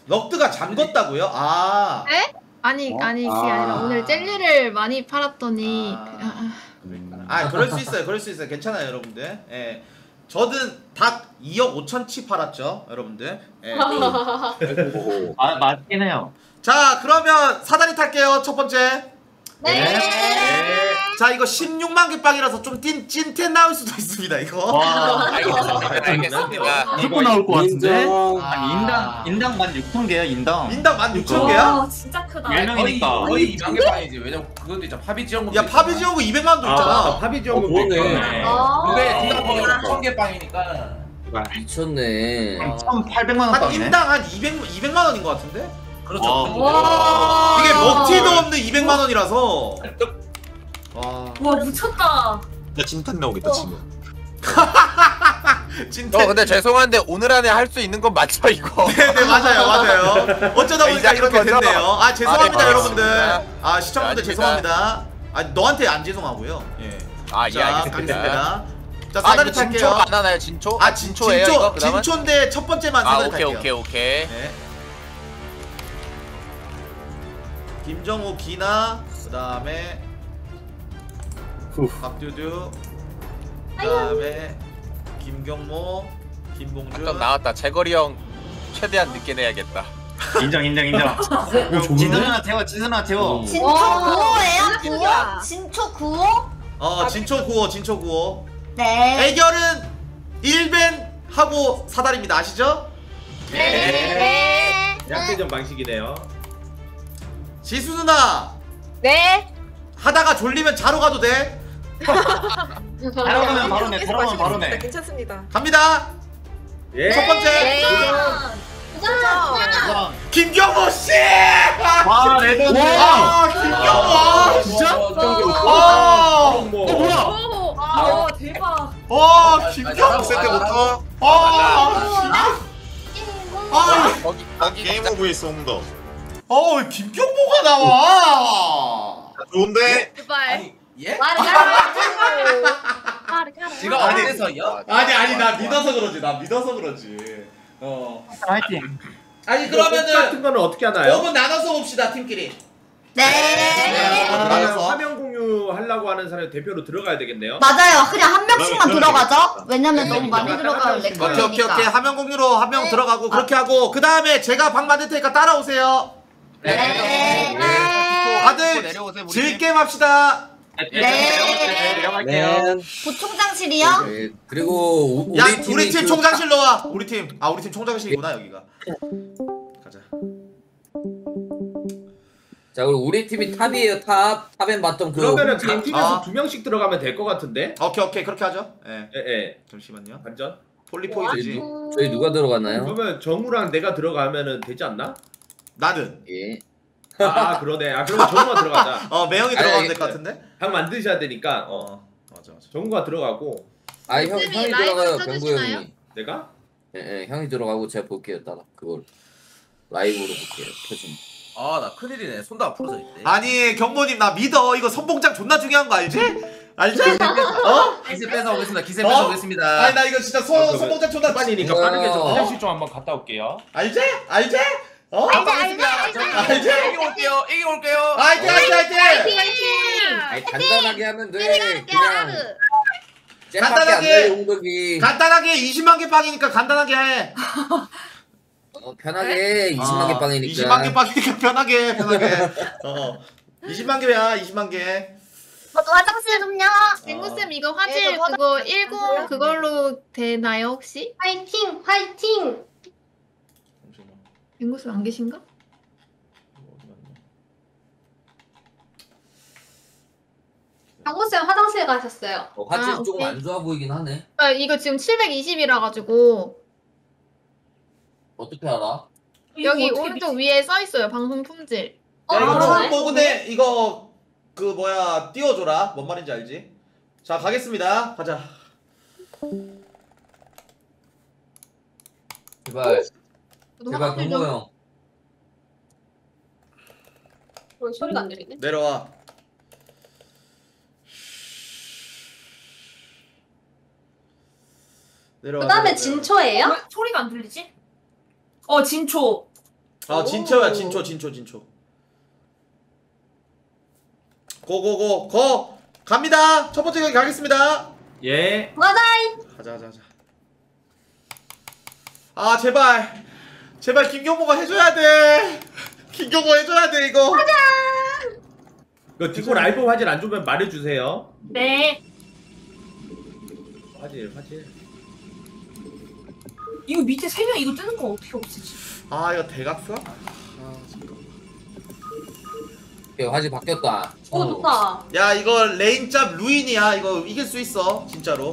럭드가 잠궜다고요? 아. 네? 아니 그게 아니라 오늘 젤리를 많이 팔았더니 그럴 수 있어요. 그럴 수 있어요. 괜찮아요, 여러분들. 예. 저는 닭 2억 5천치 팔았죠, 여러분들. 예. 맞긴 해요. 자, 그러면 사다리 탈게요. 첫 번째. 네. 자, 이거 16만 개 빵이라서 좀 찐텐 나올 수도 있습니다, 이거. 와, 알겠습니다. 이거 나올 것 같은데? 인정. 인당 16,000개야, 인당. 인당 16,000개야? 와 진짜 크다. 10명이니까. 거의 2만 개 빵이지. 왜냐면 그것도 있잖아. 파비 지원금. 야, 파비 지원금 200만 원도 있잖아. 파비 지원금 그러네. 근데 인당 거의 1,000개 빵이니까. 미쳤네. 1,800만 원 한 빵이네. 인당 한 200만 원인 것 같은데? 그렇죠. 와. 이게 먹튀도 없는 200만 원이라서. 와 미쳤다. 나 진탄 나오겠다 지금. 찐텐. 근데 죄송한데 오늘 안에 할 수 있는 건 맞죠 이거? 네네, 맞아요. 어쩌다 보니까 이제 이렇게 거죠? 됐네요. 죄송합니다, 네, 여러분들. 알겠습니다. 시청자분들 아닙니다. 죄송합니다. 너한테 안 죄송하고요. 예. 예, 알겠습니다. 가겠습니다. 자, 이거 사다리 진초 탈게요. 안 하나요 진초? 진초예요 이거 그다음은? 진초인데 첫 번째만 사다리 탈게요. 오케이. 네. 김정우, 기나, 그다음에 박두두, 그다음에 김경모, 김봉준. 좀 나왔다. 재거리 형 최대한 늦게 내야겠다. 인정. 지선아 태워. 진초 9호예요? 9호? 진초 9호? 진초 9호. 네. 애결은 1벤 하고 사다리입니다. 아시죠? 네. 약대전 방식이네요. 지수 누나, 네. 하다가 졸리면 자러 가도 돼. 바로 바로 내. 괜찮습니다. 갑니다. 예. 첫 번째. 김경호 씨. 와, 레전드. 김경호. 진짜? 와 대박. 김경호 세트부터 거기 게임 오브에 쏜다. 김경모가 나와. 좋은데? 제발. 예? 지가 어디서요? 아니 나 믿어서 그러지. 화이팅. 그러면은 같은 거는 어떻게 하나요? 5분 나눠서 봅시다, 팀끼리. 네. 나눠서. 화면 공유 하려고 하는 사람이 대표로 들어가야 되겠네요. 맞아요. 그냥 한 명씩만 그러면 들어가죠. 왜냐면 너무 많이 들어가면 렉 오케이. 걸리니까. 화면 공유로 한 명 들어가고 그렇게 하고 그 다음에 제가 방 만들 테니까 따라오세요. 네. 다들 즐게임 합시다. 내려갈게요. 보총장실이요? 네, 그리고 야, 우리 팀이 우리 팀 총장실로 와. 우리 팀 총장실이구나, 여기가. 가자. 자, 그리고 우리 팀이 탑이에요. 탑엔 맞던 그 그러면은 팀. 각 팀에서 2명씩 들어가면 될 것 같은데. 오케이, 그렇게 하죠. 예. 예. 잠시만요. 반전. 폴리포이즈지. 저희 누가 들어갔나요? 그러면 정우랑 내가 들어가면은 되지 않나? 나는. 예. 그러네. 그러면 정우가 들어가자. 매형이 들어가면 될 것 같은데? 방 만드셔야 되니까. 맞아. 정우가 들어가고. 형이 들어가요. 병구 형이. 내가? 예, 형이 들어가고 제가 볼게요. 따라 그걸 라이브로 볼게요. 표준. 나 큰일이네. 손도 안 풀어져 있대. 아니, 경모님 나 믿어. 이거 선봉장 존나 중요한 거 알지? 기세 뺏어 오겠습니다. 기세 뺏어 오겠습니다. 아니, 나 이거 진짜 선봉장 존나 빨리니까 빠르게 좀. 화장실 좀 한번 갔다 올게요. 알지? 알지? 이기 올게요. 화이팅! 아니, 간단하게 하면 돼. 그냥 잼밖에 안 간단하게. 돼. 용덕이. 간단하게 20만 개 빵이니까 간단하게 해. 편하게 20만 개 빵이니까. 20만 개 빵이니까 편하게. 20만 개야, 20만 개. 저도 화장실 좀요. 맹구쌤 이거 화질 그거 10 그걸로 되나요 혹시? 화이팅! 맹구쌤 안 계신가? 경호쌤 화장실 가셨어요. 화질 조금 오케이. 안 좋아 보이긴 하네. 이거 지금 720이라 가지고 어떻게 알아? 여기 오른쪽 위에 써 있어요. 방송 품질. 야, 이거 그러네. 처음 보고네. 이거 띄워줘라. 뭔 말인지 알지? 자, 가겠습니다. 가자. 제발 저도 제발 화장실 경모 좀- 형. 소리가 안 들리네. 내려와. 그 다음에 진초예요? 왜 소리가 안 들리지? 진초. 아 진초야 진초. 고고고 고 갑니다. 첫 번째 경기 가겠습니다. 예. 가자. 아 제발 김경모가 해줘야 돼. 김경모 해줘야 돼 이거. 이거 디코 라이브 화질 안 좋으면 말해주세요. 네. 화질. 이거 밑에 3명 이거 뜨는 거 어떻게 없애지? 아 이거 대각사? 아 잠깐. 오케이, 화질 바뀌었다. 좋다. 야 이거 레인짭 루인이야. 이거 이길 수 있어 진짜로.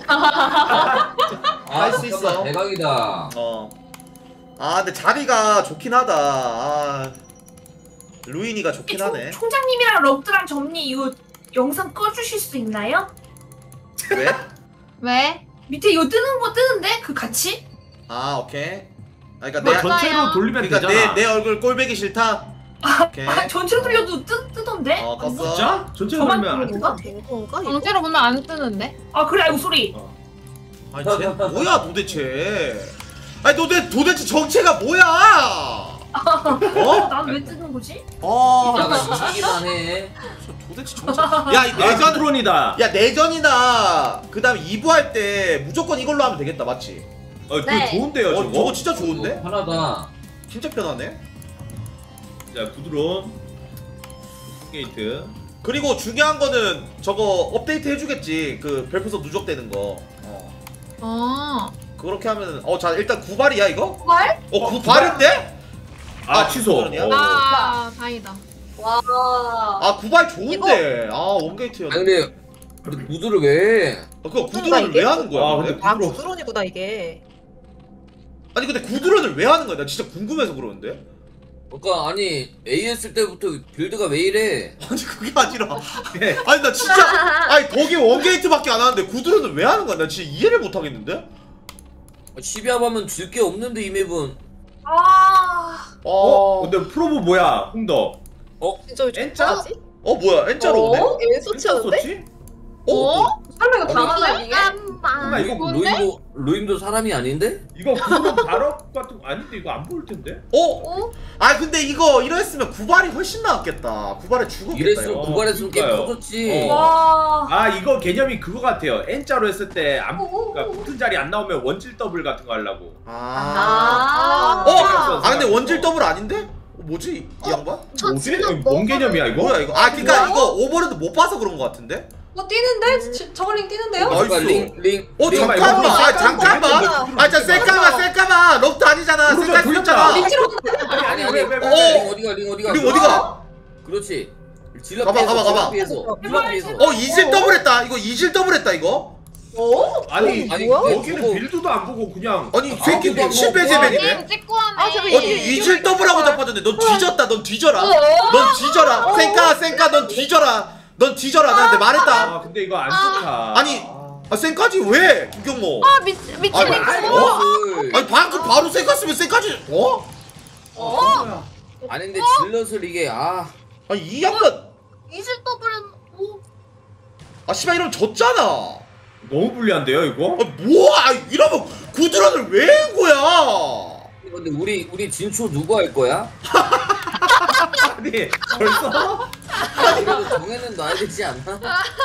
할 수 있어. 대박이다. 아 근데 자리가 좋긴 하다. 아 루인이가 좋긴 하네. 총장님이랑 럭드랑 점니 이거 영상 꺼주실 수 있나요? 왜? 왜? 밑에 이거 뜨는 거 뜨는데? 그 같이? 아 오케이. 아 그러니까 뭐 내 전체로 돌리면 그러니까 되잖아. 내 얼굴 꼴배기 싫다. 오케이. 전체로 돌려도 뜨던데? 껐어. 진짜? 전체로 저만 돌리면 안 뜨는 돼. 건가? 강제로 보면 안 뜨는데? 아 그래 아이고 소리. 아니 쟤 뭐야 도대체? 아니 도대체 정체가 뭐야? 난 왜 뜨는 거지? 이따가 이기기만 해. 도대체 정체. 야 이 내전 트론이다. 야 내전이나 그다음 2부 할 때 무조건 이걸로 하면 되겠다 맞지? 그거 네. 좋은데요 저거. 저거 진짜 좋은데? 편하다. 진짜 편하네. 자 구드론 게이트. 그리고 중요한 거는 저거 업데이트 해주겠지. 그 별풍선 누적되는 거. 그렇게 하면은 자 일단 9발이야 이거? 9발? 9발인데? 아 취소. 구드론이야? 아 다행이다. 와. 아 9발 좋은데. 아 원게이트였네. 아니 근데 구두를 왜? 그거 구드론을 왜 하는 거야? 아 근데? 근데 아 구드론. 구드론이구나 이게. 아니 근데 구드론을 왜 하는 거야? 나 진짜 궁금해서 그러는데. 그러니까 아니 A 했을 때부터 빌드가 왜 이래? 아니 그게 아니라. 아니 나 진짜 아니 거기 원게이트밖에 안 하는데 구드론을 왜 하는 거야? 나 진짜 이해를 못 하겠는데. 12합 하면 질 게 없는데 이 맵은. 근데 프로보 뭐야 홍더. 진짜 왜 엔짜? 좋아하지? 뭐야 N자로 오네? 얘 소치하는데? 썼지? 설마 이거 당하나 이게? 설마 이거 루임도 사람이 아닌데? 이거 구드론 발업 같은 거 아닌데 이거 안 보일 텐데? 아 근데 이거 이랬으면 9발이 훨씬 나았겠다. 9발에 죽었겠다. 이랬으면 이거. 9발했으면 게임 그러니까요. 터졌지. 와. 아 이거 개념이 그거 같아요. N자로 했을 때 그러니까 붙은 자리 안 나오면 원질 더블 같은 거 하려고. 근데 원질 더블 아닌데? 뭐지 이 양반? 뭐지? 뭔 개념이야 이거? 뭐야 이거? 그러니까 이거 오버로드 못 봐서 그런 거 같은데? 뛰는데? 저걸링 뛰는데요? 나이스. 링. 잠깐만. 잠깐만. 자 셀까봐. 럭도 아니잖아. 오른쪽 셀까 돌렸잖아. 틀렸잖아. 아니 왜? 어디가? 링 어디가? 그렇지. 가봐. 이질 더블했다. 이거 이질 더블했다 이거. 아니 뭐야? 여기는 빌드도 안 보고 그냥. 아니 새끼 110배제맨이네. 게임 찍고 하네. 이질 더블하고 잡았는데 넌 뒤졌다. 넌 뒤져라. 셀까 넌 뒤져라. 넌 뒤져라. 나한테 말했다. 아 근데 이거 안 좋다. 아니 셀까지 왜 김경모? 미친 아니 방금 바로 셀까 쓰면 셀까지 아니 근데 질럿을 이게 아니 이 양반 이질 더블은 씨발 이러면 졌잖아. 너무 불리한데요 이거? 이러면 구드론을 왜 한 거야? 근데 우리 진초 누구 할 거야? 아니 벌써? 그래도 정해는 놔야 되지 않나?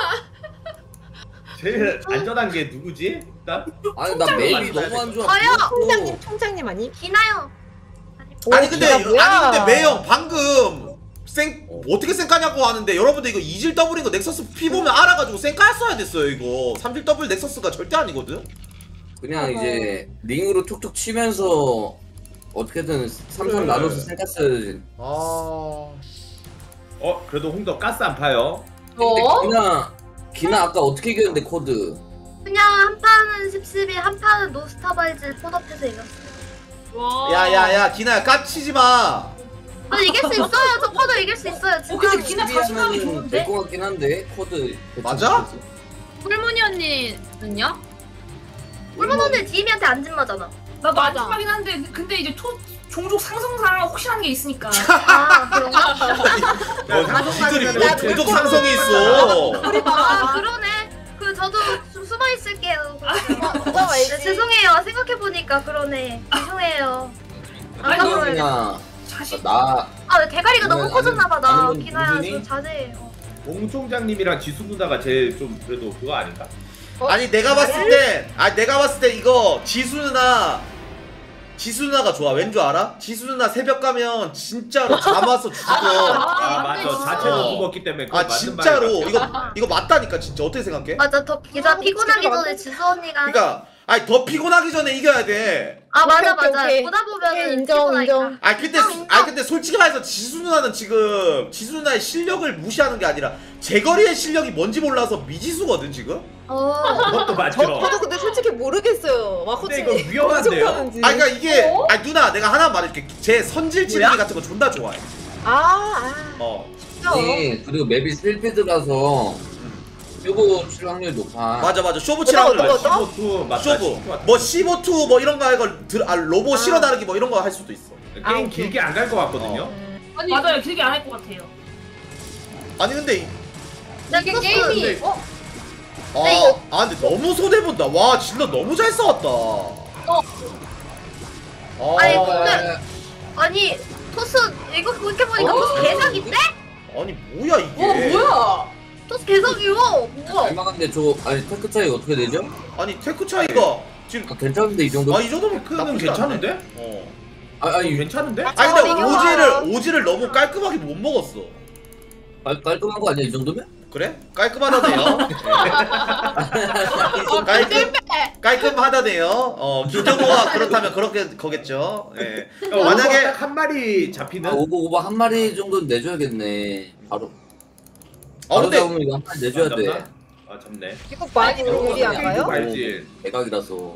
제일 안전한 게 누구지? 일단? 아니 나 맵이 너무 안 좋아. 총장님 아니? 기나요. 아니 근데 매형 방금 어떻게 쌩까냐고 하는데 여러분들 이거 2질 더블인 거 넥서스 피 보면 알아가지고 쌩까 써야 됐어요 이거. 3질 더블 넥서스가 절대 아니거든. 그냥 이제 링으로 툭툭 치면서 어떻게든 3-3 나눠서 쌩깠어야지. 그래도 홍더 가스 안 파요. 근데 기나 아까 어떻게 이겼는데 코드? 그냥 한 판은 10-11, 한 판은 노스타바이즈 폰업해서 이겼어요. 야야야 기나야 까치지 마. 저 이길 수 있어요. 저 코드 이길 수 있어요. 진짜. 근데 기나 자신감이 좋은데? 될것 같긴 한데 코드. 맞아? 꿀무늬 언니는요? 꿀문 언니 디미한테 안 진마잖아. 나도 안심하긴 한데 근데 이제 종족 상승상 혹시나 게 있으니까. 그런가? 니들이 뭐 종족 상성이 있어. 그러네. 저도 좀 숨어 있을게요. 죄송해요. 생각해 보니까 그러네. 죄송해요. 그냥 자식. 왜 대가리가 너무 아니, 커졌나봐. 나 아니, 기나야 무슨이? 좀 자제해. 공 총장님이랑 지수 누나가 제일 좀 그래도 그거 아닌가? 아니 내가 봤을 때 이거 지수 누나가 좋아. 왠 줄 알아? 지수 누나 새벽 가면 진짜로 잠 와서 죽어. 맞아. 자체로 죽었기 때문에. 그거 맞는 진짜로 말이야. 이거 맞다니까 진짜. 어떻게 생각해? 맞아, 더 기사 피곤하기 전에 지수 언니가. 그러니까 아니 더 피곤하기 전에 이겨야 돼. 맞아. 오케이. 보다 보면은 인정. 근데 솔직히 말해서 지수 누나는 지금 지수 누나의 실력을 무시하는 게 아니라 제거리의 실력이 뭔지 몰라서 미지수거든 지금. 그것도 맞죠. 저도 근데 솔직히 모르겠어요. 막 근데 이거 위험한데요? 그러니까 이게 누나 내가 하나 말해줄게. 제 선질 찌르기 같은 거 존나 좋아해. 아니 그리고 맵이 실피드라서 쇼부 칠 확률이 높아. 맞아 쇼부 치라고 해. 쇼부 맞다. 쇼부 뭐 C4-2 뭐 이런 거 로봇 실어 나르기 뭐 이런 거 할 수도 있어. 게임 길게 안 갈 것 같거든요. 맞아요. 길게 안 할 것 같아요. 아니 근데 이게 게임이. 근데 너무 손해 본다. 와 진짜 너무 잘 싸웠다. 아니 근데 아니 토스 이거 그렇게 보니까 토스 개사기인데? 아니 뭐야 이게? 토스 개사기요. 뭐야? 얼마간데 저 아니 테크 차이 어떻게 되죠? 아니 테크 차이가 지금 괜찮은데 이 정도? 이 정도면 테크는 괜찮은데? 아니 괜찮은데? 아니 근데 오지를 너무 깔끔하게 못 먹었어. 깔끔한 거 아니야 이 정도면? 그래? 깔끔하다네요. 깔끔하다네요. 기정호가 그렇다면 그렇게 거겠죠. 예. 만약에 딱 한 마리 잡히는 오버 한 마리 정도는 내줘야겠네. 바로 근데 잡으면 이거 한 마리 내줘야 돼. 잡네. 이거 많이 유리한가요? 알지. 대각이라서.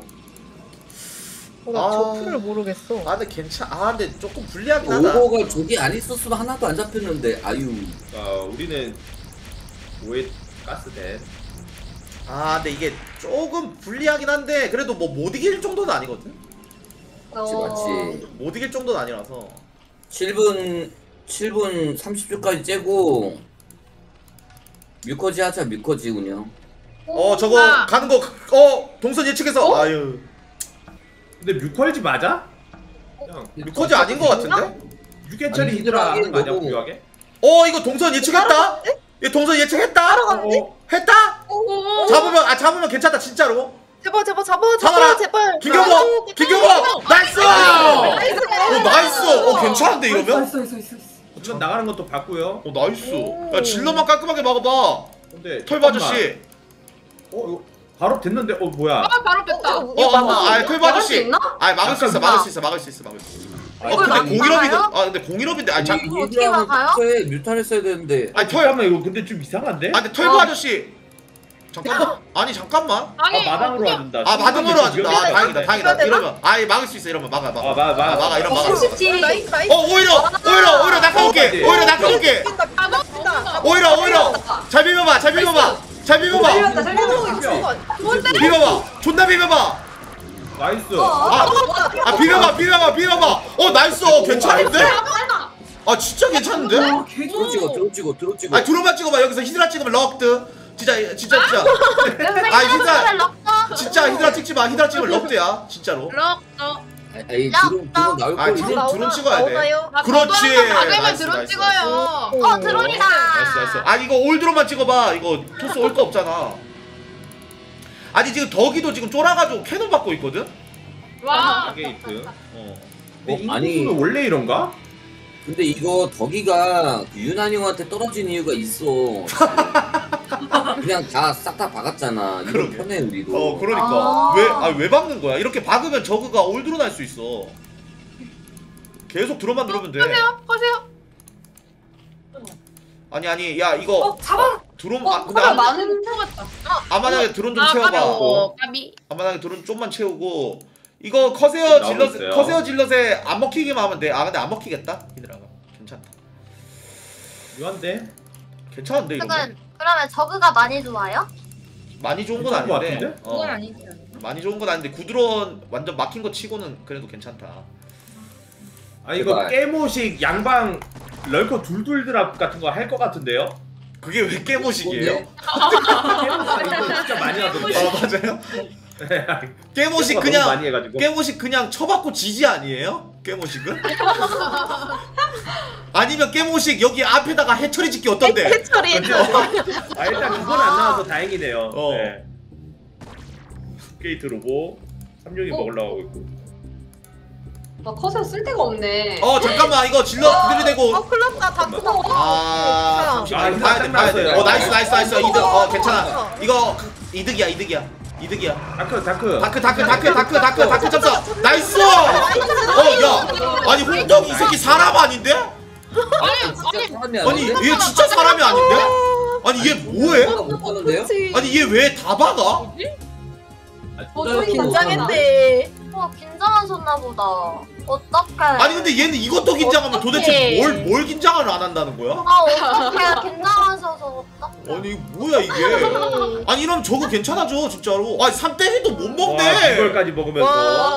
저 풀을 모르겠어. 근데 근데 조금 불리하긴 하다. 오버가 저기 안 있었으면 하나도 안 잡혔는데 아유. 우리는 5회 가스대. 근데 이게 조금 불리하긴 한데 그래도 뭐 못 이길 정도는 아니거든. 맞지. 못 이길 정도는 아니라서. 7분 30초까지 째고 뮤커지 하자. 뮤커지 운영. 저거 가는 거 동선 예측해서 아유. 근데 뮤컬지 맞아? 뮤커지 아닌 거 같은데? 유개철이 히드라 하는 거 아니야 부유하게? 이거 동선 예측했다? 얘 동선 예측했다? 했다? 잡으면 괜찮다 진짜로. 제발 잡아라. 제발. 김경호 나이스. 나이스. 괜찮은데 이러면? 전 나가는 것도 봤고요. 나이스. 야 질러만 깔끔하게 막아봐. 근데 털바 아저씨. 이거 바로 됐는데 뭐야? 바로 뺐다. 털바 아저씨. 막을 수 있어. 근데 근데 공일업인데 어떻게 막아요? 뮤탈 했어야 되는데. 잠깐만 이거 근데 좀 이상한데? 근데 털바 아저씨. 잠깐만. 마당으로 와준다. 마당으로 와준다. 다행이다. 이러면 막을 수 있어. 이러면 막아. 이러면 막아. 오히려 낚아올게. 오히려 잘 비벼봐. 비벼봐. 존나 비벼봐. 나이스. 비벼봐. 나이스. 괜찮은데? 진짜 괜찮은데? 들어 찍어. 드론만 찍어봐. 여기서 히드라 찍으면 럭드. 진짜. 히드라 찍지 마. 히드라 찍으면 럭드야. 진짜로. 아니 드론 나올 거. 드론 찍어야 돼. 그렇지. 드론 찍어요. 드론이다. 나이스. 이거 올 드론만 찍어봐. 이거 토스 올 거 없잖아. 지금 덕이도 지금 쫄아가지고 캐논 받고 있거든. 게이트. 근데 아니 인구수는 원래 이런가? 근데 이거 덕이가 유난히 형한테 떨어진 이유가 있어. 그냥 다 싹 다 박았잖아. 이거 편해 우리도. 그러니까 왜 박는 거야? 이렇게 박으면 저그가 올드론 할 수 있어. 계속 드론만 누르면 돼. 가세요. 아니 야 이거 잡아. 드론 근데 많은 들어갔다. 아만하게 드론 좀 채워봐. 아만하게 드론 좀만 채우고 이거 커세어 질럿에 안 먹히기만 하면 돼. 근데 안 먹히겠다. 히드라가 괜찮다. 묘한데? 괜찮은데 이거. 그러면 저그가 많이 좋아요? 많이 좋은 건 아닌데. 그건 아니지. 많이 좋은 건 아닌데 구드론 완전 막힌 거 치고는 그래도 괜찮다. 이거 깨모식 양방 럴커 둘둘 드랍 같은 거 할 것 같은데요? 그게 왜 깨모식이에요? 이거 진짜 많이 하던데. 맞아요? 깨모식 그냥 쳐받고 지지 아니에요? 깨모식은? 아니면 깨모식 여기 앞에다가 해처리 짓기 어떤데? 해처리. 아 일단 그건 안 나와서 다행이네요. 어. 네. 게이트 로보 36이 먹으려고 하고 있고. 나 컷에 쓸 데가 없네. 잠깐만 이거 질러 들이대고. 클럽다 다 끊어. 잠시만 이거 봐야 돼. 나이스 이득. 괜찮아. 이거 이득이야. 다크 점사. 나이스. 야. 아니 홍덕 이 새끼 사람 아닌데? 아니 얘 진짜 사람이 아닌데? 아니 얘 뭐해? 아니 얘 왜 다 박아? 긴장했대. 긴장하셨나 보다. 어떡해. 아니 근데 얘는 이것도 긴장하면 도대체 뭘 긴장을 안 한다는 거야? 어떡해. 긴장하셔서 어떡해. 아니 뭐야 이게? 아니 이러면 저거 괜찮아져 진짜로. 아니 3대기도 못 먹네. 이걸까지 먹으면서.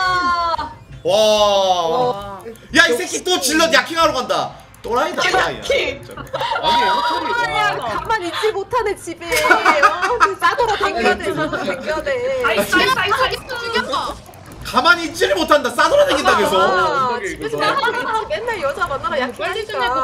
와. 야 이 새끼 또 질러 야킹하러 간다. 또라이다. 야킹. 아니 해처리. 가만 있지 못하네 집에. 싸돌아 댕겨야 돼. 아이스 죽였어. 가만히 있지를 못한다. 싸돌아 다닌다 계속. 집에서 맨날 여자 만나라 야킹하니까.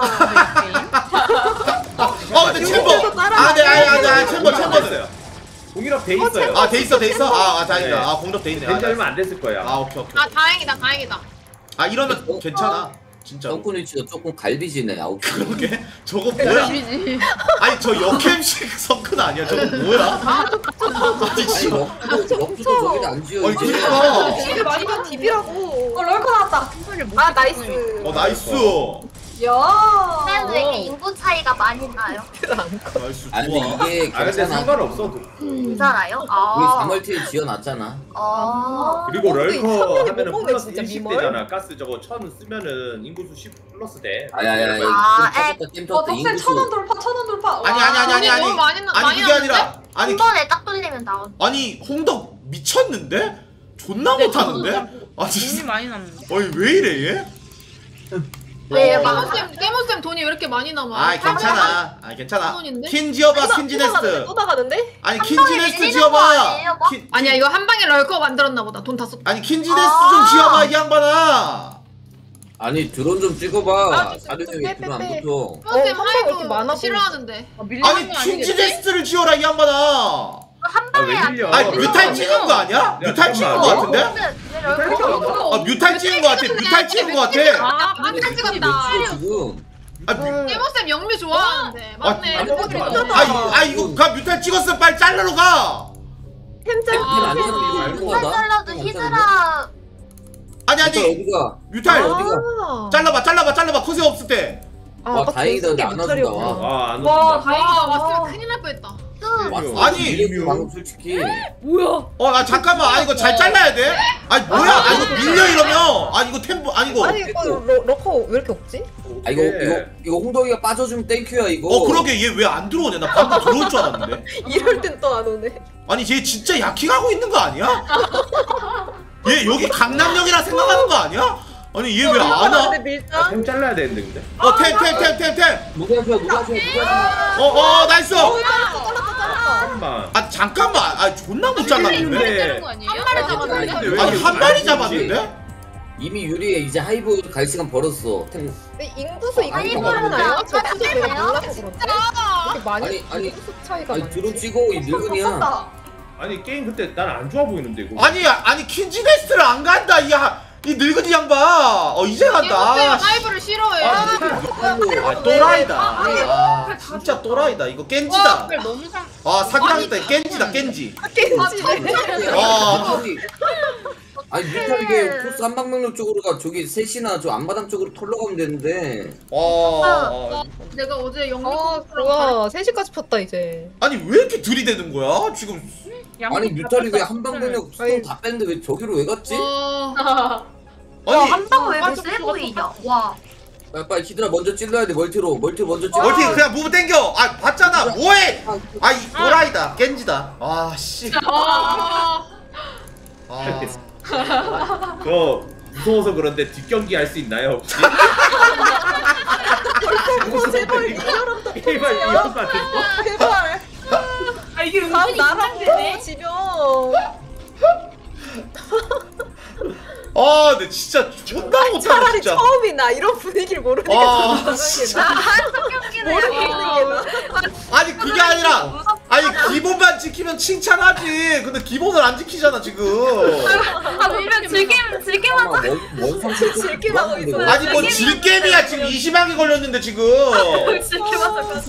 근데 챔버. 챔버는. 공일업 돼 있어요. 돼 있어. 다행이다. 네. 공격 돼 있네. 된지 얼마 안 됐을 거야. 오케이. 다행이다. 이러면 괜찮아. 진짜. 성kun이치가 조금 갈비지네. 아웃. 그러게. 저거 뭐야? 아니 저 역캠식 성큰 아니야? 저거 뭐야? 아니 씨. 럭도 저기 안 지어. 아니 그러니까. 집에 많이 가 DB라고. 럴커 나왔다. 나이스. 나이스. 야. 그래도 이게 인구 차이가 많이 나요. 나이스. 아니 근데 이게 근데 괜찮아. 상관없어. 괜찮아요? 우리 3월티에 지어놨잖아. 그리고 럴커 하면은 먹네, 플러스 진짜 10 미멀. 되잖아. 가스 저거 1000 쓰면은 인구수 10 플러스 돼. 아야야. 덕세 1000원 돌파. 아니 너무 많이 그게 아니라 한 번에 딱 돌리면 나온. 아니 홍덕 미쳤는데? 존나 못하는데? 돈이 많이 남는데. 아니 왜 이래 얘? 깨모쌤 돈이 왜 이렇게 많이 남아? 괜찮아. 돈인데? 킨 지어봐 킨지네스트. 또 나가는데? 아니 한 킨지네스트 방에 지어봐. 밀리는 거 아니에요, 아니야 이거 한 방에 럴커 만들었나 보다. 돈 다 썼. 아니 킨지네스트 좀 지어봐 이 양반아. 아니 드론 좀 찍어봐. 사료용이 드론 안 붙어. 깨모쌤 한 방에 이렇게 많아 하이브 싫어하는데. 아니 킨지네스트를 지어라 이 양반아. 한 방에 왜 안 밀려? 아니 뮤탈 찍은 거 아니야? 뮤탈 찍은 거 같은데? 뮤탈 찍은 거 같아. 뮤탈 찍은 거 같아. 한탄 찍었다. 지금. 깨모쌤 영미 좋아하는데. 맞네. 이거 뮤탈 찍었어. 빨리 잘라러 가. 한 달러도 히드라. 아니 어디가? 뮤탈 어디가? 잘라봐 커세 없을 때. 와 다행이다. 안 와준다. 안 와 오신다. 다행이다. 왔으면 큰일 날 뻔했다. 아니 방금 솔직히. 뭐야? 잠깐만. 이거 잘 잘라야 돼. 아니 뭐야? 이거 밀려 이러면. 이거 템포 아니고. 아니 이거 러커 왜 이렇게 없지? 이거 홍덕이가 빠져주면 땡큐야 이거. 그러게 얘 왜 안 들어오네? 나 방금 들어올 줄 알았는데. 이럴 땐 또 안 오네. 아니 얘 진짜 야킹하고 있는 거 아니야? 얘 여기 강남역이라 생각하는 거 아니야? 아니 얘 왜 안 와? 근데 밀당. 템 잘라야 되는데 근데. 템. 누가 줘. 나이스. 잠깐만. 잠깐만. 존나 못 잘랐는데. 한 마리 잡았는데. 아니 한 마리 잡았는데? 이미 유리에 이제 하이브 갈 시간 벌었어. 템. 근데 인구수 이거 아니, 몰라요? 저 뭐야. 진짜 제가 몰라서 그런데. 이렇게 많이 아니, 인구수 차이가 아니 많이. 드론 찍어 이 늙은이야. 아니 게임 그때 난 안 좋아 보이는데 이거. 아니 킨지네스트를 안 간다 이 늙은이 양반. 이제 간다. 깨모쌤 하이브를 싫어해. 또라이다. 진짜 또라이다. 이거 깬지다. 너무 상. 사기당했다. 깬지다 깬지. 아니 뮤탈게 코스 한방명령 쪽으로 가. 저기 셋이나 저 앞마당 쪽으로 털러 가면 되는데. 내가 어제 영미 좋아. 3시까지 폈다 이제. 아니 왜 이렇게 들이대는 거야 지금? 아니 뮤탈이 왜 한방명령 수동 다 뺐는데 왜 저기로 왜 갔지? 아니 한방 왜 이렇게 세 보이냐? 와. 빨리 히드라 먼저 찔러야 돼. 멀티로 먼저 찔러. 멀티 그냥 무브 땡겨. 봤잖아. 뭐해? 이 또라이다. 깬지다. 씨. 저 무서워서 그런데 뒷경기 할 수 있나요 혹시? 제발 이거라도 제발 이런 거 같은 거? 제발. 이게 다음 나랑 지병. 아 근데 진짜 존나 못하네 차라리 진짜. 처음이나 이런 분위기를 모르는 게 아, 더 모르겠는 게 나. 아니 그게 아니라 아니 기본만 지키면 칭찬하지. 근데 기본을 안 지키잖아 지금. 아 밀면 즐기만 즐김하고 있어. 아니 뭐 질겜이야 지금 20억이 걸렸는데 지금. 즐기만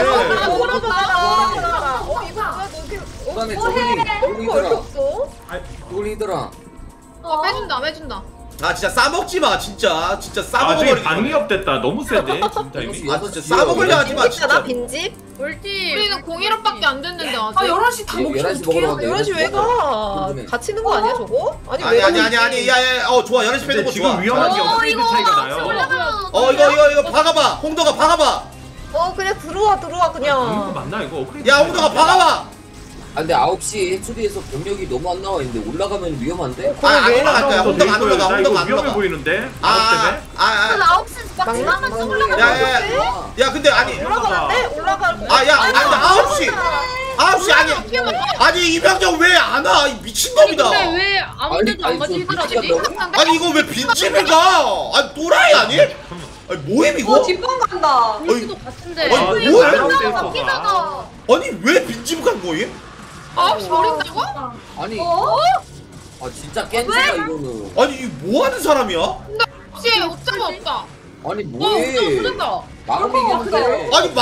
그다음에 저글링이더라. 저글링이더라. 빼준다. 아 진짜 싸먹지 마 진짜 아 저기 싸먹어버리기. 반기업 됐다. 너무 센데 지금 타이밍. 아 진짜 싸먹으려 하지 마 진짜. 빈집? 우리는 01호밖에 안 됐는데 아직. 11시 다 먹지 11시 먹으러 어떡해요? 간다. 11시 왜 가? 갇히는 거 아니야 저거? 아니 왜 아니 야야 좋아 11시 빼는 근데 거 지금 좋아. 위험한 게 업그레이드 차이가 나요. 이거 박아봐. 홍도가 박아봐. 그래 들어와 이거 그냥. 맞나 이거 업그레이드? 야 홍도가 박아봐. 아 근데 9시 해처리에서 병력이 너무 안 나와 있는데 올라가면 위험한데? 안 올라갈 거야. 또 홍도가 안 돼 있고요. 올라가. 나 홍도가 이거 안 위험해 올라가. 보이는데. 때문에. 근데 9시 막 지나면 쏠려가 야 근데 아니 올라가는데? 아니 9시 아니 이병정 왜 안 와? 이 미친놈이다. 근데 왜 아무데도 안 가지 이더라더니? 아니 이거 왜 빈집을 가? 아니 또라이 아니? 아니 뭐임 이거? 뒷방 간다. 우리도 같은데. 아니 뭐야? 바뀌잖아. 아니 왜 빈집 간 거임? 9시 버린다고? 아니 아 진짜 깬지다 이거는. 아니 이 뭐 하는 사람이야? 혹시 옵자가 없다. 아니 뭐해 없다. 막으면 이기는데. 아니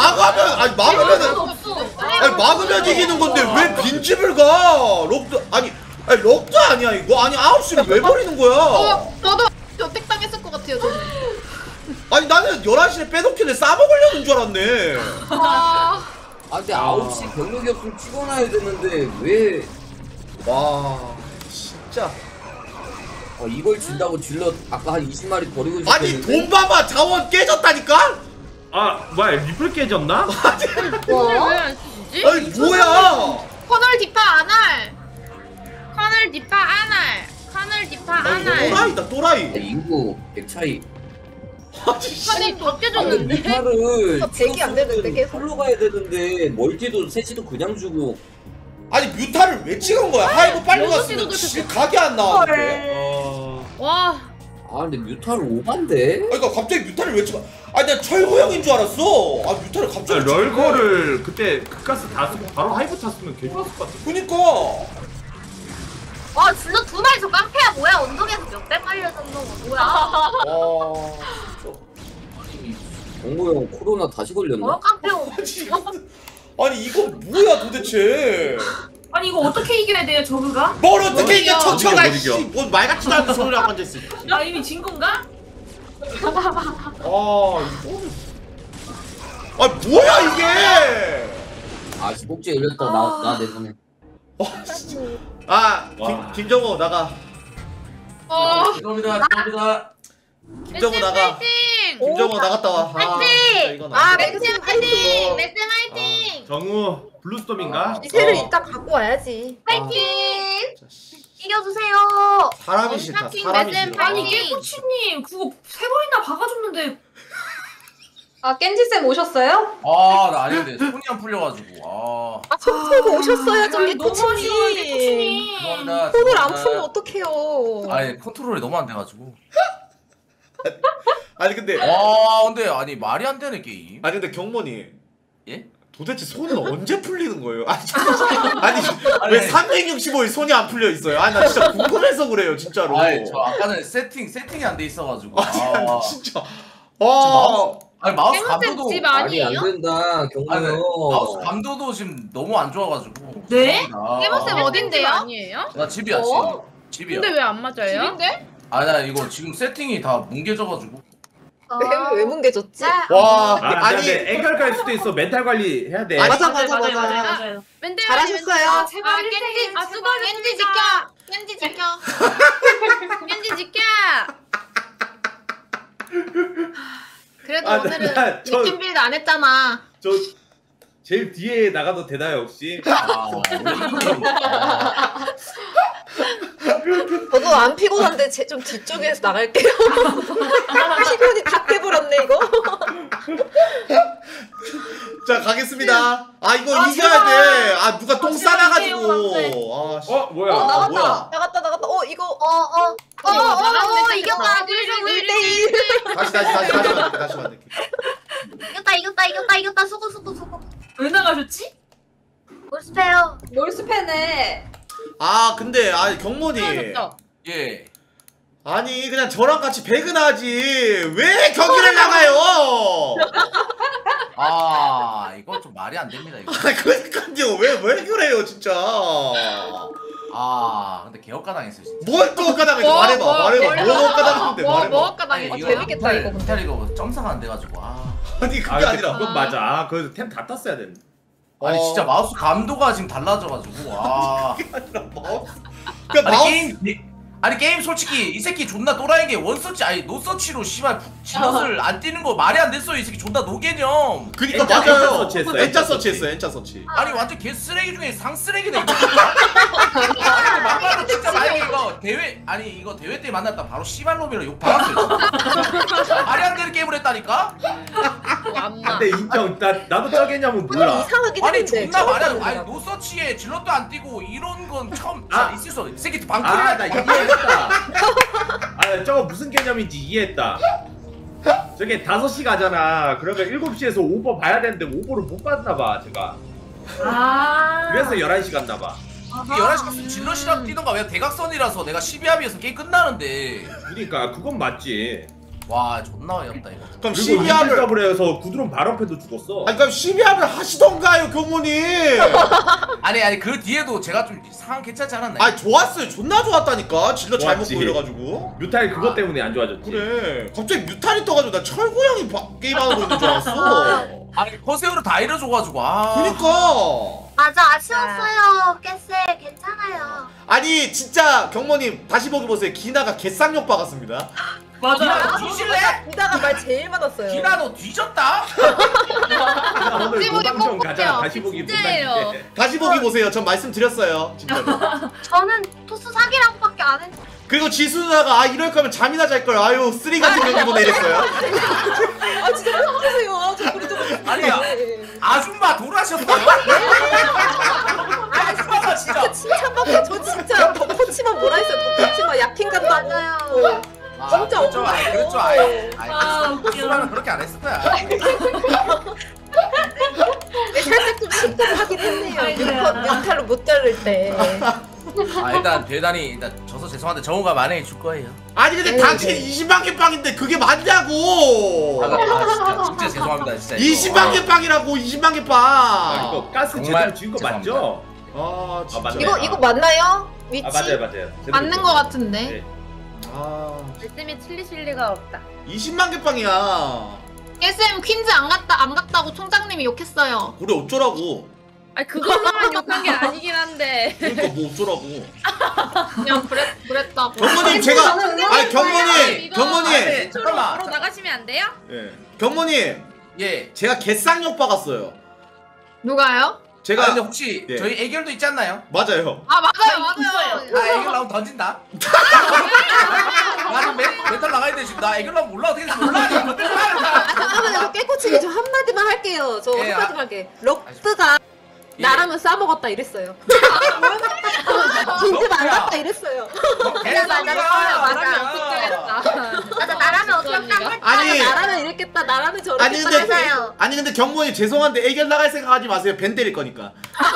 막으면 이기는 건데 왜 빈집을 가? 럭드 아니 럭드 아니야 이거? 아니 9시를 왜 버리는 거야? 저도 어택 당했을 것 같아요 저는. 아니 나는 11시에 빼놓길래 싸먹으려는 줄 알았네. 아 근데 9시 병력이 없으면 찍어놔야 되는데 왜 와 진짜. 이걸 진다고 질러 아까 한 20마리 버리고 아니 있었는데. 돈 봐봐 자원 깨졌다니까? 아 뭐야 리플 깨졌나? 왜안 쓰지? 아니 뭐야? 커널 디파 안할. 커널 디파 안할. 커널 디파 안할. 또라이다 또라이. 인구 100 차이. 아니 더 아 근데 깨졌는데. 뮤타를 100이 안 되는데 계속. 풀로 가야 되는데 멀티도 셋이도 그냥 주고. 아니 뮤타를 왜 찍은 거야? 하이브 빨리 갔으면 지 각이 안 나왔는데. 와. 아 근데 뮤타를 오반데? 그러니까 갑자기 뮤타를 왜 찍어? 아니 나 철구 형인 줄 알았어. 아 뮤타를 갑자기. 럴거를 그때 극가스 다 쓰고 바로 하이브 탔으면 개 좋았을 것 같아. 그니까. 와 진짜 두 마리 저 깡패야 뭐야 언덕에서 몇 대 빨려졌는 거 뭐야? 와. 정우 형 코로나 다시 걸렸나? 깡패고. 아니 이거 뭐야 도대체? 아니 이거 어떻게 이겨야 돼요 저그가? 뭘 어떻게 이겨 척척아 못 이겨. 씨. 뭔 말같지도 않은 소리를 하고 앉아있어. 나 이미 진 건가? 아 이거. 아 뭐야 이게? 아 복제 열렸다 나 내보내. 김정호 나가. 죄송합니다. 김정호 나가. 김정호 나갔다 와. 화이팅! 이거 나. 맥쌤 화이팅! 맥쌤 화이팅! 정우 블루스톰인가? 이세를 이따 갖고 와야지. 화이팅! 이겨주세요. 사람이 싫다. 사람이 싫어. 아니 깨꼬치님 그거 3번이나 박아줬는데 아 깬지쌤 오셨어요? 나 아닌데 손이 안 풀려가지고. 아 손 풀고 오셨어야죠 아니, 너무 아쉬워요 깨꼬치님. 깨꼬치님. 죄송합니다. 손을 안 풀면 어떡해요. 아니 컨트롤이 너무 안 돼가지고. 아니 근데 근데 아니 말이 안 되네 게임. 아니 근데 경모니. 예? 도대체 손은 언제 풀리는 거예요? 아니 왜 365일 손이 안 풀려 있어요? 아니 나 진짜 궁금해서 그래요 진짜로. 아니 저 아까는 세팅이 안 돼 있어가지고. 진짜. 아니 마우스 감도도 집 말이 안 아니에요? 된다 경우 아니, 마우스 형. 감도도 지금 너무 안 좋아가지고. 네? 깨모쌤 아, 어딘데요? 아니에요? 나 집이야 지금. 집이야. 근데 왜 안 맞아요? 집인데? 나 이거 지금 세팅이 다 뭉개져가지고. 왜 뭉개졌지? 와 아니 앵글 갈 수도 있어. 멘탈 관리 해야 돼. 맞아. 맞아요. 맨들 잘하셨어요. 제발 깬지 깬지 지켜. 깬지 지켜. 깬지 지켜. 그래도 오늘은 느낌 빌드 안 했잖아. 저 제일 뒤에 나가도 되나요 혹시? 저도 안 피곤한데 좀 뒤쪽에서 나갈게요. 피곤이 다 깨버렸네 이거. 자 가겠습니다. 이거 이겨야 돼. 누가 똥 싸놔가지고. 뭐야? 나갔다. 뭐야? 나갔다. 이거. 이겼다. 다시 만들게. 이겼다. 수고. 왜 나가셨지? 몰스페요. 몰스패네. 아 근데 경모님. 예. 아니 그냥 저랑 같이 배그나지 왜 경기를 나가요? 아 이거 좀 말이 안 됩니다 이거. 그러니까요 왜 그래요 진짜. 아 근데 개업가당했어요 진짜. 뭘 또 억가당했어? 말해봐. 뭐 억가당했는데 말해봐. 뭐 억가당했어? 재밌겠다 이거 멘탈 이거 점사가 안 돼가지고 아니 그게 근데 아니라. 그건 맞아. 그래서 템 다 땄어야 되는데. 아니 진짜 마우스 감도가 지금 달라져가지고 아니 게임 솔직히 이 새끼 존나 또라이인 게 원서치 아니 노서치로 씨발 지넛을 안 뛰는 거 말이 안 됐어. 이 새끼 존나 노개념. 그니까 N자 맞아요. 서치했어, N자 서치했어. 아니 완전 개 쓰레기 중에 상 쓰레기네 이거. 막말로 진짜 만약에 이거 대회 때 만났다 바로 씨발놈이라 욕 박았어요. 말이 안 되는 게임을 했다니까. 근데 인정. 나도 저 개념은 몰라. 이상하긴 아니 했는데. 존나 말이 안 아니 노서치에 질럿도 안 뛰고 이런 건 처음 있을 수 없어. 이 새끼 방풀이야. 나 이해했다. 저거 무슨 개념인지 이해했다. 저게 5시 가잖아. 그러면 7시에서 오버 봐야 되는데 오버를 못 봤나봐 제가. 그래서 11시 갔나봐. 11시 갔으면 질럿이랑 뛰던가. 왜 대각선이라서 내가 12합이어서 게임 끝나는데. 그러니까 그건 맞지. 와 존나 어이없다 이거. 그럼 그리고 12합을 더블에서 구드론 바로 패도 죽었어. 아니 그럼 12합을 하시던가요 경모님. 아니 그 뒤에도 제가 좀 상황 괜찮지 않았나요? 아니 좋았어요. 존나 좋았다니까. 질러 잘못 좋았지. 보이려가지고. 뮤탈 그것 때문에 안 좋아졌지. 그래. 갑자기 뮤탈이 떠가지고 나 철구 형이 게임하고 있는 줄 알았어. 아니 커세어를 다 잃어줘가지고 그니까. 맞아, 아쉬웠어요. 깼세, 괜찮아요. 아니 진짜 경모님 다시 보기 보세요. 기나가 개쌍욕 박았습니다. 맞아. 뒤질래? 기다가 말 제일 많았어요. 기나 너 뒤졌다? 오늘 노방송 가자. 다시 보기 진짜예요. 못하는데. 다시 보기 보세요. 전 말씀드렸어요. 진짜로. 저는 토스 사기라고밖에 안 했는데. 그리고 지수 누나가 이럴 거면 잠이나 잘 걸. 아유 쓰리 같은 경기 보내 이랬어요. 아 진짜 못하세요. 저 그래도 아니 아줌마 돌아셨어요? 아줌마가 진짜 칭찬받고 저 진짜 덕코치만 뭐라 했어요. 덕코치만 약팀 간다고. 맞아요. 진짜 그렇죠. 그렇죠. 웃겨. 수라는 그렇게 안 했을 거야. 살짝 좀 심쿵하긴 했네요. 멘탈로 못 자를 때. 일단 대단히 일단 져서 죄송한데 정우가 만회해 줄 거예요. 아니 근데 당신 20만 개 빵인데 그게 맞냐고. 진짜 죄송합니다 진짜. 20만 개 빵이라고. 20만 개 빵. 이거 가스 제대로 지은 거 맞죠? 아 진짜. 맞네. 이거 맞나요? 위치? 맞아요. 맞는 거 같은데. 네. 아 열심히 틀리실 리가 없다. 20만 개 빵이야. SM 퀸즈 안 갔다고 총장님이 욕했어요. 우리 어쩌라고. 아니 그걸로만 욕한 게 아니긴 한데. 그러니까 뭐 어쩌라고. 그냥 그랬다고. 경모님 제가 아니 경모님 잠깐만. 바로 나가시면 안 돼요? 예 경모님 예. 제가 개쌍욕 박았어요. 누가요? 제가 근데 혹시 예. 저희 애결도 있지 않나요? 맞아요. 아 맞아요. 애결 나오면 던진다. 나는 멘탈 나가야 돼 지금. 나 애결 나오면 몰라 어떻게 될지 몰라. 잠깐만요. 깨꼬치기 저 한마디만 할게요. 저 예, 한마디만 할게. 럭드가 예. 나라면 싸먹었다 이랬어요. 진짜 말랐다 이랬어요. 맞아, 나라면 어떻게 아니 나라면 이랬겠다. 나라면 저랬겠다. 맞아요. 아니 근데 경모님 죄송한데 애결 나갈 생각하지 마세요. 밴 때릴 거니까.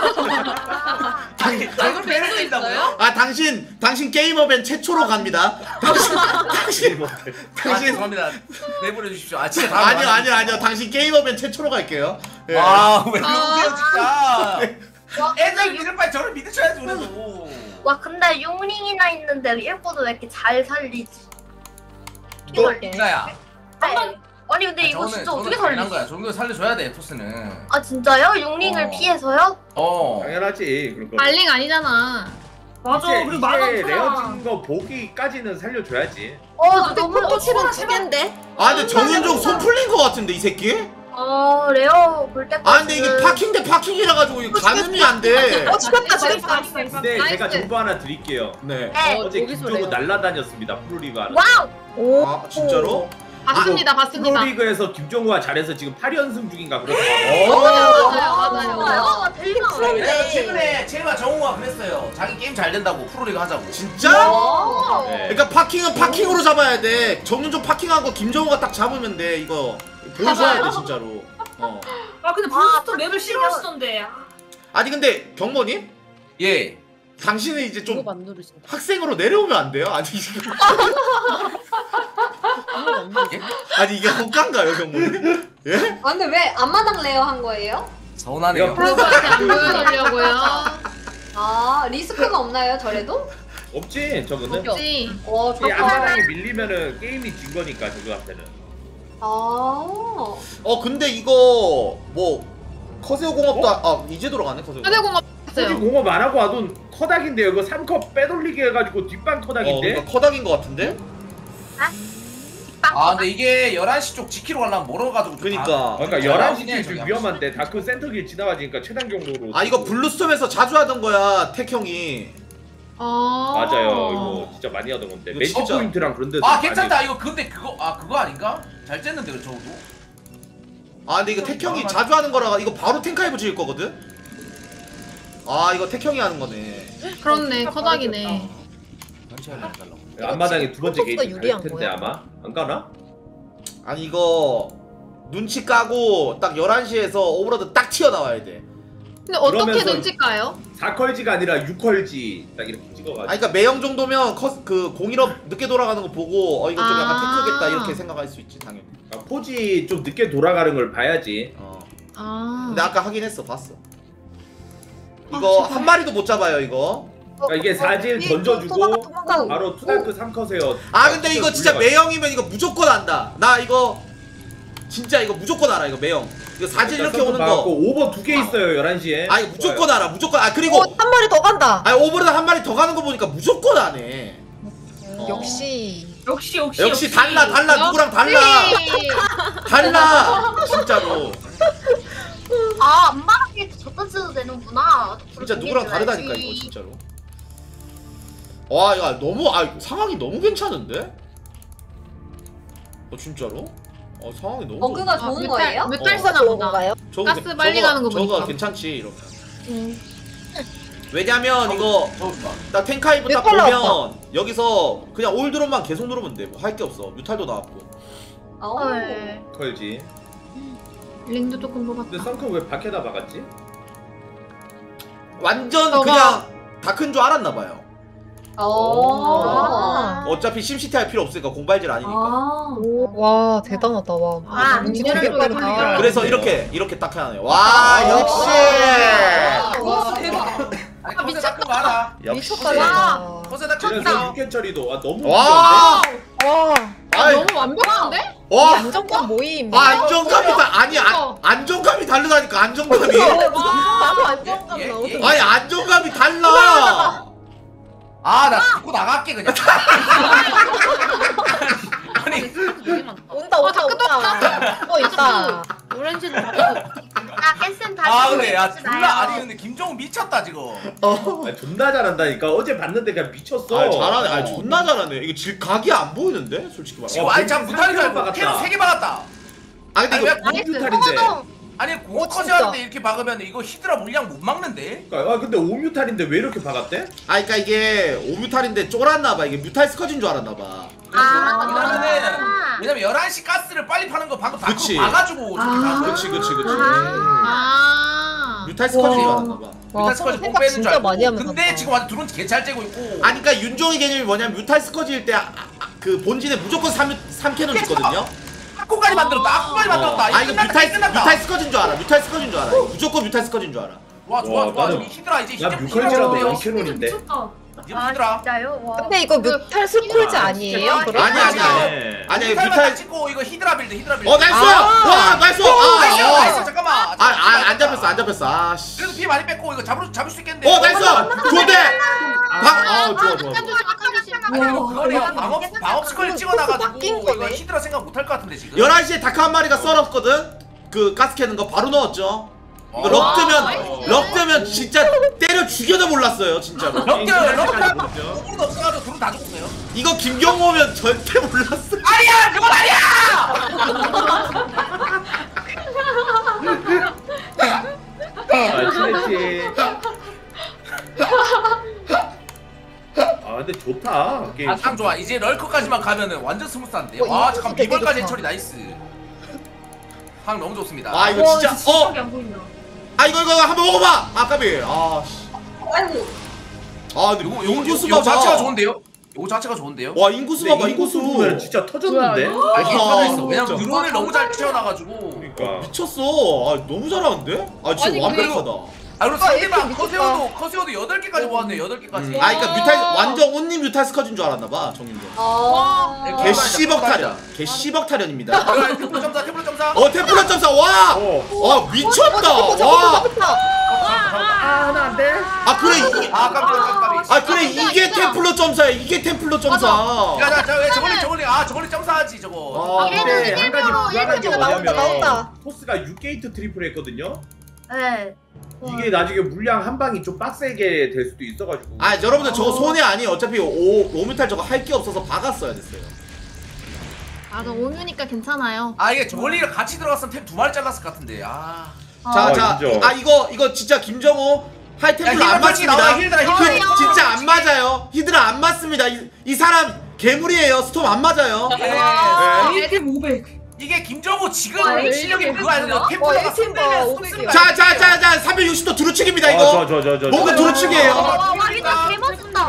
이걸 밴도 있다고요? 아 당신 게이머 밴 최초로 갑니다. 당신 죄송합니다. 내보내 주십시오. 아 진짜 다음 아니요. 당신 게이머 밴 최초로 갈게요. 예. 왜 그러세요 진짜. 애들 믿을 바에 저를 믿으셔야지 그래도. 와, 근데 용링이나 있는데 일꾼을 왜 이렇게 잘 살리지? 기나야. 아니 근데 이거 진짜 어떻게 살리지? 거야. 정도 살려줘야 돼 토스는. 아 진짜요? 용링을 피해서요? 당연하지. 그럴 거. 알링 아니잖아. 맞아. 그리고 말도 레어 찍은 거 보기까지는 살려줘야지. 저 너무 꼬치는 두 갠데? 아 근데 정윤종 손 풀린 거 같은데 이 새끼? 레어 볼 때까지. 아 근데 이게 파킹 대 파킹이라 가지고 이거 가늠이 안 돼. 죽었다. 근데 제가 정보 하나 드릴게요. 네. 네. 어제 김도구 날라다녔습니다. 프로리그 하나. 와우! 아 진짜로? 봤습니다, 봤습니다. 프로리그에서 김정우가 잘해서 지금 8연승 중인가 맞아요. 아, 대박. 그래서 최근에 제가 정우가 그랬어요. 자기 게임 잘 된다고 프로리그 하자고. 진짜? 네. 그러니까 파킹은 파킹으로 잡아야 돼. 정윤종 파킹한 거 김정우가 딱 잡으면 돼. 이거 보여줘야 돼 진짜로. 아 근데 블루스톤 맵을 싫어하시던데. 아니 근데 경모님? 예. 당신은 이제 좀 학생으로 내려오면 안 돼요? 아니 지금 아니 이게 헛간가요 경모님? 예? 아 근데 왜 앞마당 레어 한 거예요? 서운하네요. 프로그한테 안 보여주려고요. 아 리스크가 없나요 저래도? 없지 저거는. 없지. 이 앞마당에 밀리면은 게임이 진 거니까 저거한테는. 근데 이거 뭐 커세오 공업도 이제 돌아가네 커세오. 커세오 공업 굳이 공업 안 하고 와도 커닥인데요. 이거 3컵 빼돌리기 해가지고 뒷방 커닥인데. 그러니까 커닥인 거 같은데? 아 근데 이게 11시 쪽 지키러 가려면 멀어가지고 그러니까 11시 좀 위험한데 다크 센터길 지나가니까 최단 경로로. 아 이거 블루스톰에서 자주 하던 거야 택형이. 맞아요. 이거 진짜 많이 하던 건데 매치 진짜. 포인트랑 그런 데서. 아 괜찮다. 이거 근데 그거 아닌가? 잘 쨌는데 저도. 아 근데 이거 택형이 자주 하는 거라 이거 바로 탱카이브 지을 거거든? 아 이거 택형이 하는 거네. 그렇네, 커닥이네. 앞마당에 두 번째 게이트 갈 텐데 아마 안 가나? 아니 이거 눈치 까고 딱 11시에서 오브로드 딱 튀어나와야 돼. 근데 어떻게 눈치 까요? 4컬지가 아니라 6컬지 딱 이렇게 찍어가지고. 아니 그러니까 매형 정도면 그 공일업 늦게 돌아가는 거 보고 이거 좀 약간 테크겠다 이렇게 생각할 수 있지 당연히. 포지 좀 늦게 돌아가는 걸 봐야지. 근데 아까 확인했어 봤어. 이거 한 마리도 못 잡아요 이거. 그러니까 이게 사질 던져주고 바로 투다크 3컷에요. 아 근데 이거 진짜 매형이면 이거 무조건 안다. 나 이거 진짜 이거 무조건 알아 이거 매형. 이거 사질 이렇게 오는 거. 오버 2개 있어요 11시에. 아 이거 무조건 알아 무조건. 아 그리고 한 마리 더 간다. 아니 오버로드 한 마리 더 가는 거 보니까 무조건 안 해. 역시 달라 누구랑 달라 진짜로. 아, 안마랑에 졌다 쳐도 되는구나. 진짜 누구랑 다르다니까 이거 진짜로. 와 야 너무 상황이 너무 괜찮은데? 진짜로? 상황이 너무 버그가 좋은 거예요? 뮤탈 쓰나 보다. 가스 빨리 가는 거 보니까. 저거 괜찮지 이러면. 왜냐면 이거 나 탱카이브 딱 보면 여기서 그냥 올드론만 계속 누르면 돼. 뭐 할 게 없어. 뮤탈도 나왔고. 컬지. 링도 조금 뽑았다. 근데 썬크 왜 밖에다 박았지? 완전 그냥 다큰 줄 알았나봐요. 어차피 심시티 할 필요 없으니까 공발질 아니니까. 와 대단하다 와. 되게 빠르다. 그래서 이렇게 딱 해야 해요. 와 역시. 와 대박. 미쳤다. 미쳤다. 그래서 6개 처리도 너무 와. 너무 완벽한데? 와. 안정감 모임. 안정감이 안정감이 다르다니까 안정감이. 나도 안정감 너무. 아니 안정감이 달라. 나 듣고 나갈게 그냥. 아니 온다. 있다. 오렌지도 캔슨 다시. 그래 야 졸라 아니 근데 김정우 미쳤다 지금. 존나 잘한다니까. 어제 봤는데 그냥 미쳤어. 잘하네. 존나 잘하네. 이거 각이 안 보이는데 솔직히 말하면. 아니 참 무탈이 알고 캐논 3개 박았다. 근데 이거 오뮤탈인데. 아니 공커즈한테 이렇게 박으면 이거 히드라 물량 못 막는데? 근데 오뮤탈인데 왜 이렇게 박았대? 그러니까 이게 오뮤탈인데 쫄았나봐. 이게 뮤탈 스커진 줄 알았나봐. 왜냐면 11시 가스를 빨리 파는 거 방금 그치. 봐가지고 그치. 뮤탈 스커진 줄 알았나봐. 뮤탈 스커지 꼭 빼는 줄 알고. 근데 지금 완전 드론 개잘 째고 있고. 그러니까 윤종의 개념이 뭐냐면 뮤탈 스커질 때 그 본진에 무조건 3캐논 있거든요. 악코까지 만들었다. 이거 뮤탈 스커진 줄 알아. 이거 무조건 뮤탈 스커진 줄 알아. 와 좋아. 히드라 이제 나 뮤컬지라도 2캐논인데. 히드라. 진짜요? 와. 근데 이거 뮤탈 스콜지 아니에요? 아니야 뮤탈 찍고 이거 히드라 빌드. 나이스! 와 나이스! 나이스 잠깐만. 안 잡혔어. 아씨. 그래도 피 많이 뺐고 이거 잡을 수 있겠는데. 나이스! 좋은데! 좋아. 방업 스컬 찍어나가지고 이거 히드라 생각 못할 것 같은데 지금. 11시에 다크 한 마리가 썰었거든? 그 가스 캐는 거 바로 넣었죠? 이거 럭 뜨면 진짜 때려 죽여도 몰랐어요 진짜로. 럭 오브로드 없어가지고 드론 다 죽었어요. 이거 김경호면 절대 몰랐어. 아니야 그건 아니야. 아 친했지. 아 근데 좋다 게임. 참 좋아. 이제 럴커까지만 가면은 완전 스무스한데. 어, 와 이거 잠깐 되게 비벌까지 좋다. 처리 나이스. 상 너무 좋습니다. 아 이거 진짜 시각이 안 보인다. 아 이거 한번 먹어봐. 아 까비. 아 씨. 아이고. 아 근데 요거 인구수 요거 자체가 봐봐. 좋은데요? 요거 자체가 좋은데요? 와 인구수 근데 봐봐. 인구수 인구수. 보면 진짜 터졌는데. 아, 이게 터져있어. 왜냐면 진짜. 드론을 너무 잘 채워놔가지고. 그러니까. 미쳤어. 아 너무 잘하는데? 아 진짜 아니, 완벽하다. 아 그리고 아, 상대방 이렇게 커세오도 8개까지 모았네. 8개까지. 아 그러니까 뮤탈 완전 온리 뮤탈 스커진 줄 알았나봐 정윤정. 아. 개 10억 타련. 개 10억 타련입니다. 템플러 점사 템플러 점사. 템플러 점사 와. 와 미쳤다. 와. 아 하나 안 돼? 아 그래 이. 아 깜짝깜짝. 아 그래 이게 템플러 점사야. 이게 템플러 점사. 야왜 저걸리 점사하지 저거. 아 근데 한 가지 불안한 게 나온다, 뭐냐면 나온다. 토스가 6게이트 트리플 했거든요. 네. 이게 나중에 물량 한 방이 좀 빡세게 될 수도 있어가지고. 아 여러분들 저거 손해 아니에요. 어차피 오뮤탈 저거 할 게 없어서 박았어야 됐어요. 아저 오뮤니까 괜찮아요. 아 이게 저걸리랑 같이 들어갔으면 템 2마리 잘랐을 것 같은데. 아. 자, 인정. 아 이거 진짜 김정호 하이템플러 야, 안 맞습니다. 히드라, 진짜 안 맞아요. 히드라 안 맞습니다. 이 사람 괴물이에요. 스톰 안 맞아요. 네. 템 500. 이게 김정호 지금 와, 실력이 그거 아니에요? 와, 템플러가 일팀 봐, 500이야. 자 360도 두루치기입니다 이거. 저. 뭔가 두루치기예요. 와 이거 개 멋진다.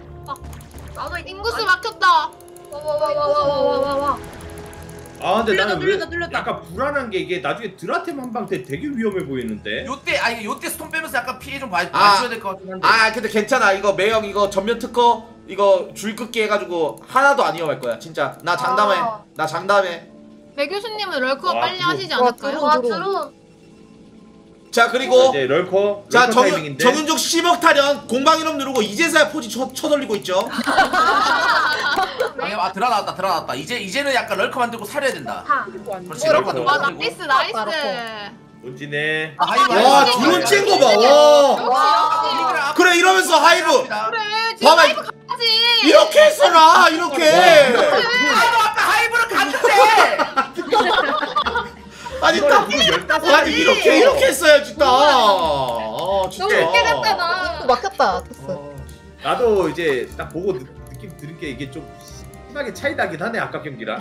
나도 인구수 막혔다. 와와와와와와와. 아 근데 뚫렸다, 나는 왜 뚫렸다. 약간 불안한 게 이게 나중에 드라템 한 방 때 되게 위험해 보이는데. 요때 스톤 빼면서 약간 피해 좀 아. 봐줘야 될 것 같긴 한데. 아 근데 괜찮아. 이거 매형 이거 전면 특허 이거 줄 긋기 해가지고 하나도 안 위험할 거야. 진짜 나 장담해. 나 장담해. 매 교수님은 럴커 와, 빨리 그거. 하시지 와, 않을까요? 들어. 와 들어. 자 그리고 이제 럴커 자 타이밍인데. 정윤종 10억 타련 공방 이름 누르고 이제서야 포지 쳐돌리고 있죠. 아 드라 나왔다. 이제는 약간 럴커 만들고 살려야 된다. 하. 그렇지 럴커 만들고 와 살리고. 나이스 나이스. 본진에. 아, 하이브, 와 하이브. 드론 찐 거 봐. 와. 와. 그래 이러면서 하이브. 그래 지금 봐봐. 하이브 가지. 이렇게 했어라 이렇게. 나도 아까 하이브를 갔는데. 아니 딱 아니 이렇게 했어야지 딱. 진짜. 너무 웃게 갔다 나. 또 막혔다. 됐어. 나도 이제 딱 보고 느낌 들은 게 이게 좀 심하게 차이 나긴 하네 아까 경기랑.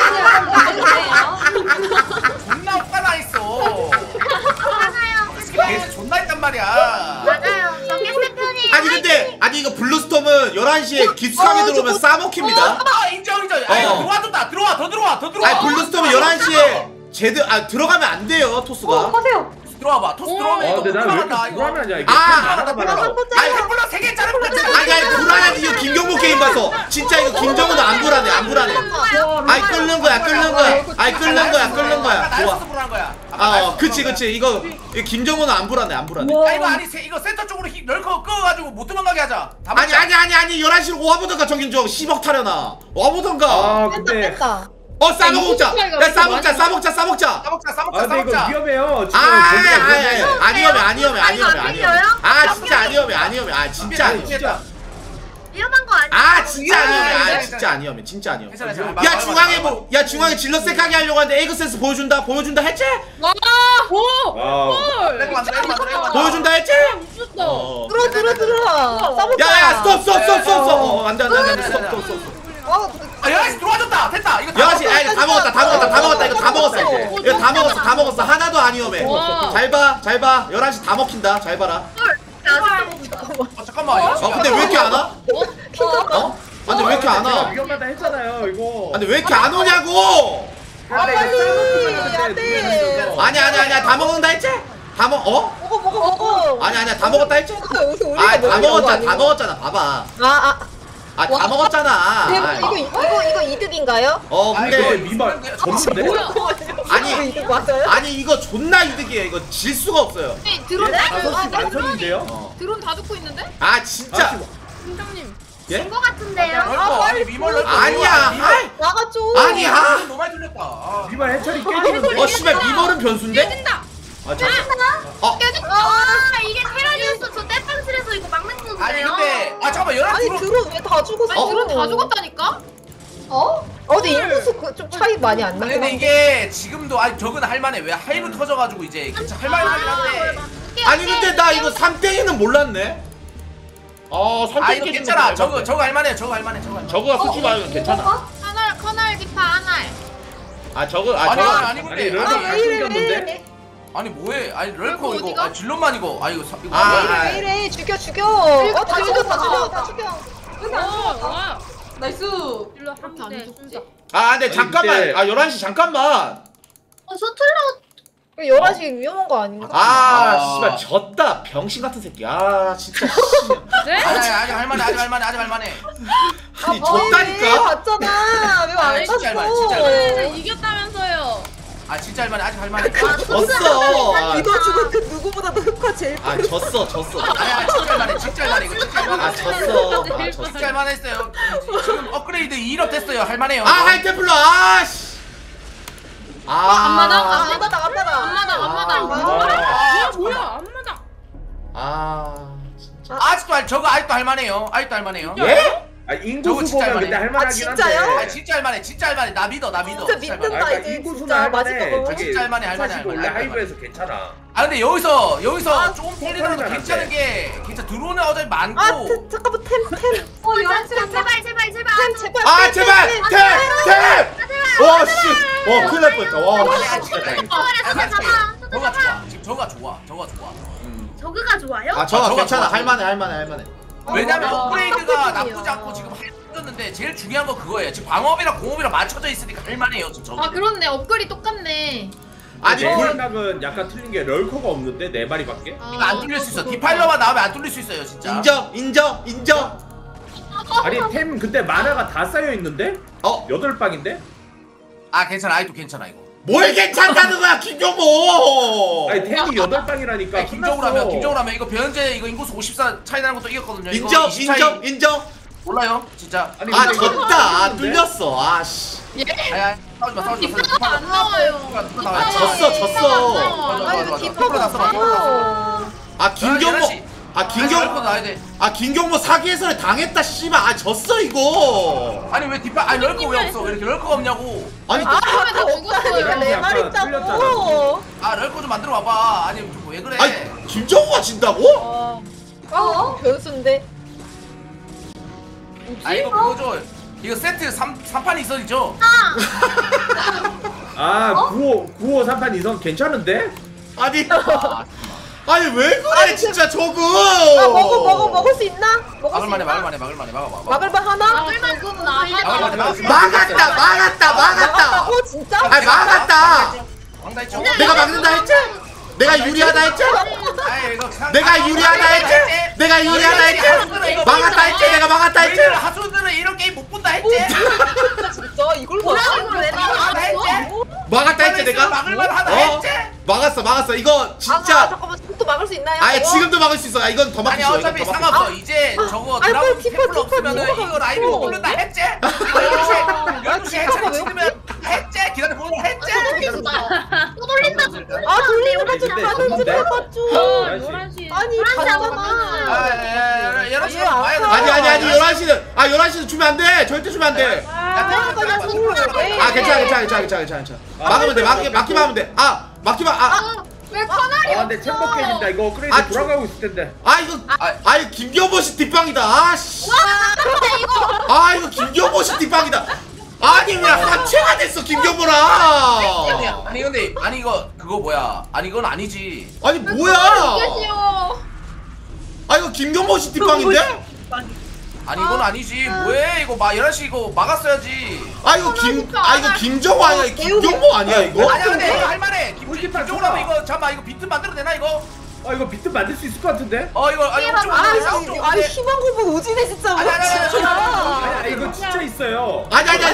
존나 화나 있어. 맞아요. 계속 존나 했단 말이야. 맞아요. 저게 스테프니. 아니 근데 아니 이거 블루스톰은 11시에 깊숙하게 들어오면 싸먹힙니다. 아 인정. 아니 들어와 들어와. 아니 블루스톰은 11시에 들어가면 안 돼요 토스가. 들어와봐. 토스 들어오면 근데 난 왜 이렇게 불안하다, 이거. 불안하냐 이게. 아! 아니 템플러 3개 자르면 됐잖아. 아니 불안하지 이거 김경모 게임 봐서 진짜 이거 김정우도 안 불안해. 아이 끓는 거야. 아이 끓는 거야. 좋아. 나이스 불안한 거야. 그치 이거 김정우는 안 불안해. 야 이거 아니 이거 센터 쪽으로 럴커 끄어가지고 못 도망가게 하자. 아니 11시로 와보던가 정గిం정 10억 타려나 와보던가. 아 근데. 싸먹자. 야 싸먹자. 아 근데 이거 위험해요. 지금 안 위험해. 아 진짜 안 위험해. 아 진짜 안 위험해. 위험한 거 아니야? 아 진짜 안 위험해. 아 진짜 안 위험해. 진짜 안 위험해. 야 중앙에 질러 색하게 하려고 하는데 에그센스 보여준다 했지? 보여준다 했지? 들어. 야야 스톱. 안돼 스톱. 야씨 들어와줬다. 됐다. 이거 야씨 다 먹었다. 이거 다 먹었어. 하나도 안 위험해. 잘 봐. 11시 다 먹힌다. 잘 봐라. 잠깐만. 근데 왜 이렇게 안 와? 근데 왜 이렇게 안 와? 위험하다 했잖아요 이거. 근데 왜 이렇게 안 오냐고? 아니야 다 먹는다 했지? 먹어. 아니야 다 먹었다 했지? 다 먹었잖아 봐봐. 다 먹었잖아. 이거 이득인가요? 근데 미말 전문데? 이득 맞아요? 아니 이거 존나 이득이에요. 이거 질 수가 없어요. 드론 난선인데요? 드론 다 듣고 있는데? 진짜. 팀장님. 예? 거 같은데요? 아니야. 나가줘. 아니야. 너무 많이 들렸다. 미말 해철이 깨지는데? 씨발 미멀은 변수인데? 깨진다. 이게 테라리우스 저 떼빵실에서 이거 막는 건데요? 아니 근데 잠깐만 11시 드론 왜 다 다 죽었어. 아니 드론 다 죽었다니까? 근데 인구수 좀 차이 많이 안 아니 나긴 근데 한데. 이게 지금도 아니 적은 할만해. 왜 하이브 터져가지고 이제 할만하긴 한데. 아니 근데 나 이거 3땡이는 몰랐네. 아 이거 괜찮아. 저거 할만해. 저거 할만해. 저거가 솔직히 말하면 괜찮아. 커널 디파 하나. 아니 근데 럴커 다 끊겼는데? 아니 뭐해? 아니 럴커 럴커 이거 어디가? 질럿만 이거. 이거 왜 이래? 죽여. 다 죽여. 나이스. 일로 한안 죽지. 근데 잠깐만. 근데- 11시 잠깐만. 셔틀러 11시 위험한 거 아닌가? 씨발 졌다. 병신 같은 새끼. 진짜. 아직 할만해. 아니 졌다니까. 봤잖아. 왜 안 진짜 할만해. 봤어? 진짜 할만해. 이겼다면서요. 진짜 할만해. 아직 할만해. 졌어. 믿어주고 그 누구보다도 흑화 제일 졌어. 진짜 할만해. 진짜 할만해. 이거 진짜 할만해. 졌어. 진짜 할만했어요. 지금 업그레이드 2업 됐어요. 할만해요. 하이테플러. 앞마당? 앞마당. 뭐야 앞마당. 진짜. 저거 아직도 할만해요. 예? 인구수 저거 진짜 보면 근데 할만해. 할만하긴 한데. 진짜요? 진짜 할만해. 나 믿어. 진짜 믿는다 그러니까 이제. 인구수는 진짜 할만해. 마지막으로. 저기 진짜 할만해. 사실 원래 하이브에서 괜찮아. 근데 여기서 조금 때리더라도 털리면 안 괜찮은 돼. 게 진짜 들어오는 어차피 많고. 잠깐만 템. 제발. 제발. 템. 와 씨. 큰일 날 뻔했다. 와. 진짜 다행이다. 저가 좋아. 지금 저가 좋아. 저그가 좋아요? 저거 저거 괜찮아. 좋아. 할만해. 왜냐면 업그레이드가 나쁘지 않고 지금 할만했는데 제일 중요한 건 그거예요. 지금 방어이랑 공업이랑 맞춰져 있으니까 할만해요. 지금 저거. 그렇네. 업글이 똑같네. 아니 내 생각은 약간 틀린 게 럴커가 없는데 4마리밖에? 이거 안 뚫릴 수 있어. 디파일러만 나오면 안 뚫릴 수 있어요, 진짜. 인정. 아니 템 근데 만화가 다 쌓여 있는데? 8방인데? 괜찮아. 아이도 괜찮아 이거. 뭘 괜찮다는 거야, 김경모. 아니 템이 8방이라니까. 김정우라면 이거 변현재 이거 인구수 54 차이 나는 것도 이겼거든요. 이거 20 차이 인정. 몰라요, 진짜. 졌다. 뚫렸어. 씨. 싸우지 마. 디파가 안 나와요. 졌어. 이거 디파가 김경모 사기에서 당했다. 씨발. 졌어 이거. 아니 왜 디파 럴커 왜 없어? 왜 이렇게 럴커가 없냐고. 아니 다 죽었어요. 내 말 있다고. 럴커 좀 만들어 와봐. 아니 왜 그래? 김정우가 진다고? 변수인데. 이거 그거죠. 이거 세트 3판이 있어지죠? 9호 3판 이성 괜찮은데? 아니 왜 그래 진짜 저거. 먹을 수 있나? 막을만해. 막아봐. 막을만 하나? 막았다. 진짜? 막았다. 왕다 있죠? 내가 막는다 했지? 내가 유리하다 했지? 내가 유리하다 했지? 막았다 했지? 내가 막았다 했지? 하수들은 이런 게임 못 본다 했지? 진짜 이걸 왜 막았다 했지 내가? 막을만 하다 했지? 막았어. 이거 진짜. 잠깐만 지금도 막을 수 있나요? 지금도 막을 수 있어. 이건 더 막을 수 있어. 어차피 상관없어. 이제 저거 드라곤 템플 없으면은 이거 라이브 못 부른다 했지? 12시 해체를 찍으면 했지? 기다려보면 했지? 또 돌린다. 돌리는 거좀 가든지 해봤죠. 아니 가잖아. 11시 아니 11시는 주면 안 돼. 절대 주면 안 돼. 괜찮아. 막으면 돼. 막기만 하면 돼. 왜 커널이 근데 챔버 깨진다. 이거 업그레이드 돌아가고 있을 텐데. 이거 김경모씨 뒷방이다. 이거 김경모씨 뒷방이다. 아니 왜 합체가 됐어 김경모랑. 아니 이거 그거 뭐야? 이건 아니지. 아니 뭐야? 이거 김경모씨 뒷방인데? 이건 아니지. 뭐해 이거 11시 이거 막았어야지. 이거 김정호 아니야? 김경모 아니야 이거? 근데 이거 할만해. 김정호라면 이거 잠깐만 이거 비트 만들어도 되나 이거? 이거 비트 만들 수 있을 것 같은데? 아니 희망 고문 오지네 진짜. 아니 이거 진짜 있어요.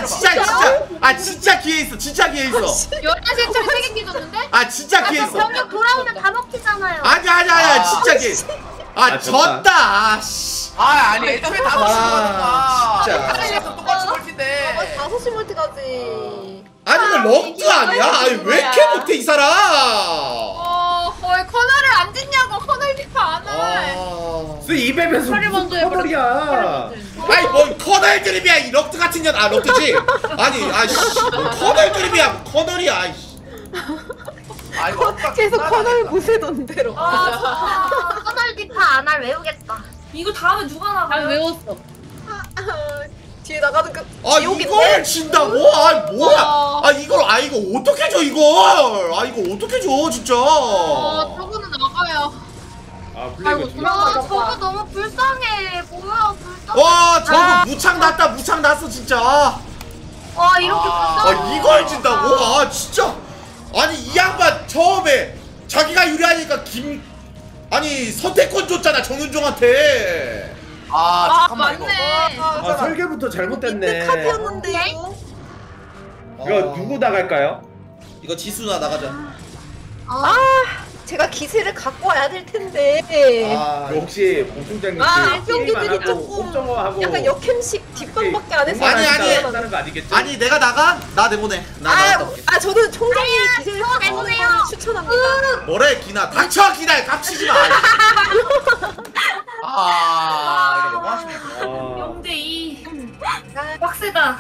진짜 기회 있어. 11시에 좀 세게 깨졌는데? 진짜 기회 있어. 병력 돌아오면 다 먹히잖아요. 아니야 진짜 기회. 졌다. 아니 애초에 5시 진짜. 거잖아. 똑같이 볼 텐데. 5시 멀티 가지. 이거 럭드 아니야? 왜 이렇게 못해 이 사람? 커널을 안 짓냐고. 커널 디파 안 할. 이 맵에서 빨리 무슨 먼저 해버려. 커널이야. 아니 뭔 커널 드립이야 이 럭드 같은 년. 아 럭드지? 아니 아씨 뭔 커널 드립이야 커널이야. 아이씨. 아 이거 계속 커널 무쇠돈대로. 커널 디파 안 할 외우겠다. 이거 다음에 누가 나가? 난 외웠어. 뒤에 나가는 그 아 지옥인데? 이걸 진다고? 아 뭐야? 아 이걸 아 이거 어떻게 줘 이걸? 아 이거 어떻게 줘 진짜? 저거는 나가요. 아 플레이가 저거 너무 불쌍해. 뭐야 불쌍해. 와 저거 무창 났다 무창 났어 진짜. 와 이렇게 불쌍해. 아 이걸 진다고? 아 진짜. 아니 이 양반 처음에 자기가 유리하니까 아니 선택권 줬잖아 정윤종한테. 잠깐만 이거. 맞네. 아 설계부터 잘못됐네. 카드였는데 이거. 이거 누구 나갈까요? 이거 지수나 나가자. 제가 기세를 갖고 와야 될 텐데. 혹시 봉충장님 악병기들이 조금 옥정어하고 약간 역행식 뒷방밖에 안 해서. 아니 하는 거 아니겠죠? 아니 내가 나가? 나 내보내. 나 나갔다 올게. 저는 총장님이 기세를 갖고 오는 걸 추천합니다. 뭐래 기나 닥쳐 기나 깝치지 마. 이거 너무 아쉽네. 0대2 빡세다.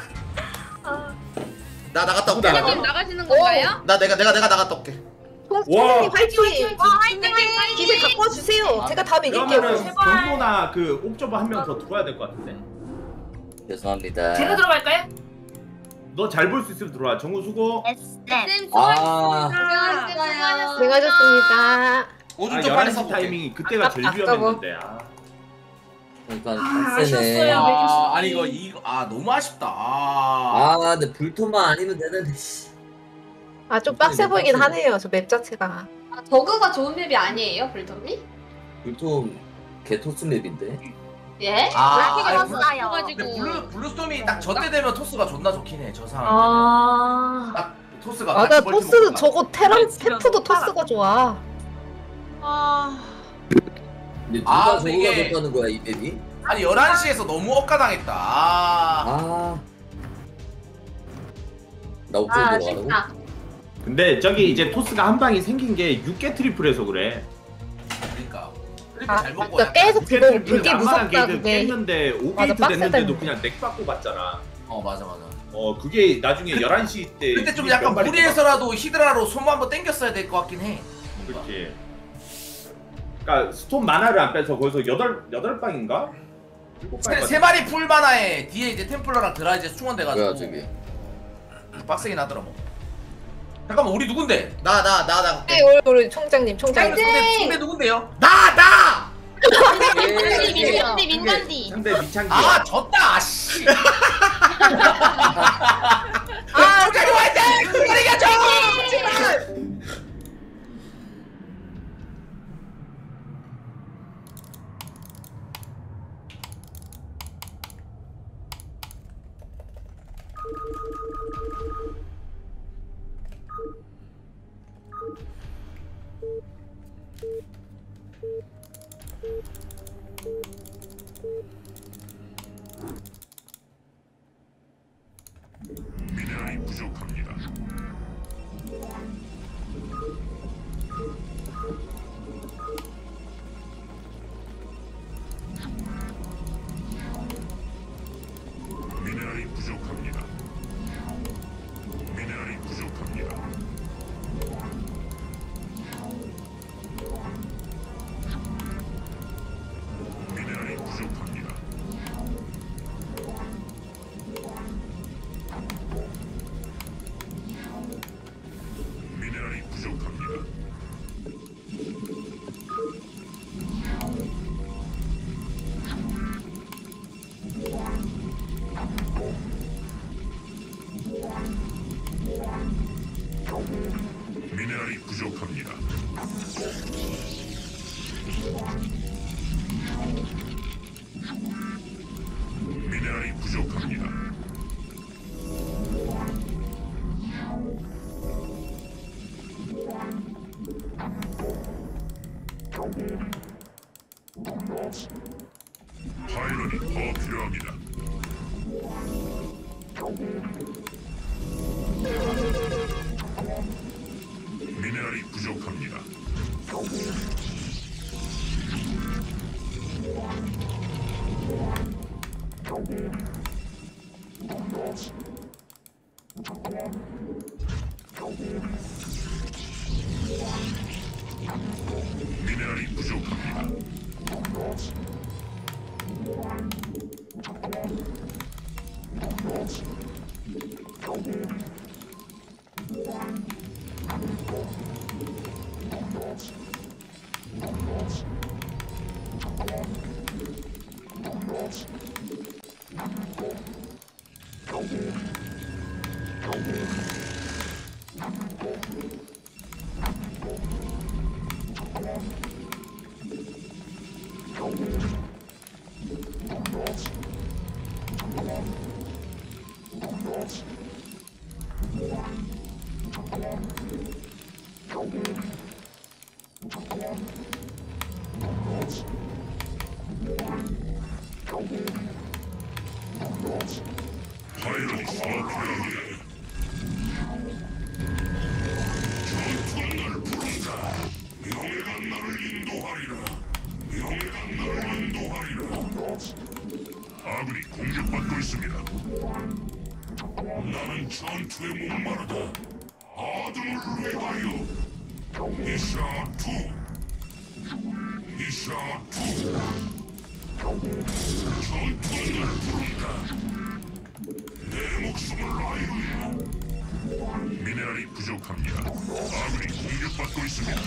나 나갔다 올게. 선생님 나가시는 건가요? 나 내가 나갔다 올게. 총장님 화이팅! 화이팅! 기세 갖고 와주세요. 제가 다음에 그러면은 이길게요. 경보나 그 옥저버 한 명 더 들어야 될 것 같은데. 죄송합니다. 제가 들어갈까요? 너 잘 볼 수 있으면 들어와. 정우 수고. 쌤 아. 수고하셨어요. 수고하셨습니다. 오줌 좀 빨리 열한 시 싸고. 타이밍이 그때가 제일 아까워. 위험했는데. 그러니까 아쉬웠어요. 아니 이거 너무 아쉽다. 근데 불토만 아니면 되는데. 씨. 좀 빡세 보이긴 하네요. 저 맵 자체가. 저그가 좋은 맵이 아니에요, 불tom이? 불토 개토스 맵인데. 예? 근데 블루스톰이 딱 저때 되면 토스가 존나 좋긴 해. 저 상황. 딱 토스가. 나 같이 토스 멀티 저거 테란 페프도 토스가 좋아. 근데 누가 근데 저거가 이게- 좋다는 거야 이 맵이? 아니 11시에서 너무 억가당했다. 나 옥저버 들어가라고? 근데 저기 이제 토스가 한 방이 생긴 게 6개 트리플해서 그래. 그러니까. 잘 먹고 그러니까 계속 그거 그게 무섭다 게이트 그게. 깼는데 맞아, 5게이트 빡세다, 됐는데도 이거. 그냥 넥 받고 갔잖아. 맞아. 그게 나중에 11시 때 근데 좀 약간 무리해서라도 히드라로 소모 한번 땡겼어야 될 것 같긴 해. 그렇지. 그러니까 스톤 만화를 안 빼서 거기서 8방인가? 7방. 세 마리 풀 만화에 뒤에 이제 템플러랑 드라 이제 충원돼가지고. 뭐야 저기? 빡세긴 하더라 뭐. 잠깐만 우리 누군데? 나 네, 우리 총장님. 상대 누군데요? 나! 민간디. 상대 미창기. 졌다. 씨. 총장님 화이팅! 총장님 이겨줘! 미네랄이 부족합니다. 미네랄이 부족합니다. 미네랄이 부족합니다. 미네랄이 부족합니다. 미네랄이 부족합니다. 미네랄이 부족합니다. 미네랄이 부족합니다. 파일런이 더 필요합니다. 미네랄이 부족합니다. 파일럿이 파괴하게. 전투가 날 부른다. 명예가 나를 인도하리라. 명예가 나를 인도하리라. 아군이 공격받고 있습니다. 나는 전투에 목마르다. 아들을 위하여. 이샤2 이샤2 전투가 날 부른다. 내 목숨을 아이오리라. 미네랄이 부족합니다. 아군이 공격받고 있습니다.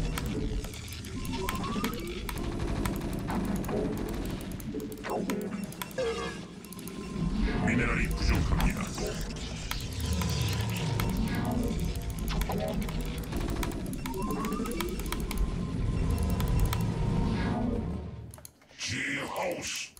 미네랄이 부족합니다. 지하우스.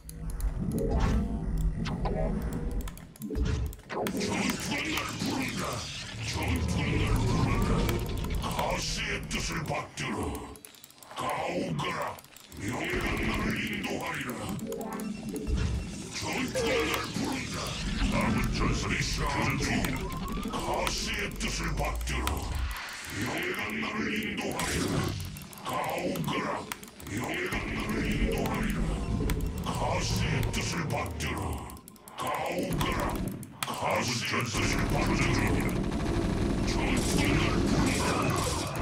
전투가 날 부른다. 전투가 날 부른다. 가시의 뜻을 받들어. 가오거라. 명예가 나를 인도하리라. 전투가 날 부른다. 남은 전설이 교전 중입니다. 가시의 뜻을 받들어. 명예가 나를 인도하리라. 가오거라. 명예가 나를 인도하리라. 가시의 뜻을 받들어. 가오거라. 가시 전설을 교전 중입니다. 전투가 날 부른다.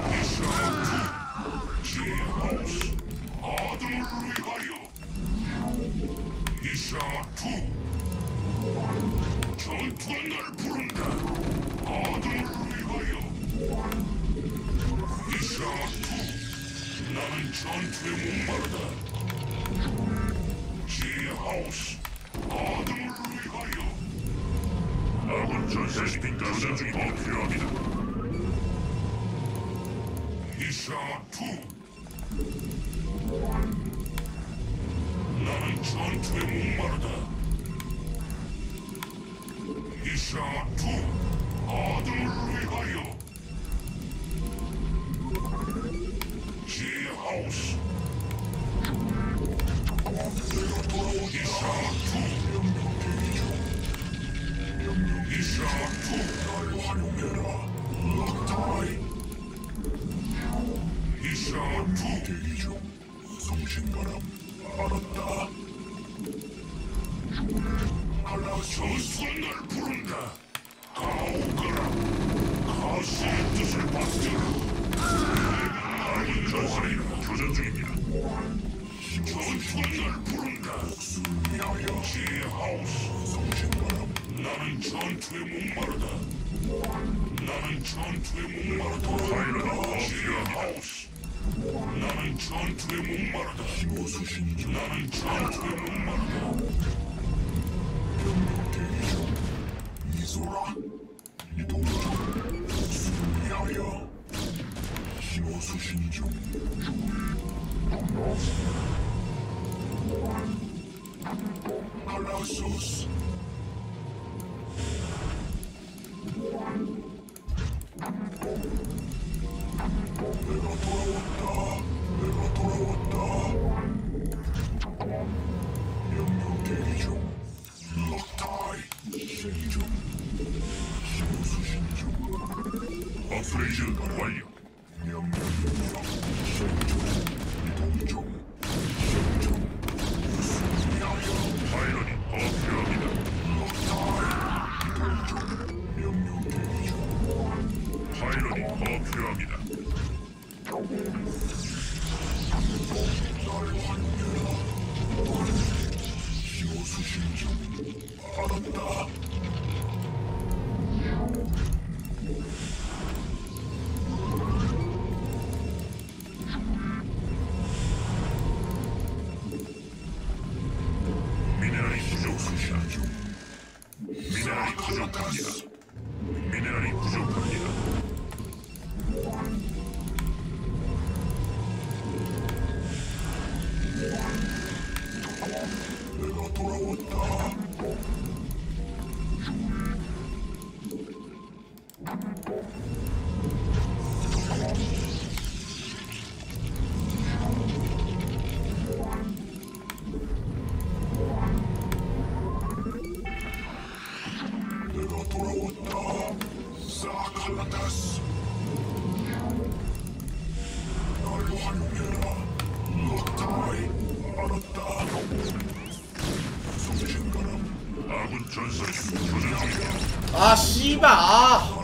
이샤2 지하우스. 아들을 위하여. 이샤2 전투가 날 부른다. 아들을 위하여. 이샤2 나는 전투에 목마르다. 지하우스. 아들을 위하여. 아군 전세시킨 교전 중이 더 필요합니다. 이샤2 나는 전투에 목마르다. 이샤2 아들을 위하여. 지하우스. 이샤2 날 활용해라. 락타이. 이샤2 대기 중. 성신바람 알았다. 전투가 날 부른다. 가오거라. 가시의 뜻을 받들어. 남은 전설이 교전 중입니다. 전투가 날 부른다. 지하우스. 성신바람. 나는 전투에 목마르다. 나는 전투에 목마르다. 파일럿이 지하우스. 나는 전투에 목마르다. 나는 전투에 목마르다. 병력 대기 중. 이소라. 이동 중. 목숨을 위하여. 신호 수신 중. 칼라소스. 내가 돌아왔다. 내가 돌아왔다. 명령 대기 중. 럭타이. 실행 중. 신호 수신 중. 오퍼레이션 완료. 명령입니다. 실행 중. 이동 중. 실행 중. 무슨 위하여. 파일럿이 더 필요합니다. 럭타이. 이동 중. 명령 대기 중. 파일럿이 더 필요합니다. 날 활용해라. 신호 수신 중. 알았다. 미네랄이 부족합니다. 미네랄이 부족합니다. 미네랄이 부족합니다. 아 씨발 아.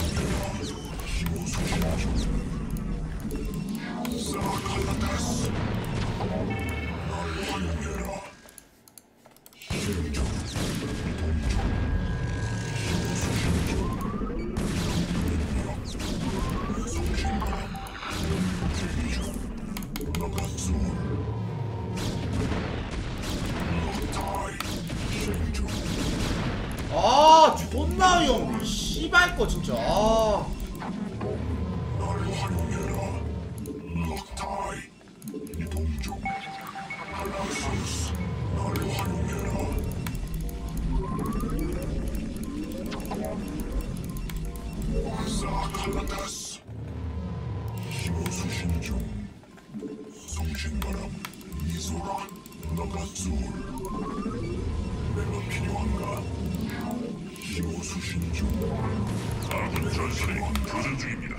아 존나 어이없네 씨발 거 진짜 아. 나를 활용해라. 럭타이 이동 중. 갈라소스 나를 활용해라. 사칼라타스 힘을 수신 중. 성신바람 미소라 너가 줄. 내가 필요한가? 힘을 수신 중. 아군 전선이 교전 중입니다.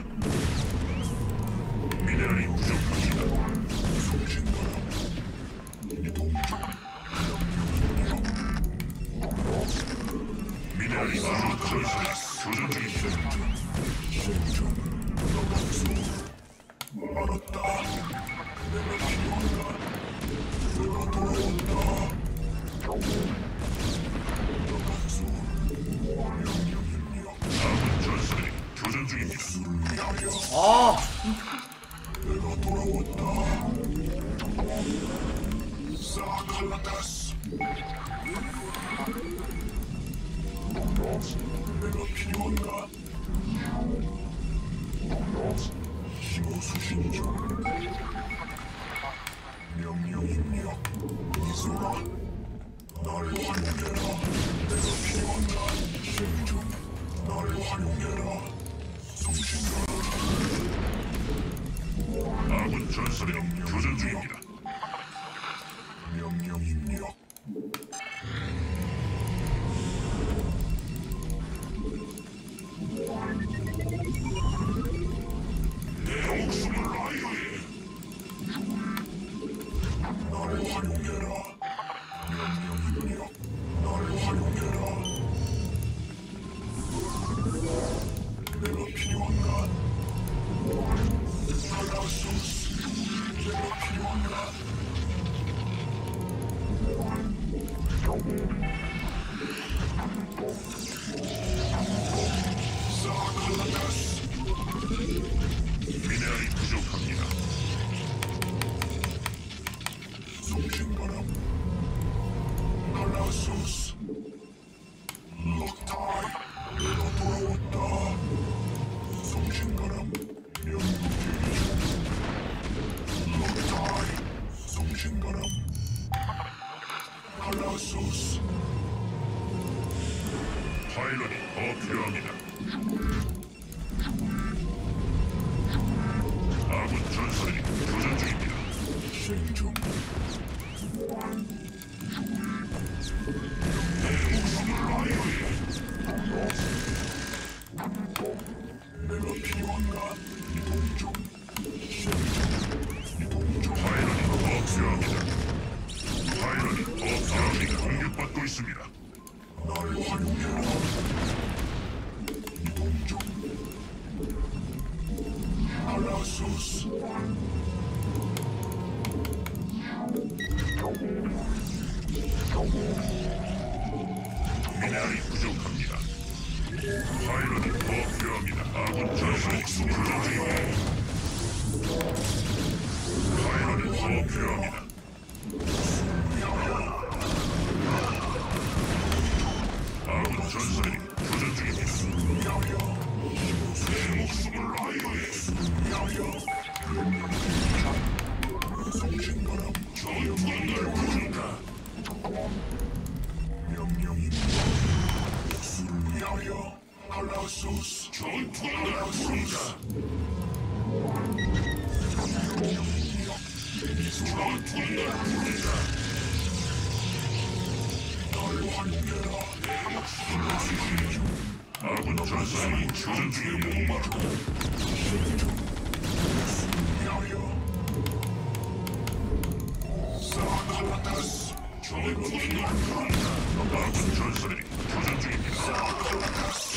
미네랄이 부족합니다. 성신바람 이동 중. 미네랄이 부족합니다. 교전 중입니다. 생존 너가 줄. 알았다. 내가 필요한가? 내가 돌아온다. 너가 줄. 명령입니다. 아군 전선이 교전 중입니다. 수를 위하여. 아. 내가 돌아왔다. 사칼라타스. 내가 필요한가? 힘을 수신 중. 명령입니다. 이소라. 나를 활용해라. 내가 필요한가? 생존. 나를 활용해라. 성신가. 아군 전설이 교전 중입니다. 명령입니다. 내 목숨을 라이어에. 나를 활용해라. 명령입니다. 나를 활용해라. 내가 필요한가? 갈라소스. 내가 필요한가? 사칼라타스. 미네랄이 부족합니다. 성신바람 갈라소스. 럭타이 내가 돌아왔다. 성신바람 명령 대기 중. 럭타이 성신바람 갈라소스. 파일럿이 더 필요합니다. 아군 전선이 교전 중입니다. 생존. 내 목숨을 라이어에. 내가 필요한가? 이동 중. 생존. 이동 중. 파일럿이 더 필요합니다. 파일럿이 더 필요합니다. 공격받고 있습니다. 나를 활용해라. 이동 중. 갈라소스. 미네랄이 부족합니다. 파일럿이 더 필요합니다. 아군 전선이 교전 중입니다. 파일럿이 더 필요합니다. 아군 전선이 교전 중입니다. 내 목숨을 라이어에. 성신바람 전투는 날 부른다. 명령입니다. 목숨을 위하여. 갈라소스 전투는 날 부른다. 명령입니다. 전투는 날 부른다. 나를 활용해라. 내 목숨을 수신 중. 아군 전선이 교전 중에 목마르다. 목숨을 위하여. 사칼라타스 전투는 날 부른다. 아군 전선이 교전 중입니다. 사칼라타스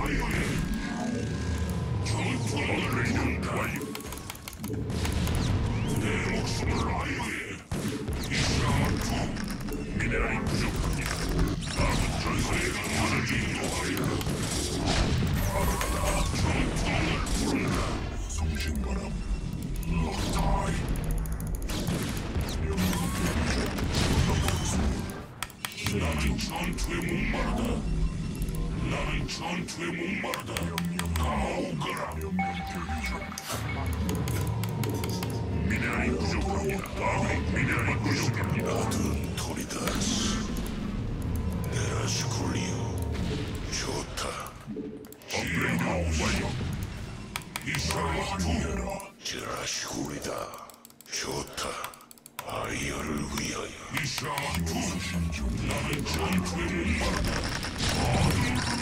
전투 업그레이드 완료. 내 목숨을 아이오에. 이 전투 미네랄이 부족합니다. 아군 전사에게 도전이 요하리라. 전투를 부른다. 성신바람 럭타이. 나는 전투에 목마르다. 나는 전투에 목마르다. 가오거라. 미네랄이 부족합니다. 아군이 미네랄이 부족합니다. 모든 토리다스. 네라스쿨리오. 좋다. 업그레이드 완료. 이샤와투라. 제라스쿨이다. 좋다. 아이어를 위하여. 이샤와투. 나는 전투에 목마르다.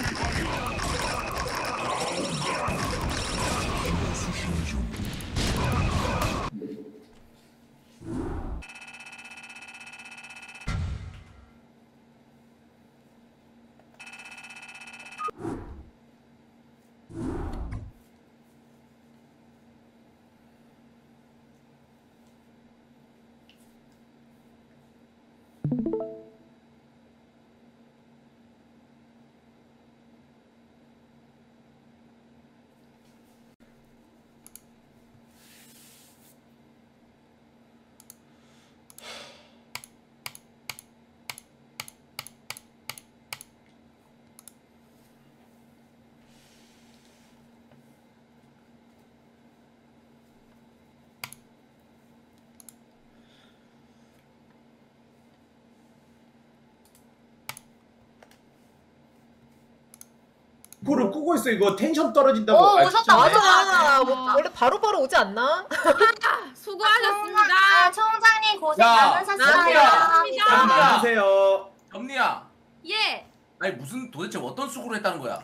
코를 끄고 있어. 이거 텐션 떨어진다고. 오셨다. 맞아. 원래 바로바로 오지 않나? 수고하셨습니다. 총장님 고생 야, 많으셨어요. 잠깐 주세요. 점니야. 예. 아니 무슨 도대체 어떤 수고를 했다는 거야?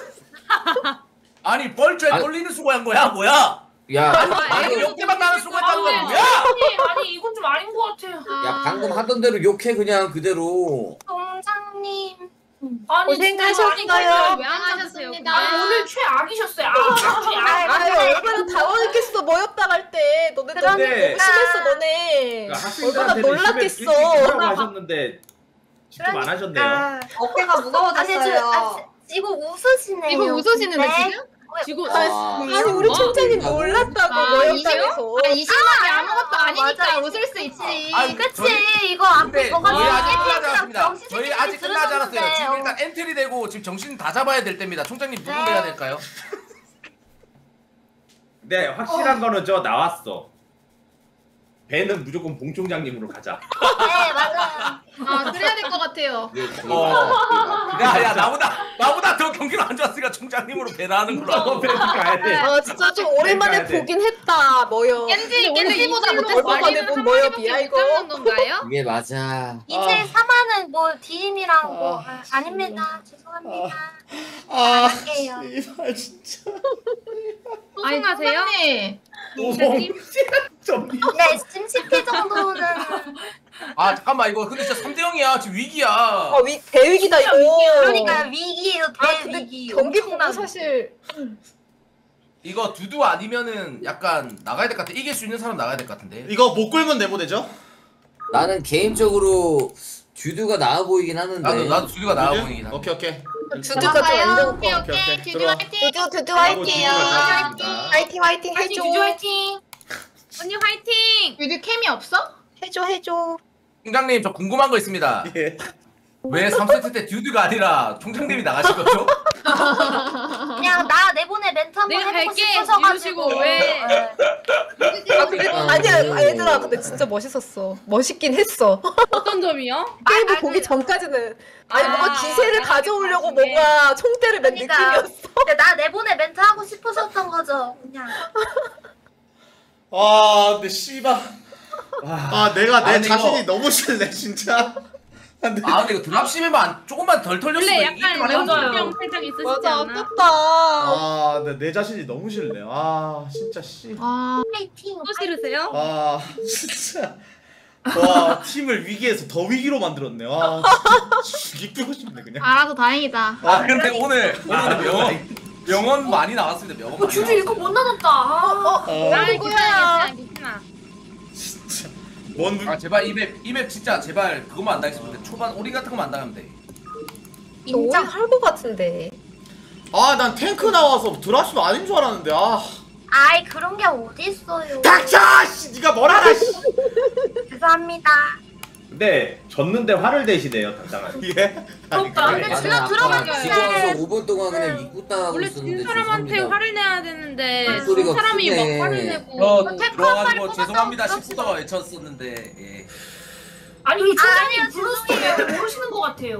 아니 뻘쭘에 떨리는 수고한 거야 뭐야? 야, 아니 역대박 나는 수고했다는 거야 뭐야? 아니 이건 좀 아닌 것 같아요. 야 방금 하던 대로 욕해 그냥 그대로. 총장님. 아니 고생하셨어요. 왜 안 하셨습니다. 아니 오늘 최악이셨어요. 아유 얼마나 당황했겠어 모였다 갈 때. 너네들 너무 근데- 심했어 너네. 얼마나 학생들한테는 놀랐겠어. 일찍 하셨는데 직접 안 하셨네요. 어깨가 무거워졌어요. 이거 웃으시네요. 이거 웃으시는데 네? 지금? 지금 아니 우리 총장님 놀랐다고 모였다면서. 이 시간에 아무것도 아니니까 맞아. 웃을 수 있지. 아니, 그치 저희- 이거 앞에 근데 뭐가 저희 아직 있는 끝나지 게 않았습니다. 정신 저희 차리게 아직 끝나지 않았어요. 지금 들으셨는데. 일단 엔트리 되고 지금 정신 다 잡아야 될 때입니다. 총장님 누구 네. 내야 될까요? 네, 확실한 거는 저 나왔어. 배는 무조건 봉 총장님으로 가자. 네 맞아요. 아 그래야 될 것 같아요. 야 나보다 더 경기를 안 좋았으니까 총장님으로 배나하는 걸로. 배는 가야 돼. 아 진짜 좀 오랜만에 가야 돼. 보긴 했다 모여. 깬지보다 못했어. 얼마 만에 본 모여비야 이거. 못 건가요? 이게 맞아. 이제 3화는 뭐 DM이랑 뭐 아닙니다. 죄송합니다. 아, 할게요. 씨발 진짜. 소송하세요? 점니. 네, 지금 10회 정도는 아 잠깐만 이거 근데 진짜 3대 0이야 지금 위기야. 대위기다 이거. 그러니까 위기예요. 근데 대위기. 경기 보면 사실 이거 두두 아니면은 약간 나가야 될 것 같아. 이길 수 있는 사람 나가야 될 것 같은데. 이거 못 끌면 내보내죠? 나는 개인적으로 듀두가 나아 보이긴 하는데. 나도 두두가 나아 보이긴 하네. 오케이 오케이. 두두가 좀 완전 오케이 오케이. 듀듀 화이팅. 두두 화이팅이요. 화이팅 화이팅 해줘. 듀듀 화이팅. 언니 화이팅. 듀듀 캠이 없어? 해줘. 총장님 저 궁금한 거 있습니다. 예. 왜 3세트 때 듀두가 아니라 총장님이 나가신 거죠? 그냥 나 내보내 멘트 한번 내가 해보고 갈게. 싶어서가지고. 이러시고 왜? 근데 아니야 얘들아 근데 진짜 멋있었어. 멋있긴 했어. 어떤 점이요? 게임을 보기 전까지는 아니 뭔가 기세를 가져오려고 뭔가 총대를 맨 그러니까. 느낌이었어. 근데 나 내보내 멘트 하고 싶으셨던 거죠. 그냥. 아 근데 씨발. 아 내가 내 아니, 자신이 이거- 너무 싫네 진짜. 근데 이거 드랍심에만 조금만 덜 털렸으면 원래 이길 약간 만했는데. 연습병 살짝 있으시지 맞아 않아? 아깝다. 아 근데 내 자신이 너무 싫네. 아 진짜 씨. 아 파이팅. 또 싫으세요? 아 진짜. 와 팀을 위기에서 더 위기로 만들었네. 와 진짜 죽이고 싶네 그냥. 알아서 다행이다. 아 근데 오늘 명언 많이 나왔습니다. 명언 많이 주주 이거 못 나눴다. 괜찮아 괜찮아. 진짜 뭔 아 제발 이맵 진짜 제발 그것만 안 당했으면 돼. 초반 오리 같은 거만 안 당하면 돼. 인정 할것 같은데. 난 탱크 나와서 드랍십 아닌 줄 알았는데. 아이 그런 게 어디 있어요. 닥쳐! 씨 니가 뭘 알아 씨. 죄송합니다. 근데 졌는데 화를 내시네요 당당하게. 예? 부럽다. 근데 나는 진짜 아까 들어가게. 지금에서 5분 동안 그냥 입고 따라하고 원래 있었는데 진 사람한테 죄송합니다. 화를 내야 되는데 목소리가 진 사람이 크네. 막 화를 내고 들어가지고 죄송합니다 싶어서 외쳤었는데 예. 아니 이 총장님 아니요, 불렀을 때 모르시는 것 같아요.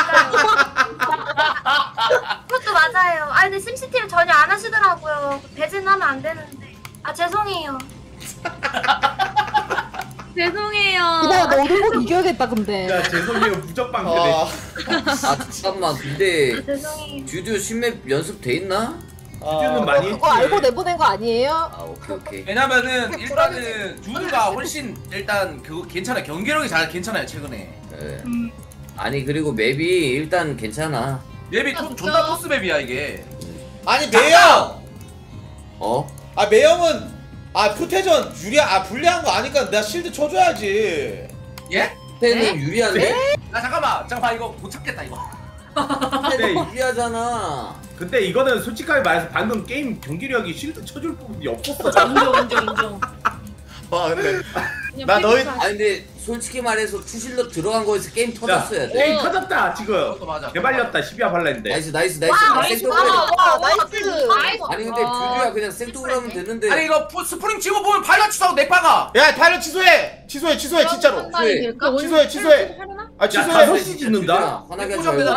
그것도 맞아요. 아니 근데 심시티를 전혀 안 하시더라고요. 배제하면 안 되는데. 아 죄송해요. 죄송해요. 이거 너 오른쪽 이겨야겠다 근데. 야 죄송해요 무적방패네. 잠깐만 근데 죄송해요. 듀듀 신맵 연습 돼 있나? 듀듀는 많이 했지. 그거 알고 내보낸 거 아니에요? 오케이. 왜냐면은 일단은 듀드가 훨씬 일단 그거 괜찮아요. 경기력이 잘 괜찮아요 최근에. 네. 아니 그리고 맵이 일단 괜찮아. 맵이 존나 토스 맵이야 이게. 아니 매형! 매형은 프테전 불리한 거 아니까 내가 실드 쳐줘야지. 예? 프테는 유리한데? 잠깐만 이거 못 찾겠다 이거. 프테는 유리하잖아. 근데 이거는 솔직하게 말해서 방금 게임 경기력이 실드 쳐줄 부분이 없었어. 인정. 근데 나 너희 아니 근데 솔직히 말해서 투실로 들어간 거에서 게임 터졌어야 돼. 게임 터졌다 지금. 개발렸다 12합 할라 했는데. 나이스. 나이스. 아니 근데 듀듀야 그냥 생뚱으로 하면 되는데. 아니 이거 스프링 치고 보면 파일럿 취소하고 넥바가. 야 파일럿 취소해 진짜로. 취소해. 취소해. 야 5시 짓는다. 화나게 하지 말고.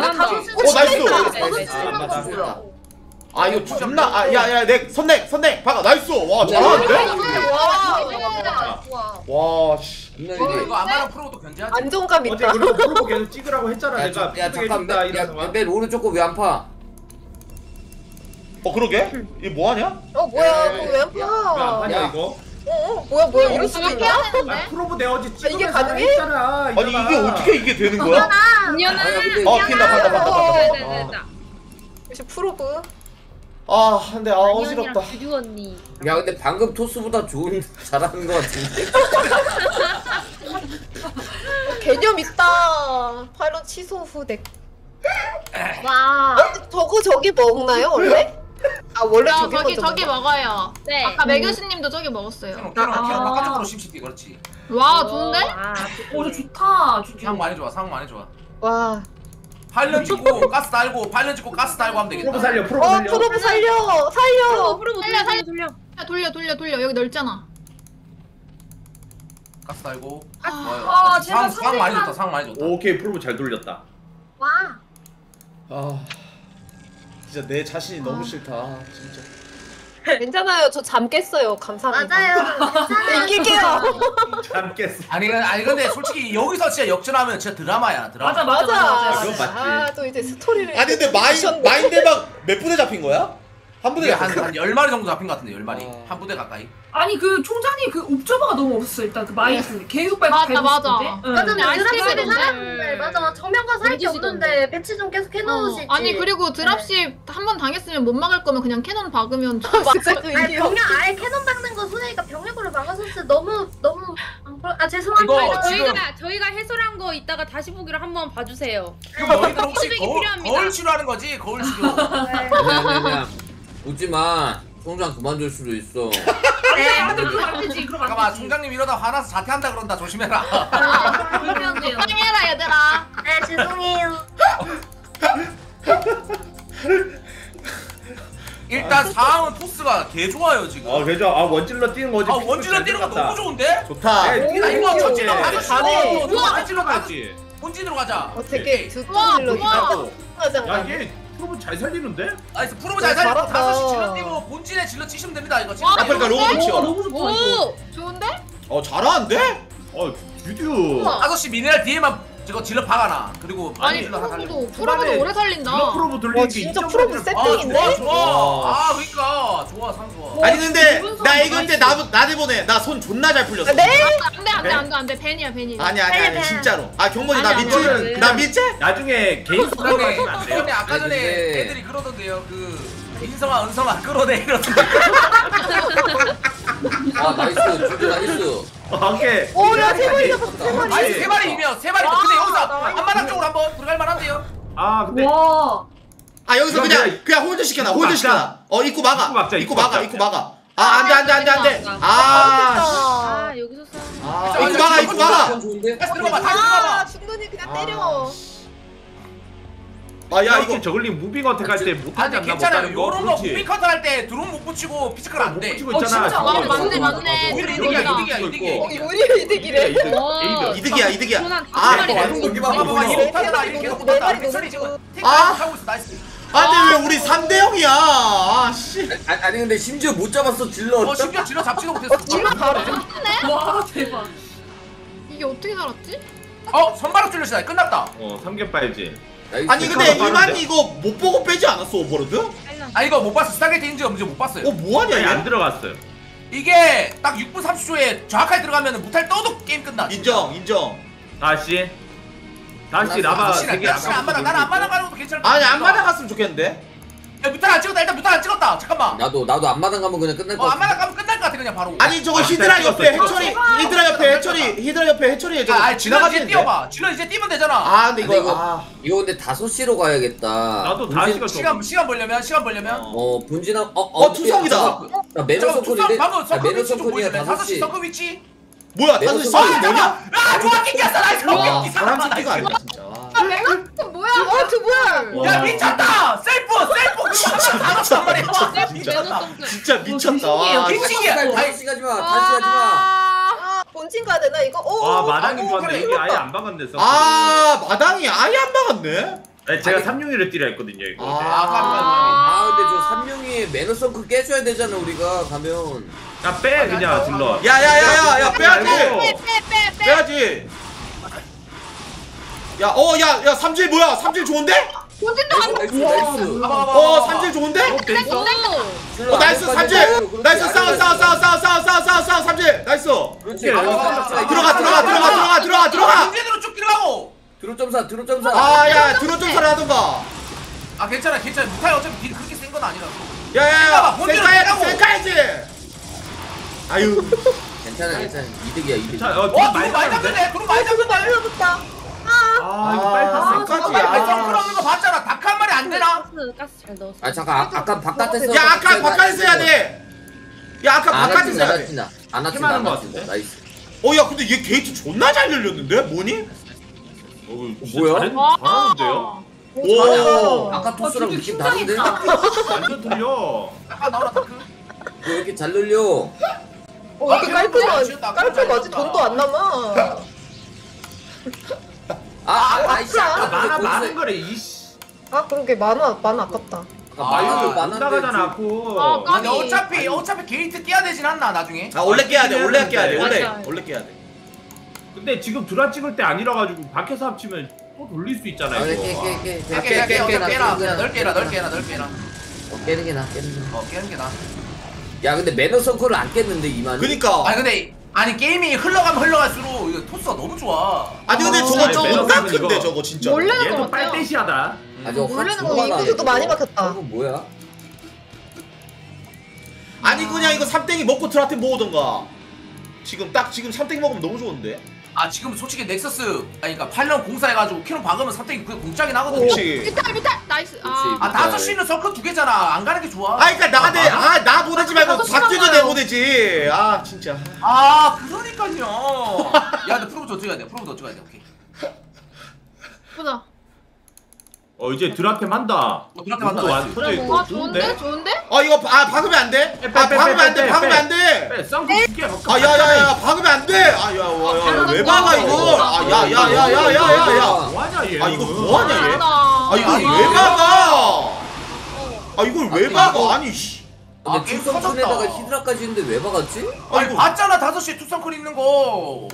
나이스. 이거 존나 야야 넥 선넥 박아. 나이스. 와 잘하는데? 와 씨. 이거 아마랑 프로도 견제하지. 안정감 있다. 어제 그리고 프로 계속 찍으라고 했잖아. 내가 야 잠깐 맨 오른쪽 거 왜 안 파? 그러게? 이게 뭐하냐? 뭐야 그거 왜 왜안 아파? 파냐 이거? 뭐야 이럴 수도 있나? 프로브 내가 어제 이게 찍으면서 가능해? 했잖아. 아니 이게 어떻게 이게 되는 거야? 미연아. 핀다. 역시 프로브. 근데 어지럽다. 주주 언니. 야 근데 방금 토스보다 잘하는 거 같은데. 개념 있다. 파일럿 취소 후 넥. 와. 저기 먹나요 원래? 원래 저기 먹어요. 네. 아까 매교수님도 저기 먹었어요. 캐논 바깥쪽으로 심시티 그렇지. 와 좋은데? 저 좋다. 상황 많이 좋아. 상황 많이 좋아. 와. 파일럿 찍고 가스 달고 하면 되겠다. 프로브 살려. 프로브 살려. 돌려 여기 넓잖아. 가스 달고. 제발 상황 많이 좋다. 상황 많이 좋다. 오케이 프로브 잘 돌렸다. 진짜 내 자신이 너무 싫다 진짜. 괜찮아요. 저 잠 깼어요. 감사합니다. 맞아요. 이길게요. 잠 깼어. 아니 근데 솔직히 여기서 진짜 역전하면 진짜 드라마야. 드라마. 맞아. 그건 맞지. 또 이제 스토리를. 아니 근데 마인 대박 몇 부대 잡힌 거야? 한 부대 한 10마리 정도 잡힌 것 같은데 10마리. 한 부대 가까이. 아니 그 총장님 그 옵저버가 너무 없었어. 일단 그 마이크 계속 맞아. 맞아. 드랍십이 아이스크림인데. 사람인데 맞아. 정면과 살 게 없는데 배치 좀 계속 해놓으시지. 아니 그리고 드랍십 한 번 당했으면 못 막을 거면 그냥 캐논 박으면 아니 병력 아예 캐논 박는 거 손해니까 병력으로 막아줬을 너무 죄송합니다. 저희가 해설한 거 이따가 다시 보기로 한번 봐주세요. 그럼 너희들 혹시 필요합니다. 거울 치료하는 거지? 거울 치료. 그냥 웃지마. 총장 그만둘 수도 있어. 안 되지. 그럼 안 잠깐만 되지. 총장님 이러다 화나서 자퇴한다 그런다. 조심해라. 적당해라 얘들아. 네 죄송해요. 일단 상황은 토스가 개 좋아요 지금. 그죠. 원질러 뛰는 거 어제. 원질러 뛰는 거 너무 좋은데? 좋다. 이거 첫 찔러 가자. 잘해. 우와 찔러 가지. 본진으로 가자. 어떻게 두 우와, ton일로 우와. 야 얘 프로브 잘 살리는데? 나이스 프로브 잘 살리고 잘한다. 5시 질러 뛰고 본진에 질러 치시면 됩니다 이거. 와, 그러니까 로봇 치워라. 너무 좋다. 이거. 좋은데? 잘하는데? 듀듀. 5시 미네랄 뒤에만 저거 질러 박아놔. 그리고 아니 질러 다 살리고. 프로보도 오래 살린다. 프로브 돌리는 게 진짜 2.5 프로브 라 세팅인데? 좋아. 그러니까 좋아 상 좋아. 아니 근데 나 이거 때 나 대본에 나 손 존나 잘 풀렸어. 네? 안돼 벤이야. 아니 진짜로. 아 경mon이 나 아니, 믿지? 아니. 나 믿지? 나중에 개인 수당 하시면 안 돼요? 근데 아까 전에 근데- 애들이 그러던데요. 그 인성아 은성아 끌어내 이러던데. 아 나이스 주제 나이스. 오케이. 오야 세마리 잡았어 세마리. 아니 세 마리이면 세 마리. 근데 여기서 앞마당 쪽으로 한번 들어갈 만한데요. 아 근데 와. 아 여기서 그럼 그냥 홀드 시켜놔. 입구 홀드 막자. 시켜놔. 입구 막아. 입구 막자, 입구 입구 막아. 막자. 입구 막아. 아 안돼. 아 여기서 싸. 아, 입구 막아. 입구 막아. 좋은데? 다시 들어가봐. 다시 들어가봐. 중근이 그냥 때려. 아 야 야 이거 이거 저글링 무빙 어택 할때 아 못하지 근데 않나 괜찮아요. 못하는 거? 요런 거 그렇지. 무빙 커터 할 때 드론 못 붙이고 피지컬 안 못 돼. 붙이고 있잖아. 진짜? 맞네. 오히려 이득이야. 오히려 이득이래. 이득이야. 한 아, 마리 봐봐 이거 못한다. 이렇게 계속 붙었다. 백설이 지금 아. 하고 있어. 나이스. 아 근데 왜 우리 3대 0이야? 아 씨. 아니 근데 심지어 못 잡았어 딜러. 심지어 질러 잡지도 못했어. 질러 바로. 와 대박. 이게 어떻게 살았지? 선발로 뚫렸어. 끝났다. 삼겹 빨지. 아니 근데 이만이 이거 못 보고 빼지 않았어 오버로드? 아 이거 못 봤어. 스타게이트 인지가 문제 못 봤어요. 뭐하냐 아니 얘? 안 들어갔어요. 이게 딱 6분 30초에 정확하게 들어가면 무탈 떠도 게임 끝나. 인정. 다시 나봐. 되게 나는 안 받아 가는 것도 괜찮을 것 아니 같아. 안 맞아갔으면 좋겠는데. 야 무탈 안 찍었다. 일단 무탈 안 찍었다. 잠깐만. 나도 앞마당 가면 그냥 끝날 것 안 같아. 받아 가면 끝날 것 같아 그냥 바로. 아니 저거 아, 히드라 찍었어, 옆에 찍었어. 해처리. 히드라 옆에 해처리에 저거 질러 이제 지나가지는데. 뛰어봐. 질러 이제 뛰면 되잖아. 아 근데 근데 이거 이거 근데 5시로 가야겠다. 나도 본진- 5시가 시간 벌려면 본진아 투성이다. 나 매너 서클인데. 방금 나 서클 매너 위치 좀 서클이야 보여줄래? 5시 5시. 서클 위치. 뭐야 내가 다섯 시 좀- 뭐냐? 아 정확히 꼈어. 나이스. 와 오케이, 사람 나이스. 새끼가 아니야 진짜. 뭐야? 두 뭐야? 야 미쳤다. 셀프 그거 다 넣었단 말이야. 진짜 미쳤다. 와. 미치게. 다시 가지 마. 다시 가지 마. 본진 가야 되나 이거? 와 마당이 아이고, 좋았는데 그래, 이게 아예 이겼다. 안 박았네. 아 마당이 아예 안 박았네. 아니, 제가 361을 뛰라 했거든요 이거. 근데 저 3명이 매너 서클 깨줘야 되잖아 우리가 가면. 빼 그냥 질러. 야야야야 빼야지. 말고. 빼야지. 야 삼질 뭐야? 삼질 좋은데? 본진도 안 나이스. 삼질 좋은데? 됐어? 나이스 삼질. 나이스 싸워 삼질. 나이스. 그렇지. 들어가. 문제대로 쭉 들어가고. 드론 점사. 아야 드론 좀 사라 하던가. 아 괜찮아. 무탈 어차피 딜 그렇게 센 건 아니라서. 야야야 본대로 쌩까야지. 아유. 괜찮아. 이득이야 이득. 자, 와 돈 많이 잡는데. 돈 많이 잡는데. 흘러붙다. 이거 빨리 탔어. 쌩까지. 없는 거 봤잖아. 닭 한 마리 안 되나? 가스 잘 넣었어. 아 잠깐 아까 바깥에서. 야 아까 바깥에서 해야 돼. 야 아까 바깥에서 해야 돼. 안 힘하는 거 맞춘다. 같은데? 나이스. 야 근데 얘 게이트 존나 잘 열렸는데 뭐니? 뭐야? 잘하는데요? 오. 아까 토스랑 느낌 다른데? 완전 틀려. 아까 나오라 다크. 왜 이렇게 잘 늘려? 이렇게 깔끔하지? 돈도 안 남아. 아이씨. 만화 많은 거래 이씨. 아 그러게 만화 아깝다. 마이크 못 많은데 나가잖아 아고. 근데 어차피 게이트 깨야 되진 않나 나중에. 아 원래 깨야 돼. 원래 깨야 돼. 맞아. 원래 깨야 돼. 근데 지금 드라 찍을 때 아니라 가지고 밖에서 합치면 또 돌릴 수 있잖아 이거. 깨라. 넓게 해라. 깨는 게 나아. 깨는 게 나. 야 근데 매너 서클을 안 깼는데 이만이. 그니까. 아니 게임이 흘러가면 흘러갈수록 이거 토스가 너무 좋아. 아니 근데 저거 아니, 존나 매너는 큰데 이거 저거 진짜. 원래는 것 얘도 같아요. 빨대시하다. 모르는 거 이거도 많이 막혔다. 이거 뭐야? 아니 그냥 이거 삼땡이 먹고 트라테 모으던가. 지금 3땡이 먹으면 너무 좋은데. 아 지금 솔직히 넥서스 그러니까 8년 공사해가지고 키로 박으면 3땡이 그냥 공짜긴 하거든. 그렇지. 미탈 나이스. 아 5시는 서클 2개잖아. 안 가는 게 좋아. 아 그니까 나 보내지 말고 박준이 내 보내지. 아 진짜. 아 그러니까요. 야 근데 프로부터 어떻게 해야 돼? 오케이. 보자. 이제 드라템 한다. 드라템 한다. 완 터져 있고 좋은데? 이거 박으면 안 돼? 박으면 안 돼. 쌍둥이 두개 아 야야야 박으면 안 돼. 왜 박아 이거? 야야야야야야야. 뭐하냐 얘. 아 이거 뭐하냐 얘? 아 이걸 왜 박아? 이걸 왜 박아? 아니 씨. 근데 게임 투성촌에다가 터졌다. 히드라까지 있는데 왜 박았지? 아니 봤잖아 5시에 투성클 있는 거.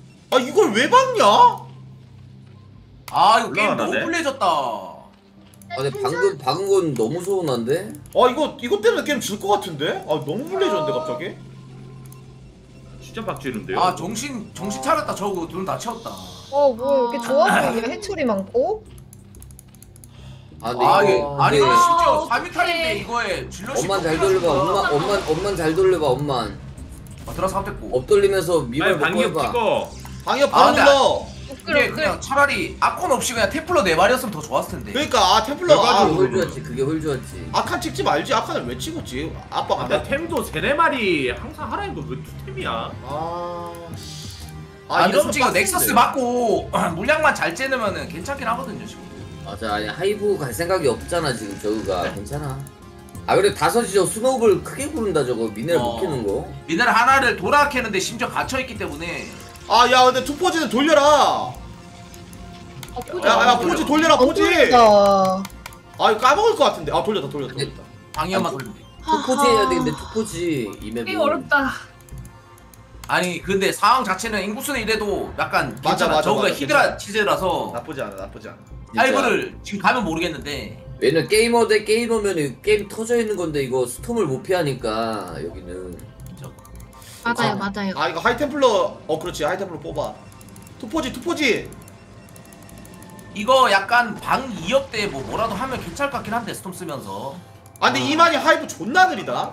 이걸 왜 박냐? 아 이거 게임 너무 올라가네. 불리해졌다. 아니 방금 박은 건 너무 서운한데? 이거 때문에 게임 질 것 같은데? 너무 불리해졌는데 갑자기? 진짜 박쥐는데요? 아 정신 차렸다. 저거 돈 다 채웠다. 뭐 이렇게 좋아 보이냐 해초리 많고. 아니 아니 이거 심지어 3위탈인데 이거에 질럿이 엄만 잘 돌려봐. 엄만 잘 돌려봐. 엄만. 들어서 됐고. 엎돌리면서 미발 먹고 해봐. 방역 바로 눌러. 이게 그냥 차라리 아콘 없이 그냥 템플러 4마리였으면 더 좋았을 텐데. 그러니까 템플러 홀 좋았지. 그게 홀 좋았지. 아칸 찍지 말지. 아칸을 왜 찍었지? 아빠가 근데 템도 3-4마리 항상 하라는 거 왜 2템이야? 근데 솔직히 넥서스 맞고 물량만 잘 째놓으면 괜찮긴 하거든요 지금. 맞아. 아니 하이브 갈 생각이 없잖아 지금 저거가. 괜찮아. 그래 5시 저 스노우볼 크게 부른다 저거. 미네랄 못 캐는 거. 미네랄 하나를 돌아 캐는데 심지어 갇혀있기 때문에. 야 근데 투포지는 돌려라. 야 포지 돌려라 포지. 이거 까먹을 것 같은데. 돌렸다. 방위험만 돌리면 돼. 투포지 해야 되는데 투포지 이맵. 이거 어렵다. 아니 근데 상황 자체는 인구수는 이래도 약간 괜찮아. 맞아, 저거가 맞아, 히드라 치즈라서 나쁘지 않아. 하이브를 지금 가면 모르겠는데. 얘는 게이머 대 게이머면 게임 터져 있는 건데 이거 스톰을 못 피하니까 여기는. 맞아요. 이거 하이템플러 그렇지. 하이템플러 뽑아. 투포지. 이거 약간 방 2업 때 뭐라도 하면 괜찮을 것 같긴 한데 스톰 쓰면서. 근데 이만희 하이브 존나 느리다.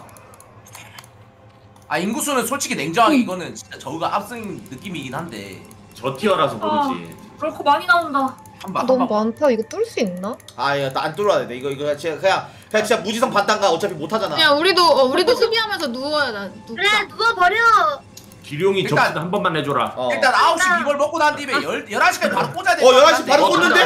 인구수는 솔직히 냉정하게 이거는 진짜 저우가 앞선 느낌이긴 한데. 저 티어라서 모르지. 그렇고 많이 나온다. 너무 많다. 이거 뚫을 수 있나? 안 뚫어야 돼. 이거 그냥 진짜 무지성 반단가 어차피 못 하잖아. 그냥 우리도 수비하면서 누워야 그래 누워버려. 기룡이 접수도 한 번만 해줘라. 일단 9시 이걸 먹고 난 뒤에 11시까지 바로 꽂아야 돼. 11시 바로 꽂는데?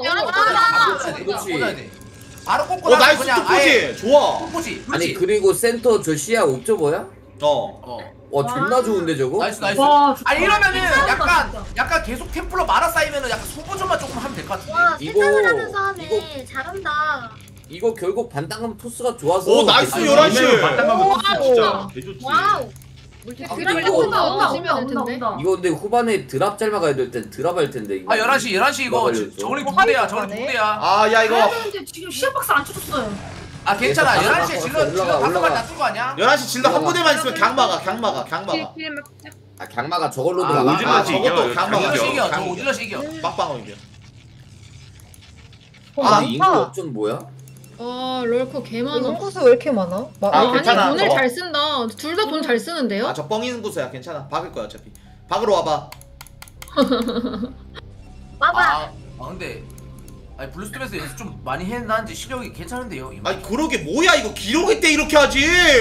그렇지. 바로 꽂고 나서 나이스 그냥 투포지. 좋아. 투포지. 아니 그리고 센터 저 시야 옵저버야? 존나 좋은데 저거? 나이스. 와, 이러면은 약간 계속 템플러 많아 쌓이면은 약간 소보전만 조금 하면 될 것 같은데. 와 생각을 하면서 하네. 잘한다. 이거 결국 반당하면 토스가 좋아서. 나이스 11시. 반당하면 진짜 개좋지. 와우. 이거 근데 후반에 드랍 잘 막아야 될 텐데 드랍 할 텐데 이거. 11시 이거 저글링 2대야. 야 이거. 근데 지금 시야박스 안 쳐줬어요. 괜찮아. 11시에 질러 5발 놔둔 거 아니야? 11시 질러 한 부대만 있으면 강마가. 강마가 저걸로 아, 들어가. 오질러지 저것도 이겨. 강마가. 오질러시 이겨. 빡빡하고 이겨. 인구 좀 뭐야? 롤코 개 많아. 인구수 왜 이렇게 많아? 괜찮아. 아니 돈을 잘 쓴다. 둘 다 돈 잘 쓰는데요? 저 뻥이는 구수야. 괜찮아. 박을 거야 어차피. 박으러 와봐. 와봐. 근데 블루스톰에서 연습 좀 많이 했나는지 실력이 괜찮은데요. 그러게 뭐야 이거 기록일 때 이렇게 하지.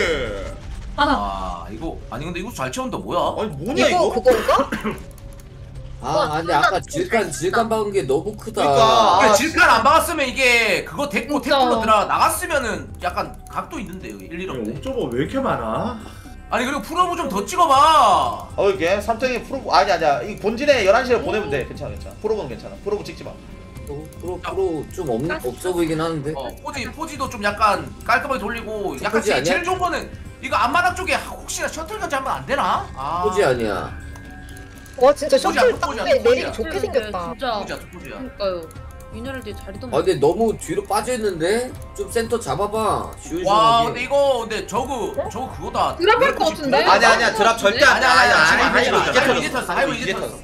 근데 이거 잘 채운다 뭐야? 뭐냐 이거? 그건가? 근데 아까 질감 박은 게 너무 크다. 그러니까. 질칸 안 박았으면 이게 그거 됐고 템플러 나갔으면은 약간 각도 있는데 여기 1, 2업 옵저버 왜 이렇게 많아? 그리고 프로브 좀 더 찍어봐. 이게 3등이 프로브 아니야. 이 본진에 11시에 보내면 돼. 괜찮아. 프로브는 괜찮아. 프로브 찍지 마. 프로 좀 없어 보이긴 하는데. 포지도 좀 약간 깔끔하게 돌리고 약간 제일 좋은 거는 이거 앞마당 쪽에 혹시나 셔틀까지 하면 안 되나? 포지 아니야. 와 진짜 셔틀 포지야, 땅에 내리기 포지야. 좋게 생겼다. 포지야. 그러니까요. 미네랄 되게 잘 이동. 근데 너무 뒤로 빠져 있는데 좀 센터 잡아봐. 근데 이거 저거 그거다. 드랍할 것 같은데? 아니야. 드랍 절대 아니야. 하이브 이제 탔어.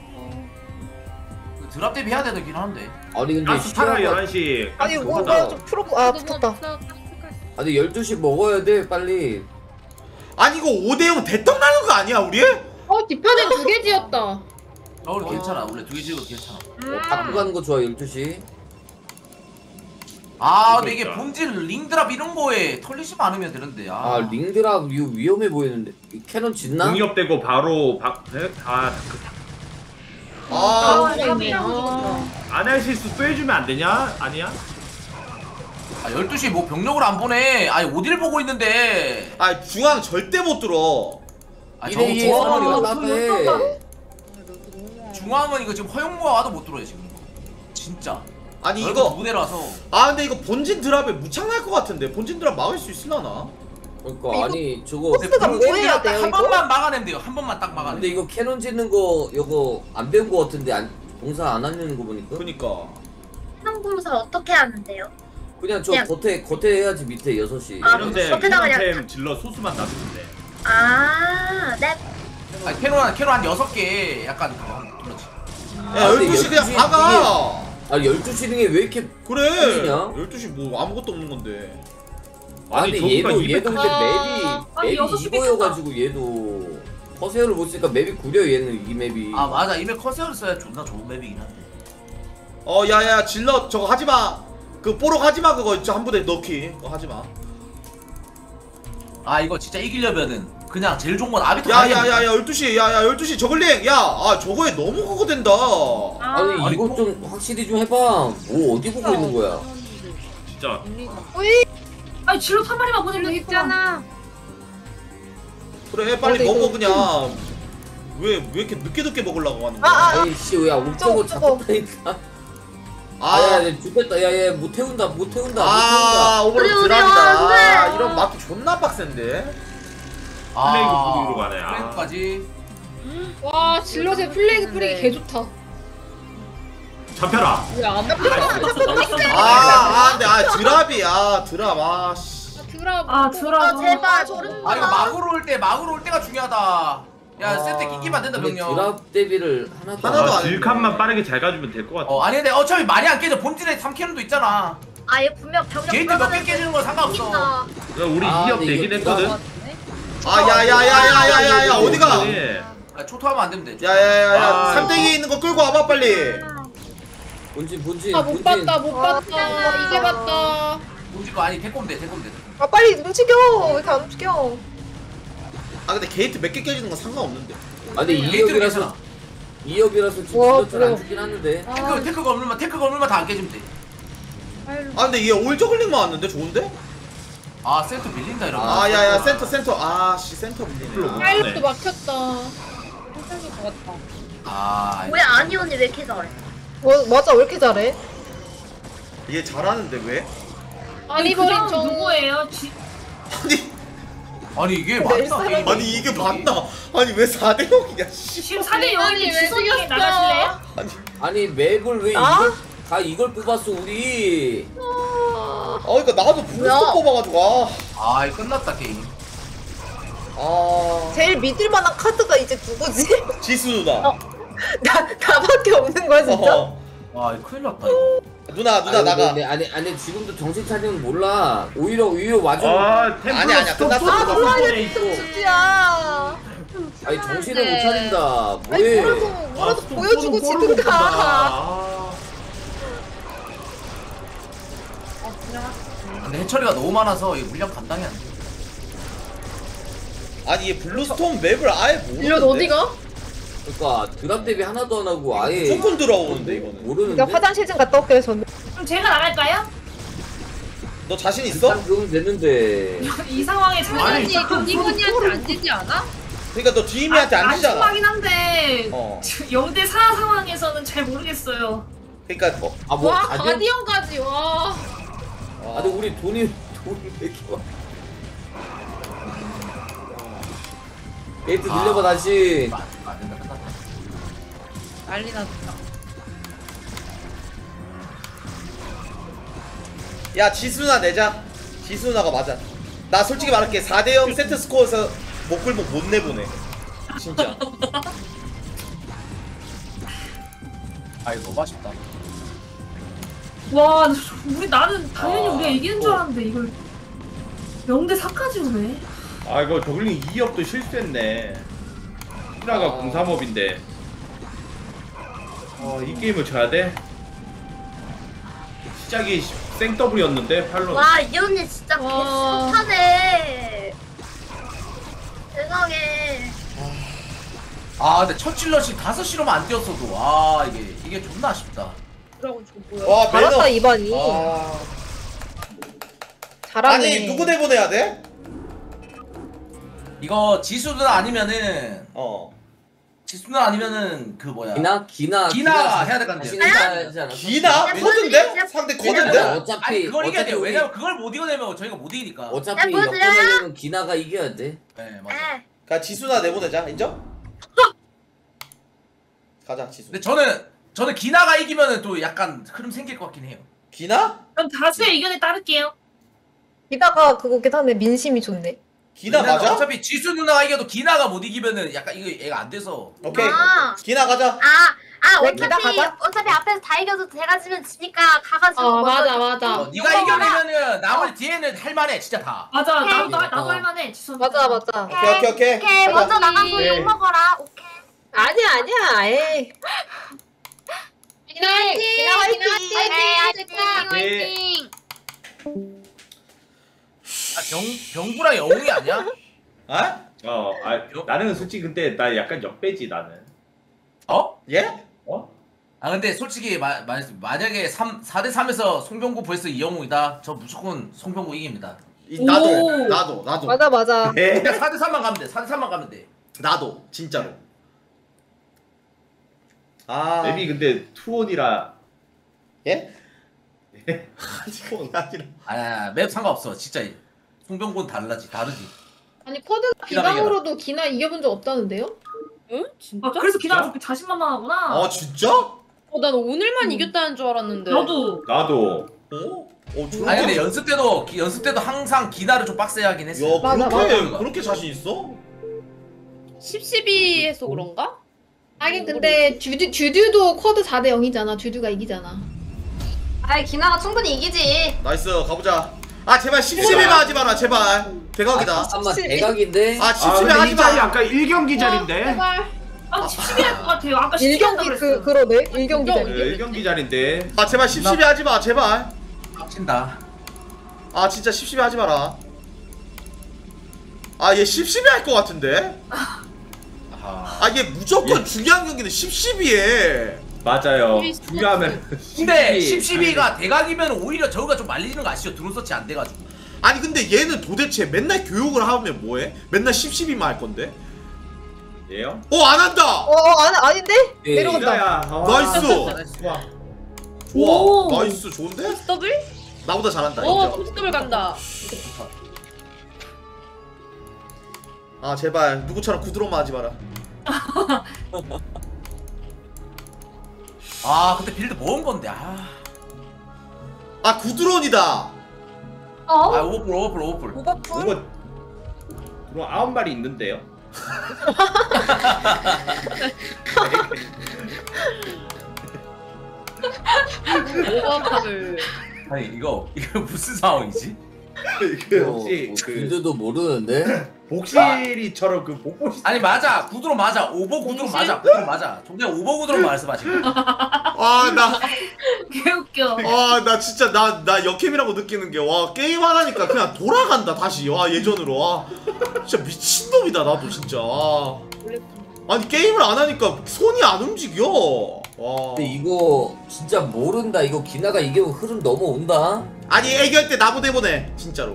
드랍 대비 해야 되긴 하는데. 근데 스타라 11시. 아니 뭐야 좀 붙었다. 아니 12시 먹어야 돼 빨리. 이거 5대0 대떡 나는 거 아니야 우리? 뒷편에 2개 지었다. 우리 괜찮아. 원래 2개 지어도 괜찮아. 갖고 가는 거 좋아 12시. 근데 이게 본질 링드랍 이런 거에 털리지 않으면 되는데. 링드랍 위험해 보이는데. 캐논 짓나? 공이업되고 바로 안 할 실수 또 해주면 안 되냐? 아니야? 12시 뭐 병력을 안 보내. 어딜 보고 있는데. 중앙 절대 못 들어. 중앙은 이거 지금 허용모가 와도 못 들어요 지금. 진짜. 이거 무대라서. 근데 이거 본진 드랍에 무창 날 것 같은데. 본진 드랍 막을 수 있으려나? 그러니까 저거 포스가 뭐 해야 돼요 한 이거? 번만 막아내면 돼요. 한 번만 딱 막아내. 근데 이거 캐논 짓는 거 이거 안 배운 거 같은데 봉사 안 하는 거 보니까. 그니까. 항공사 어떻게 하는데요? 그냥 저 그냥- 겉에 해야지 밑에 6시. 아, 이런데 겉에다가 그냥- 이런템 질러 소스만 놔두면 돼. 네. 아니 캐논 한 6개 약간 그거 그렇지. 야 12시 그냥 박아. 아 12시 등에 왜 이렇게 그래. 틀리냐? 12시 뭐 아무것도 없는 건데. 아니 저거가 얘도 200 근데 맵이 6시 이거여가지고 얘도 커세어를 못 쓰니까 맵이 구려 얘는 이 맵이. 아 맞아 이메 커세어를 써야 존나 좋은 맵이긴 한데. 야야 질럿 저거 하지마. 그 뽀록 하지마 그거 진짜 한 부대 넣기. 그거 하지마. 아 이거 진짜 이기려면은 그냥 제일 좋은 건 아비터 가야겠네. 야야야야 12시 야야 12시 저글링 야 저거에 너무 그거 된다. 아니 이거 좀 확실히 좀 해봐. 뭐 어디 보고 있는 거야? 진짜. 아니 질럿 한 마리만 보내면 있잖아. 그래 빨리 근데 먹어 이거 그냥. 왜 이렇게 늦게 먹으려고 하는 거야? 아이씨 야 옥저거 잡혔다니까. 아야 죽겠다. 야야 못 태운다. 오버로드 우리 드랍이다. 안 돼. 이런 막기 존나 빡센데. 플레이그 뿌리기로 가네. 플레이그까지. 와 질럿의 플레이그 뿌리기 개 좋다. 잡혀라. 왜안 근데 드랍이야 드랍 씨. 드랍. 드랍. 제발 저런 아 이거 막으로 올 때가 중요하다. 야 세트 끼기만 안 된다 근데 병력. 드랍 대비를 하나도 안 질칸만 빠르게 잘 가주면 될 것 같아. 아니 근데 어차피 많이 안 깨져. 본진에 3캐논도 있잖아. 아얘 분명 병력 게이트 몇 개 깨지는 건 상관없어. 야, 우리 아, 2업 근데 되긴 이게 했거든. 야야야야야야야야 어디가? 아, 초토하면 안 되면 돼. 야야야야 아, 3대2 있는 거 끌고 와봐 빨리. 본진. 못 봤다 이제 봤다. 본진 거 아니 대꼼 돼. 아 빨리 움직여. 왜 이렇게 안 움직여? 아 근데 게이트 몇 개 깨지는 건 상관없는데. 아니 게이트는 2업이라서 괜찮아. 2업이라서 지금 와, 잘안 그래요. 죽긴 하는데. 테크가 없는만 다 안 깨지면 돼. 아 근데 얘 올저글링만 왔는데 좋은데? 아 센터 밀린다 이런 거. 아 야야 센터 아씨 센터 밀리네. 파일럿도 막혔다. 괜찮을 것 같다. 아 왜 아니 언니 왜 이렇게 잘해? 맞아 왜 이렇게 잘해? 얘 잘하는데 왜? 아니 그 버린 사람 정 누구예요? 아니 이게 근데 맞다. 일사람이- 게임이. 아니 이게 맞나? 아니 왜 4대 0이냐 씨. 지금 4대 아니 0인데 왜 지성이 죽였어? 나가실래요? 아니 맵을 왜 이걸 뽑았어 우리. 그러니까 나도 부스터 뽑아가지고 아 이거 끝났다 게임. 제일 믿을 만한 카드가 이제 누구지? 지수 누나. 나밖에 없는 거야 진짜? 와 이거 큰일 났다 이거. 누나 아니, 나가. 아니 지금도 정신 차리면 몰라. 오히려 와줘. 아니야 끝났어. 뭐야 얘 진짜. 아니 정신을 못 차린다. 뭐해? 뭐라도 보여주고 지든가. 근데 해처리가 너무 많아서 이 물량 감당이 안 돼. 아니 얘 블루스톰 맵을 아예 모르는데. 이런 어디가? 그러니까 드랍 대비 하나도 안 하고 아예 조금 들어오는데 이거는. 모르는데. 그러니까 화장실 좀 갔다 올게요 저는. 그럼 제가 나갈까요? 너 자신 있어? 일단 그건 됐는데. 이 상황에 아니 이건이한테 안 되지 않아? 그러니까 너 디미한테 안 지잖아. 안심하긴 한데 0대 4 상황에서는 잘 모르겠어요. 그러니까 뭐. 뭐 와 가디언까지 와. 근데 우리 돈이 왜 이렇게 와? 게이트 늘려봐 다시. 안 된다 끝났다. 난리 났다. 야 지수나 내자. 지수나가 맞아. 나 솔직히 말할게 4대 0 세트 스코어에서 목굴목 못 내보내. 진짜. 아 이거 너무 아쉽다. 와 나는 당연히 우리가 이기는 줄 알았는데 이걸 0대 4까지 오네. 아 이거 저글링 2업도 실수했네. 히라가 03업인데. 이 게임을 져야 돼? 시작이 생더블이었는데 팔로. 와 이 언니 진짜 개못하네. 세상에. 아 근데 첫 질럿이 5시로만 안 뛰었어도 아 이게 존나 아쉽다. 와 매너. 잘했다 이반이. 잘하네. 아니 누구 내보내야 돼? 이거 지수는 아니면은 지수는 아니면은 그 뭐야 기나 해야 될 것 같은데. 기나? 코드인데? 상대 코드인데? 어차피 아니 그걸 이겨야 돼요. 우리- 왜냐면 그걸 못 이겨내면 저희가 못 이기니까. 어차피 역전하려면 기나가 이겨야 돼. 네 맞아. 그니까 지수나 내보내자 인정? 가자 지수. 근데 저는 기나가 이기면은 또 약간 흐름 생길 것 같긴 해요. 기나? 전 다수의 의견에 따를게요. 기다가 그거긴 한데 민심이 좋네. 기나 맞아? 어차피 지수 누나가 이겨도 기나가 못 이기면은 약간 이거 얘가 안 돼서. 오케이. 아. 기나 가자. 네, 기다 가자. 어차피 앞에서 다 이겨도 제가 지면 지니까 가가지고 맞아 맞아. 네가 이겨내면은 나머지 뒤에는 할만해 진짜 다. 맞아. 나도 할만해. 지수. 맞아. 오케이. 오케이 먼저 나가서 오케이. 욕 먹어라. 오케이. 아니야. 에이. 기나 화이팅! 기나 화이팅! 화이팅! 병구랑 영웅이 아니야? 아? 나는 솔직히 근데 나 약간 역배지 나는. 예? 아 근데 솔직히 만약에 4대3에서 송병구 vs 이영웅이다. 저 무조건 송병구 이깁니다. 나도. 맞아. 네. 그냥 4대3만 가면 돼. 4대3만 가면 돼. 나도 진짜로. 맵이 근데 투혼이라. 예? 맵 상관없어. 진짜 송병구는 다르지. 아니 쿼드가 기나으로도 기나 이겨본 적 없다는데요? 응? 진짜? 그래서 기나가 그렇게 자신만만하구나. 진짜? 난 오늘만 이겼다는 줄 알았는데. 나도. 아니 근데 연습 때도 항상 기나를 좀 빡세게 하긴 했어. 야 그렇게 자신 있어? 10-12 해서 그런가? 하긴 근데 듀듀도 쿼드 4대 0이잖아. 듀듀가 이기잖아. 아이 기나가 충분히 이기지. 나이스 가보자. 제발 10-12만 하지 마라 제발. 대각이다. 잠깐만 대각인데. 10-12 하지 마. 아까 1경기 자리인데. 제발. 10-12 할 것 같아요. 아까 1경기 그러네. 1경기 자리. 1경기 자리인데. 제발 10-12 하지 마 제발. 깝친다. 진짜 10-12 하지 마라. 얘 10-12 할 것 같은데. 얘 무조건 중요한 경기는 10-12에. 맞아요. 중요하면. 근데 10-12가 대각이면 오히려 저거가 좀 말리는 거 아시죠? 드론 서치 안 돼가지고. 아니 근데 얘는 도대체 맨날 교육을 하면 뭐해? 맨날 10-12만 할 건데? 얘요? 안 한다! 아닌데? 내려간다. 나이스! 좋아. 나이스 좋은데? 더블? 나보다 잘한다. 포스 더블 간다. 제발 누구처럼 구드론만 하지 마라. 근데 빌드 모은 건데. 구드론이다. 오버풀. 이거 드론 9마리 있는데요. 오버풀. 아니 이거 무슨 상황이지? 혹시 빌드도 모르는데? 복실이처럼 그 복보시. 아니 맞아. 구드론 맞아. 오버 구드론 맞아. 구드론 맞아. 종대 오버 구드론 말했어 지금. 나 개웃겨. 나 진짜 나 역캠이라고 느끼는 게 게임 하나니까 그냥 돌아간다 다시 예전으로. 진짜 미친놈이다 나도 진짜. 아니 게임을 안 하니까 손이 안 움직여. 근데 이거 진짜 모른다. 이거 기나가 이기면 흐름 넘어온다. 아니 애교할 때 나보내 보내 진짜로.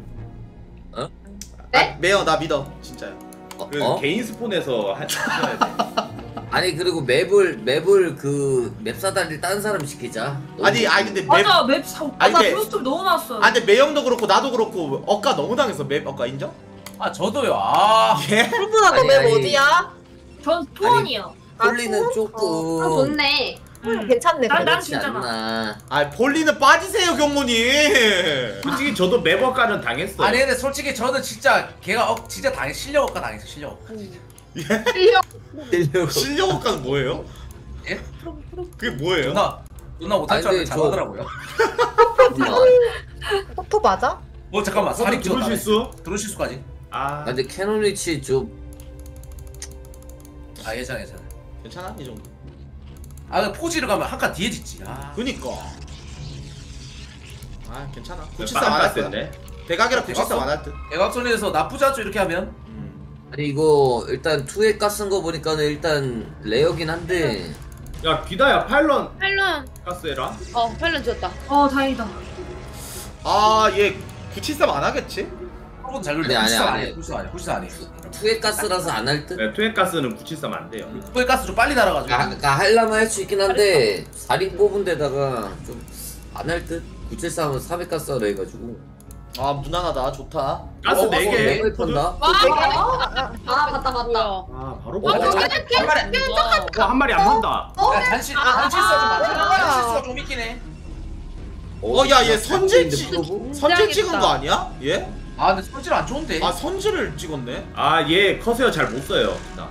네? 매형 나 믿어 진짜요. 개인 스폰에서 하셔야 돼. 아니 그리고 맵을 그 맵사다리를 딴 사람 시키자. 아니 근데 맞아 맵 사. 브루스톱 너무 나왔어. 근데 매형도 그렇고 나도 그렇고 억까 너무 당했어. 맵 억까 인정? 저도요. 예? 푸푸나 너 맵 어디야? 전 토원이요. 폴리는 조금 좋네. 괜찮네. 난 그렇지 진짜나. 않나. 폴리는 빠지세요 경모님. 솔직히 저도 맵 억까는 당했어요. 아니 근데 솔직히 저는 진짜 걔가 진짜 실력 억까 당했어. 실력. 실력 억까는 뭐예요? 예? 그게 뭐예요? 누나 못할 줄 알았는데 잘하더라고요. 포토 맞아? 잠깐만 살인 들어올 수 있어? 들어올 수까지. 근데 캐논 위치 좀. 괜찮아. 괜찮아 이 정도. 포지를 가면 한 칸 뒤에 짓지. 그니까. 괜찮아. 구치싸움 안 할 듯. 대각이라 구치싸움 안 할 듯. 대각선에서 나쁘지 않죠 이렇게 하면. 아니 이거 일단 투에 깠은 거 보니까는 일단 레어긴 한데. 야 기다야 팔런 가스해라. 가스해라. 팔런 지었다. 다행이다. 얘 구치싸움 안 하겠지? 한번 잘 굴려. 구치싸움 아니에요. 투에 가스라서 안 할 듯? 네, 투에 가스는 구치싸움 안 돼요. 투에 가스 좀 빨리 날아가지고. 그러니까 하려면 할 수 있긴 한데 4링 뽑은 데다가 좀 안 할 듯? 973은 400가스로 해가지고. 무난하다. 좋다. 가스 4개. 판다. 봤다. 바로 한 마리 안 판다. 잔실수가 좀 많아. 잔실수가 좀 있긴 해. 야 얘 선질 찍은 거 아니야? 얘? 아 근데 선질 안 좋은데. 아 선질을 찍었네. 아 얘 커세어 잘 못 써요. 나.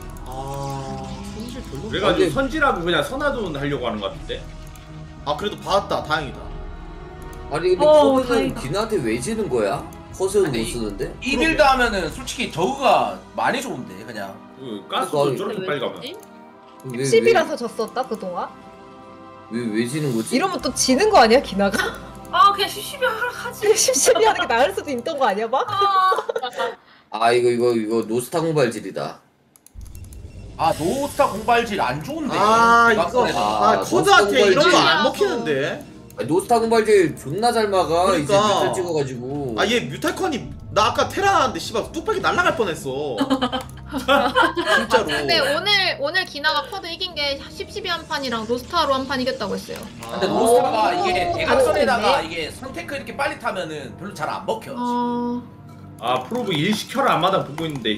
선질 별로. 그래가지고 선질하고 그냥 선화돈 하려고 하는 것 같은데. 아 그래도 받았다. 다행이다. 아니 근데 커드는 디나한테 왜 지는 거야? 커세어 못 쓰는데? 이 빌드 하면은 솔직히 저그가 많이 좋은데 그냥. 가스도 저렇게 빨리 가면. 10이라서 졌었다 그동안? 왜 지는 거지? 이러면 또 지는 거 아니야 기나가? 아 그냥 십시비 하지. 십시비 하는 게 나을 수도 있던 거 아니야 봐? 아 이거 노스타 공발질이다. 아 노스타 공발질 안 좋은데. 이거 커드한테 이런 거 안 먹히는데. 노스타 공발질 존나 잘 막아. 그러니까. 이제 뮤탈 찍어가지고. 얘 뮤탈컨이 나 아까 테라 나왔는데 씨발 뚝배기 날라갈 뻔했어. 진짜로. 근데 오늘 기나가 커드 이긴 게 10-12 한 판이랑 로스타로 한 판 이겼다고 했어요. 근데 노스타가 이게 대각선에다가 이게 선테크 이렇게 빨리 타면은 별로 잘 안 먹혀. 아 프로브 일 시켜라 안마다 보고 있는데.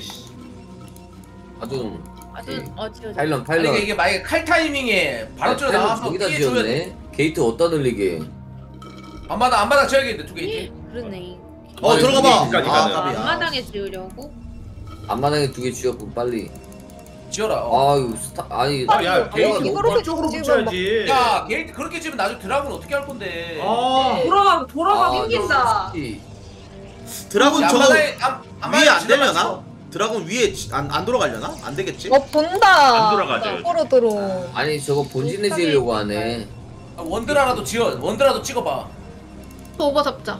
아주 지워져. 파일런. 아니 이게 만약에 칼 타이밍에 바로 쪄 나와서 거기다 피해줘야 돼. 지었네. 게이트 어디다 늘리게. 안마당 지어야겠는데 두 게이트. 그러네. 들어가봐. 앞마당에 지으려고? 앞마당에 2개 지었고 빨리. 지어라. 이거 아니. 야 게이트 이쪽으로 붙여야지. 야 게이트 그렇게 지면 나중에 드라군 어떻게 할 건데? 돌아가 낑긴다. 드라군 저거 위에 앞마당에 안 되려나? 드라군 위에 안 돌아가려나? 안 되겠지? 본다. 안 돌아가죠. 거꾸로 들어. 아니 저거 본진에 지으려고 하네. 원드라라도 찍어봐. 또 오버 잡자.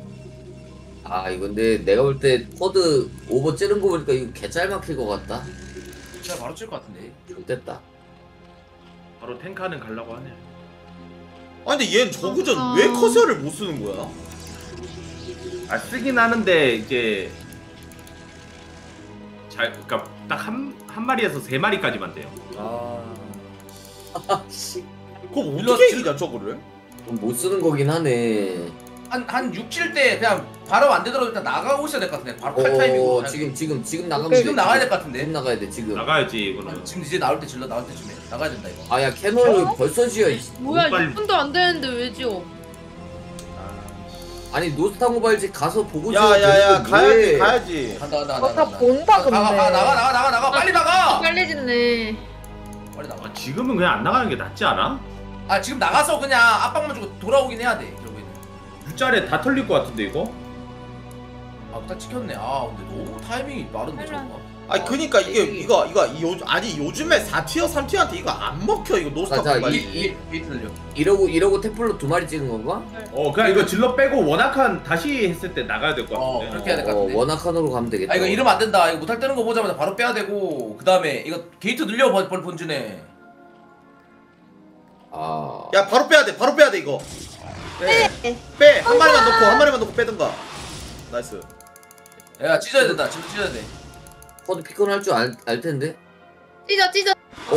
이건데 내가 볼 때 코드 오버 찌른 거 보니까 이거 개짤 막힐 것 같다. 진짜 바로 찔 것 같은데. 좋됐다. 바로 탱크하는 가려고 하네. 근데 얘는 저그전 왜 커세어를 못 쓰는 거야? 쓰긴 하는데 이제 그러니까 딱 한 마리에서 3마리까지만 돼요. 그럼 어떻게 이기냐 저거를? 못 쓰는 거긴 하네. 한 6칠 때 그냥 바로 안 되더라도 일단 나가고 있어야 될 것 같은데. 바로 칼 타이밍으로. 지금 나가면 돼. 지금 나가야 될 것 같은데. 지금 나가야 돼 지금. 나가야지 이거는. 지금 이제 나올 때 쯤에 나가야 된다 이거. 야 캐논을 벌써 지어. 뭐야 6분도 안 되는데 왜 지어? 아니 노스타 모바일즈 가서 보고 야야야 가야지. 간다. 다 본다 근데. 나가 빨리 나가. 빨리 짓네. 빨리 나가. 지금은 그냥 안 나가는 게 낫지 않아? 지금 나가서 그냥 압박만 주고 돌아오긴 해야 돼 결국에는. U자리에 다 털릴 것 같은데 이거? 딱 찍혔네. 근데 너무 타이밍이 빠른데 저거. 그니까 이거 요즘에 4티어 3티어한테 이거 안 먹혀 이거 노스타 공발이. 이러고 태플로 2마리 찍은 건가? 그냥 이거 질러 빼고 원악한 다시 했을 때 나가야 될 것 같은데. 그렇게 해야 될 것 같은데. 원악한으로 가면 되겠다. 이거 이러면 안 된다. 이거 못할 때는 거 보자마자 바로 빼야 되고 그 다음에 이거 게이트 늘려 본진에. 야 바로 빼야 돼 이거. 빼. 한 마리만 넣고 빼든가. 나이스. 야 찢어야 된다. 진짜 찢어야 돼. 코드 피컨 할 줄 알 텐데. 찢어. 찢어.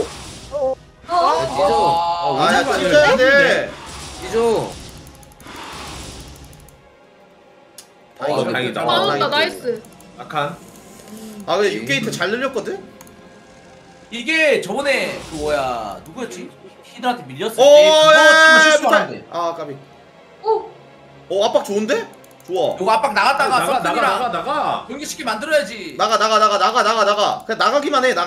찢어야 돼. 찢어. 다행이다. 나온다 나이스. 악한. 근데 6게이트 잘 늘렸거든? 이게 저번에 그 누구였지? 히드한테 밀렸을 때 그거 실수하는데. 까비. 압박 좋은데? 좋아. 이거 압박 나갔다가 나가. 경기시키 만들어야지. 나가. 그냥 나가기만 해.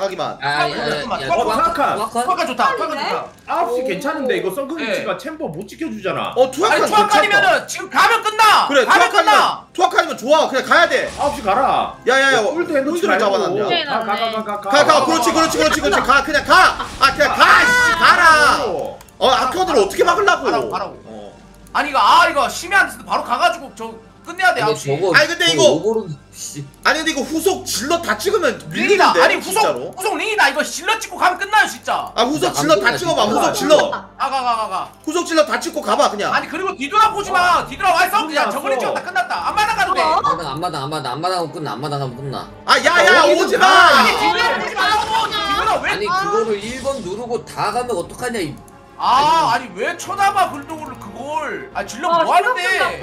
투하가 좋다. 9시 괜찮은데 이거 썬크리치가 챔버 못 지켜주잖아. 투하칸이면은 지금 가면 끝나. 그래 투하칸이면 좋아. 그냥 가야 돼. 9시 가라. 야야야 홀드 해놓지 잡아놨냐. 가. 그렇지. 가. 그냥 가. 그냥 가라. 아카우드를 어떻게 막으려고. 가라고. 아니 이거 심해 안 됐을 때 바로 가가지고 저 끝내야 돼. 근데 이거 후속 질러 다 찍으면 밀리는데. 아니 후속 링이다. 이거 질러 찍고 가면 끝나요 진짜. 후속 질러 다 찍어봐. 후속 질러. 가. 후속 질러 다 찍고 가봐 그냥. 그리고 뒤돌아보지 마. 뒤돌아와 있어. 그냥 저거리 찍었다 끝났다. 앞마당 가도 돼. 앞마당 하면 끝나. 야야 오지 마. 뒤돌아보지 말라고. 아니 그거를 1번 누르고 다 가면 어떡하냐 이. 아니 왜 쳐다봐 그걸. 질러 뭐 하는데.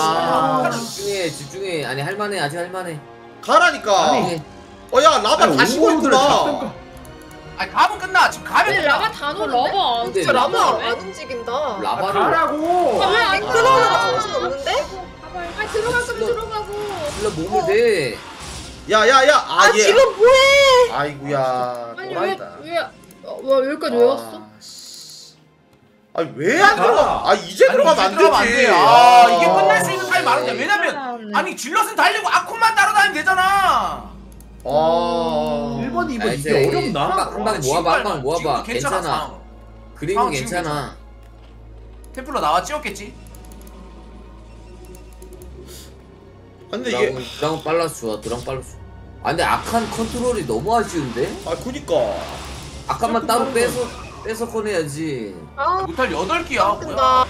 집중해. 아니 할만해. 아직 할만해. 가라니까. 야 라바 다시 걸구나. 아니 가면 끝나. 지금 가면 근데 끝나. 라바 다 놓는데? 라바 근데 진짜 라바 안 움직인다. 라바를 가라고. 왜안 끊어내가 정신 없는데? 아 들어갈 거면 들어가고. 일로 몸을 대. 야야야 아 얘. 지금 뭐해? 아이고야 아니 또라이다. 왜 여기까지 왜 왔어? 아니 왜 안 들어가? 아 이제 들어가면 안 되지. 아 이게 끝날 수 있는 타임 많은데 왜냐면 아니 질럿은 달리고 아콘만 따라다니면 되잖아. 1번 2번 이게 어렵나? 한방 모아봐 한방 모아봐. 지금도 괜찮아. 상황. 그림은 상황 지금 괜찮아. 템플러 나와 찍었겠지? 근데 이게 드라곤 빨라서 좋아. 드라곤 빨라서 좋아. 아 근데 악한 컨트롤이 너무 아쉬운데? 아 그니까 악한만 따로 빼서 꺼내야지. 무탈 8개야 뭐야?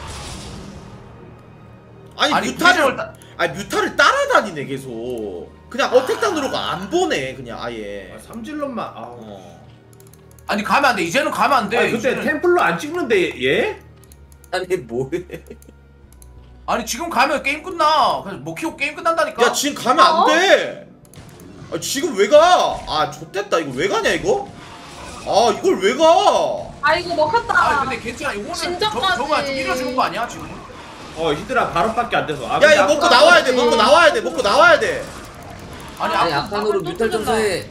아니 뮤타를 따라다니네 계속. 그냥 어택당 누르가 안 보네 그냥 아예. 삼질럿만. 아니 가면 안 돼. 이제는 가면 안 돼. 아니 근데 템플러 안 찍는데 얘? 아니 뭐해? 아니 지금 가면 게임 끝나. 그래서 뭐 키고 게임 끝난다니까. 야 지금 가면 안 돼. 아 지금 왜 가? 아 좆됐다 이거 왜 가냐 이거? 아 이걸 왜 가? 아이고 먹혔다. 아 근데 괜찮아. 이거는 저거만 좀 밀어주는 거 아니야 지금? 히드라 발업밖에 안 돼서. 야 이거 먹고 나와야 돼. 먹고 나와야 돼. 먹고 나와야 돼. 아니 악한으로 뮤탈 점사해.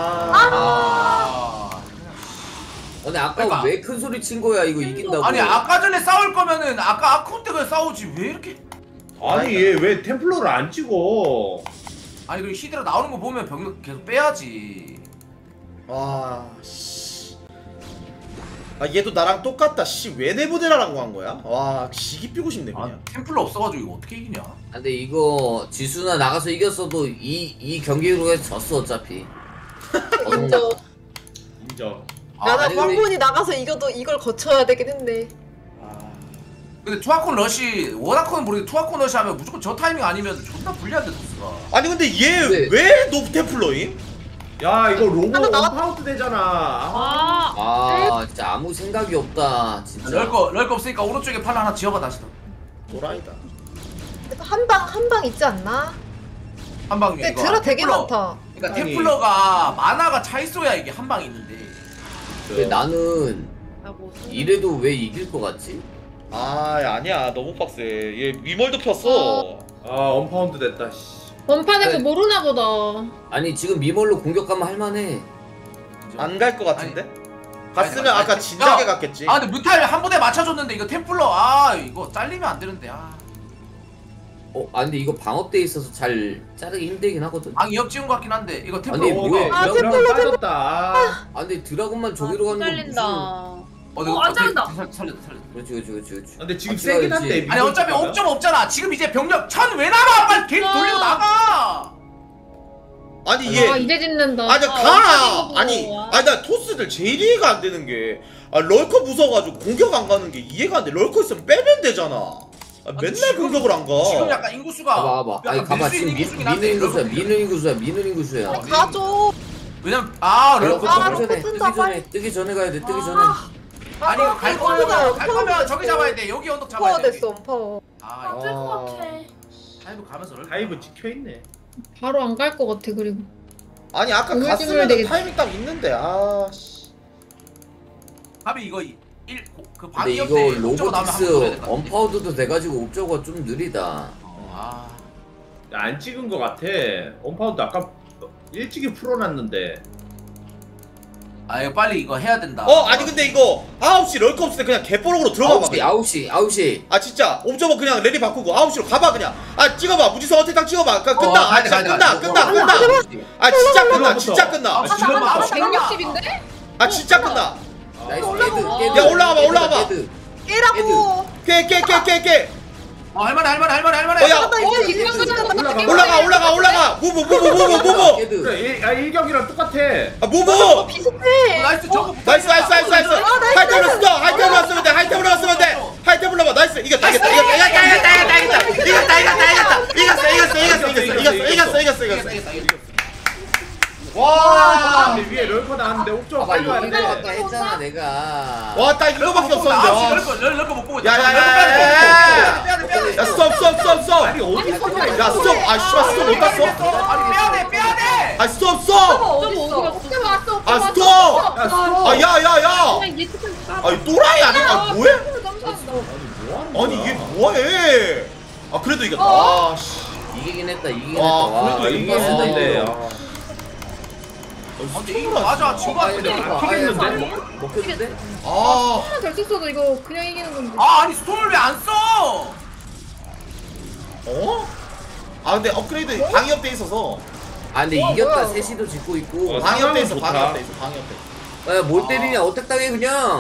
근데 아까 그러니까. 왜 큰 소리 친 거야? 이거 이긴다고. 아니 아까 전에 싸울 거면은 아까 아콘 때가 싸우지 왜 이렇게? 아니 얘 왜 템플러를 안 찍어? 아니 그리고 히드라 나오는 거 보면 병력 계속 빼야지. 씨. 아 얘도 나랑 똑같다. 씨 왜 내보내라라고 한 거야? 와 지기 삐고 싶네 그냥. 템플러 없어가지고 이거 어떻게 이기냐? 근데 이거 지수나 나가서 이겼어도 이 경기로 해서 졌어 어차피. 인정. 인정. 나는 황분이 나가서 이겨도 이걸 거쳐야 되긴 했네. 근데 투아콘 러시 워낙콘은 모르겠는데 투아콘 러시 하면 무조건 저 타이밍 아니면 존나 불리한데 토스가. 아니 근데 얘 왜 노템플러임? 야 이거 로고 원파운트 되잖아. 진짜 아무 생각이 없다 진짜. 럴거 없으니까 오른쪽에 팔 하나 지어봐 다시. 도라이다. 한방 있지 않나? 한 방이야 근데 이거. 드라 되게 템플러. 많다. 그러니까 템플러가 마나가 차 있어야 이게 한 방 있는데. 근데 나는 이래도 왜 이길 것 같지? 아니야 너무 빡세. 얘 위멀도 폈어. 원파운드 됐다. 원판에 거 모르나 보다. 아니 지금 미멀로 공격하면 할만해. 안 갈 것 같은데? 갔으면 아까 진작에 갔겠지. 근데 뮤탈 한 부대 맞춰줬는데 이거 템플러 이거 잘리면 안 되는데 근데 이거 방업돼 있어서 잘 자르기 힘들긴 하거든. 방이 옆지은 것 같긴 한데 이거 템플러. 아니 뭐해? 템플러 빠졌다. 근데 드라곤만 저기로 가는 거 잘린다. 안 잘린다. 살렸다. 그렇지. 근데 지금 세긴 한데. 아니 어차피 옵점 없잖아. 지금 이제 병력 1000 왜 나가? 빨리 게임 돌리고 나가. 아니 얘 이제 짓는다. 아니 나 토스들 제일 이해가 안 되는 게 럴커 무서워가지고 공격 안 가는 게 이해가 안 돼. 럴커 있으면 빼면 되잖아. 맨날 지금, 공격을 안 가. 지금 약간 인구수가. 봐봐. 아니 가봐 지금 미는 인구수야. 가줘. 왜냐면 뜨기 전에 가야 돼. 뜨기 전에. 아니 이거 갈 거면 저기 잡아야 돼. 여기 언덕 잡아야 돼. 됐어 엄파워. 안될것 같아. 다이브 가면서 다이브 찍혀있네. 바로 안 갈 것 같아 그리고. 아니 아까 우물쭈물 갔으면 되겠지. 타이밍 딱 있는데 씨. 밥이 이거 그 근데 방이 이거 옆에 로보틱스 언파우드도 돼가지고 옵저가 좀 느리다. 안 찍은 거 같아. 원파운드 아까 일찍이 풀어놨는데. 이거 빨리 이거 해야 된다. 아니 근데 이거 9시 럴커 없을 때 그냥 개뽀록으로 들어가봐. 9시. 아 진짜 옵저버 그냥 랠리 바꾸고 9시로 가봐 그냥. 찍어봐 무지성 어택당 찍어봐. 끝나. 끝나. 진짜 끝나. 160인데? 진짜 끝나. 깨드. 야 올라가봐. 깨라고. 깨. 할만해. 올라가. 무브. 그래 1경기랑 똑같아. 무브. 비슷해. 나이스 저거. 나이스. 하이템으로 왔으면 돼. 하이템으로 봐. 나이스. 이겼다. 이겼어. 와. 위에 럴커 나왔는데 옵저 봐봐 빨리 이거 와야 돼. 아까 했잖아 내가. 와, 딱 이거밖에 없었는데. 럴커 못 보고. 야, 스톱. 아니 어디 있었냐? 야, 스톱. 아, 씨발 스톱 못 갔어. 아니 빼야 돼. 아, 스톱. 어디 왔어? 아, 스톱. 아, 또라이 아니야? 뭐해? 깜짝이야. 아니 이게 뭐해? 아 그래도 이겼다. 아 씨. 이기긴 했다. 이기긴 아, 했다. 와, 그래도 이기긴 했다. 했는데. 이거. 근데 이거 맞아 지금 튀겼는데? 먹혔는데? 아. 하나 덜 썼어도 이거 그냥 이기는 건데. 아 아니 스톰을 왜 안 써? 어? 아 근데 업그레이드 방위업돼 있어서. 아 근데 이겼다. 셋이도 짓고 있고. 방위업돼 있어. 좋다. 방위업돼 있어. 방위업돼. 야, 뭘 때리냐? 어택 당해 그냥.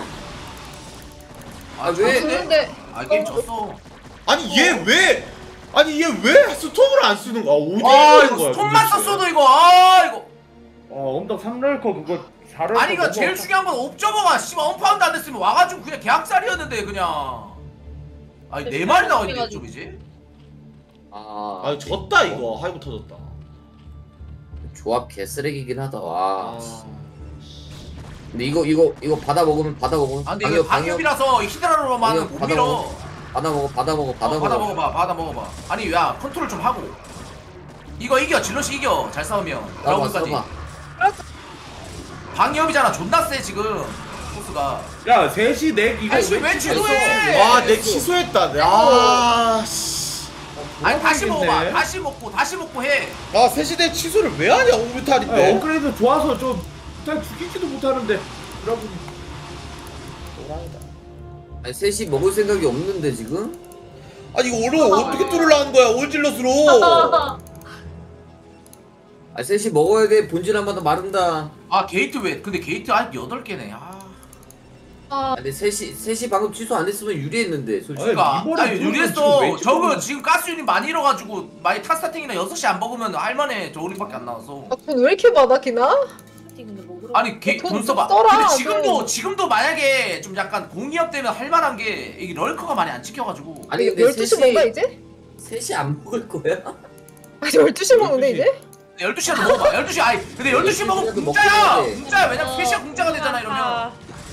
아 왜? 그런데 아 게임 졌어. 아니 얘 왜? 아니 얘 왜 스톰을 안 쓰는 거야? 어디 아 있는 이거 거야? 스톰만 도대체? 썼어도 이거 아 이거. 언덕 3럴커 그거 4럴커. 아니 이거 제일 중요한 건 옵저버가 씨발 언파운드 안 됐으면 와가지고 그냥 계약살이었는데 그냥. 아니 네 마리 나오니까 이쪽이지? 아 졌다 이거. 하이브 터졌다. 조합 개쓰레기긴 하다. 와. 근데 이거 받아 먹으면 아 근데 이거 방역이라서 히드라로만 못 밀어. 받아 먹어. 받아 먹어봐. 아니 야 컨트롤 좀 하고. 이거 이겨 질럿이 이겨 잘 싸우면. 여러분까지. 방위협이잖아 존나 세 지금 포스가. 야 3시 넥 이거 왜 취소해? 와내 취소했다. 아 씨. 아니 다시 먹어봐. 다시 먹고 해. 아 세시대 취소를 왜 하냐? 오비탈인데. 업그레이드 좋아서 좀 잘 죽이지도 못하는데 여러분. 아니 셋이 먹을 생각이 없는데 지금? 아니 이거 오늘 어떻게 뚫으려는 거야? 올질럿으로. 아 셋이 먹어야 돼. 본질 한 번 더 마른다. 아 게이트 왜? 근데 게이트 한 8개네. 근데 셋이 방금 취소 안 했으면 유리했는데 솔직히. 그러니까 유리했어. 저거 지금 가스 유닛 많이 잃어가지고 많이 탑스타팅이나 6시 안 먹으면 할만해. 저 우리밖에 안 나와서. 돈 왜 이렇게 많아 기나? 아니 돈 써봐. 써라, 근데 지금도 만약에 좀 약간 공기업 되면 할만한 게 이게 럴커가 많이 안 찍혀가지고. 아니 근데 12시 뭔가 이제? 셋이 안 먹을 거야? 아니 12시 먹는데 이제? 12시라도 먹어봐. 12시 아니 근데 12시 먹으면 공짜야. 공짜야. 왜냐면 3시간 공짜가 되잖아 이러면.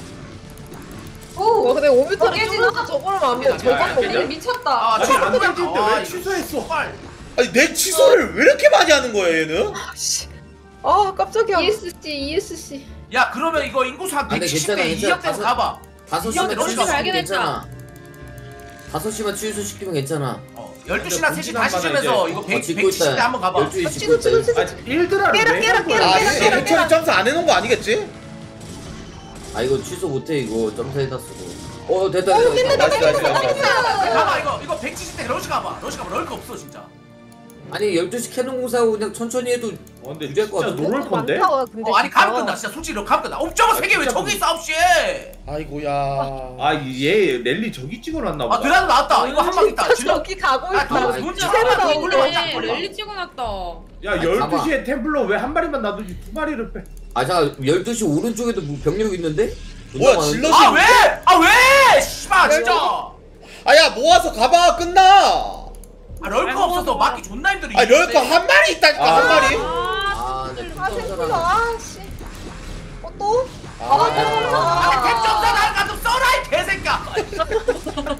오 근데 오뮤타를 깨지나? 저거를 안 돼. 저거 먹는 이거 미쳤다. 아 아니 안 깨질 때왜 이거 취소했어? 아니 내 취소를 왜 이렇게 많이 하는 거야 얘는? 아 깜짝이야. ESC. 야 그러면 이거 인구수 한 170대 2억 돼서 가봐. 5시만 러시가 취소시키면 발견했다. 괜찮아. 5시만 취소시키면 괜찮아. 12시나 3시 다시 주면서 이거 170대 한번 가봐. 12시 짓고 있다. 아 1드라로 깨라. 아 해철이 점수 안 해놓은 거 아니겠지? 아 이거 취소 못해 이거 점사에다 쓰고. 됐다. 나이스. 가봐 이거 170대 러시 가봐. 럴거 없어 진짜. 아니 12시 캐논 공사하고 그냥 천천히 해도 근데 유리할 것 진짜 같은데? 노를 건데? 아니 가면 끝나 진짜 솔직히 너 가면 끝나. 옵저버 3개 왜 저기 있어 9시에? 아이고야. 아얘 랠리 저기 찍어놨나 보다. 아 드라도 나왔다. 이거 한 방 있다. 저기 가고 아 있다. 돈 새로 나오네. 랠리 찍어놨다. 야 12시에 템플러 왜 한 마리만 놔두지 2마리를 빼? 아 잠깐 12시 오른쪽에도 뭐 병력 있는데? 뭐야 존나 질럿이? 아 왜? 아 왜? 씨발 진짜. 아야 모아서 가봐 끝나. 아 럴거 없어서 막기 존나 힘들어. 아 럴거 한 마리 있다니까 한 마리. 생각보다 아씨. 또? 아 템점사 나가 좀 써라 이 개새끼야.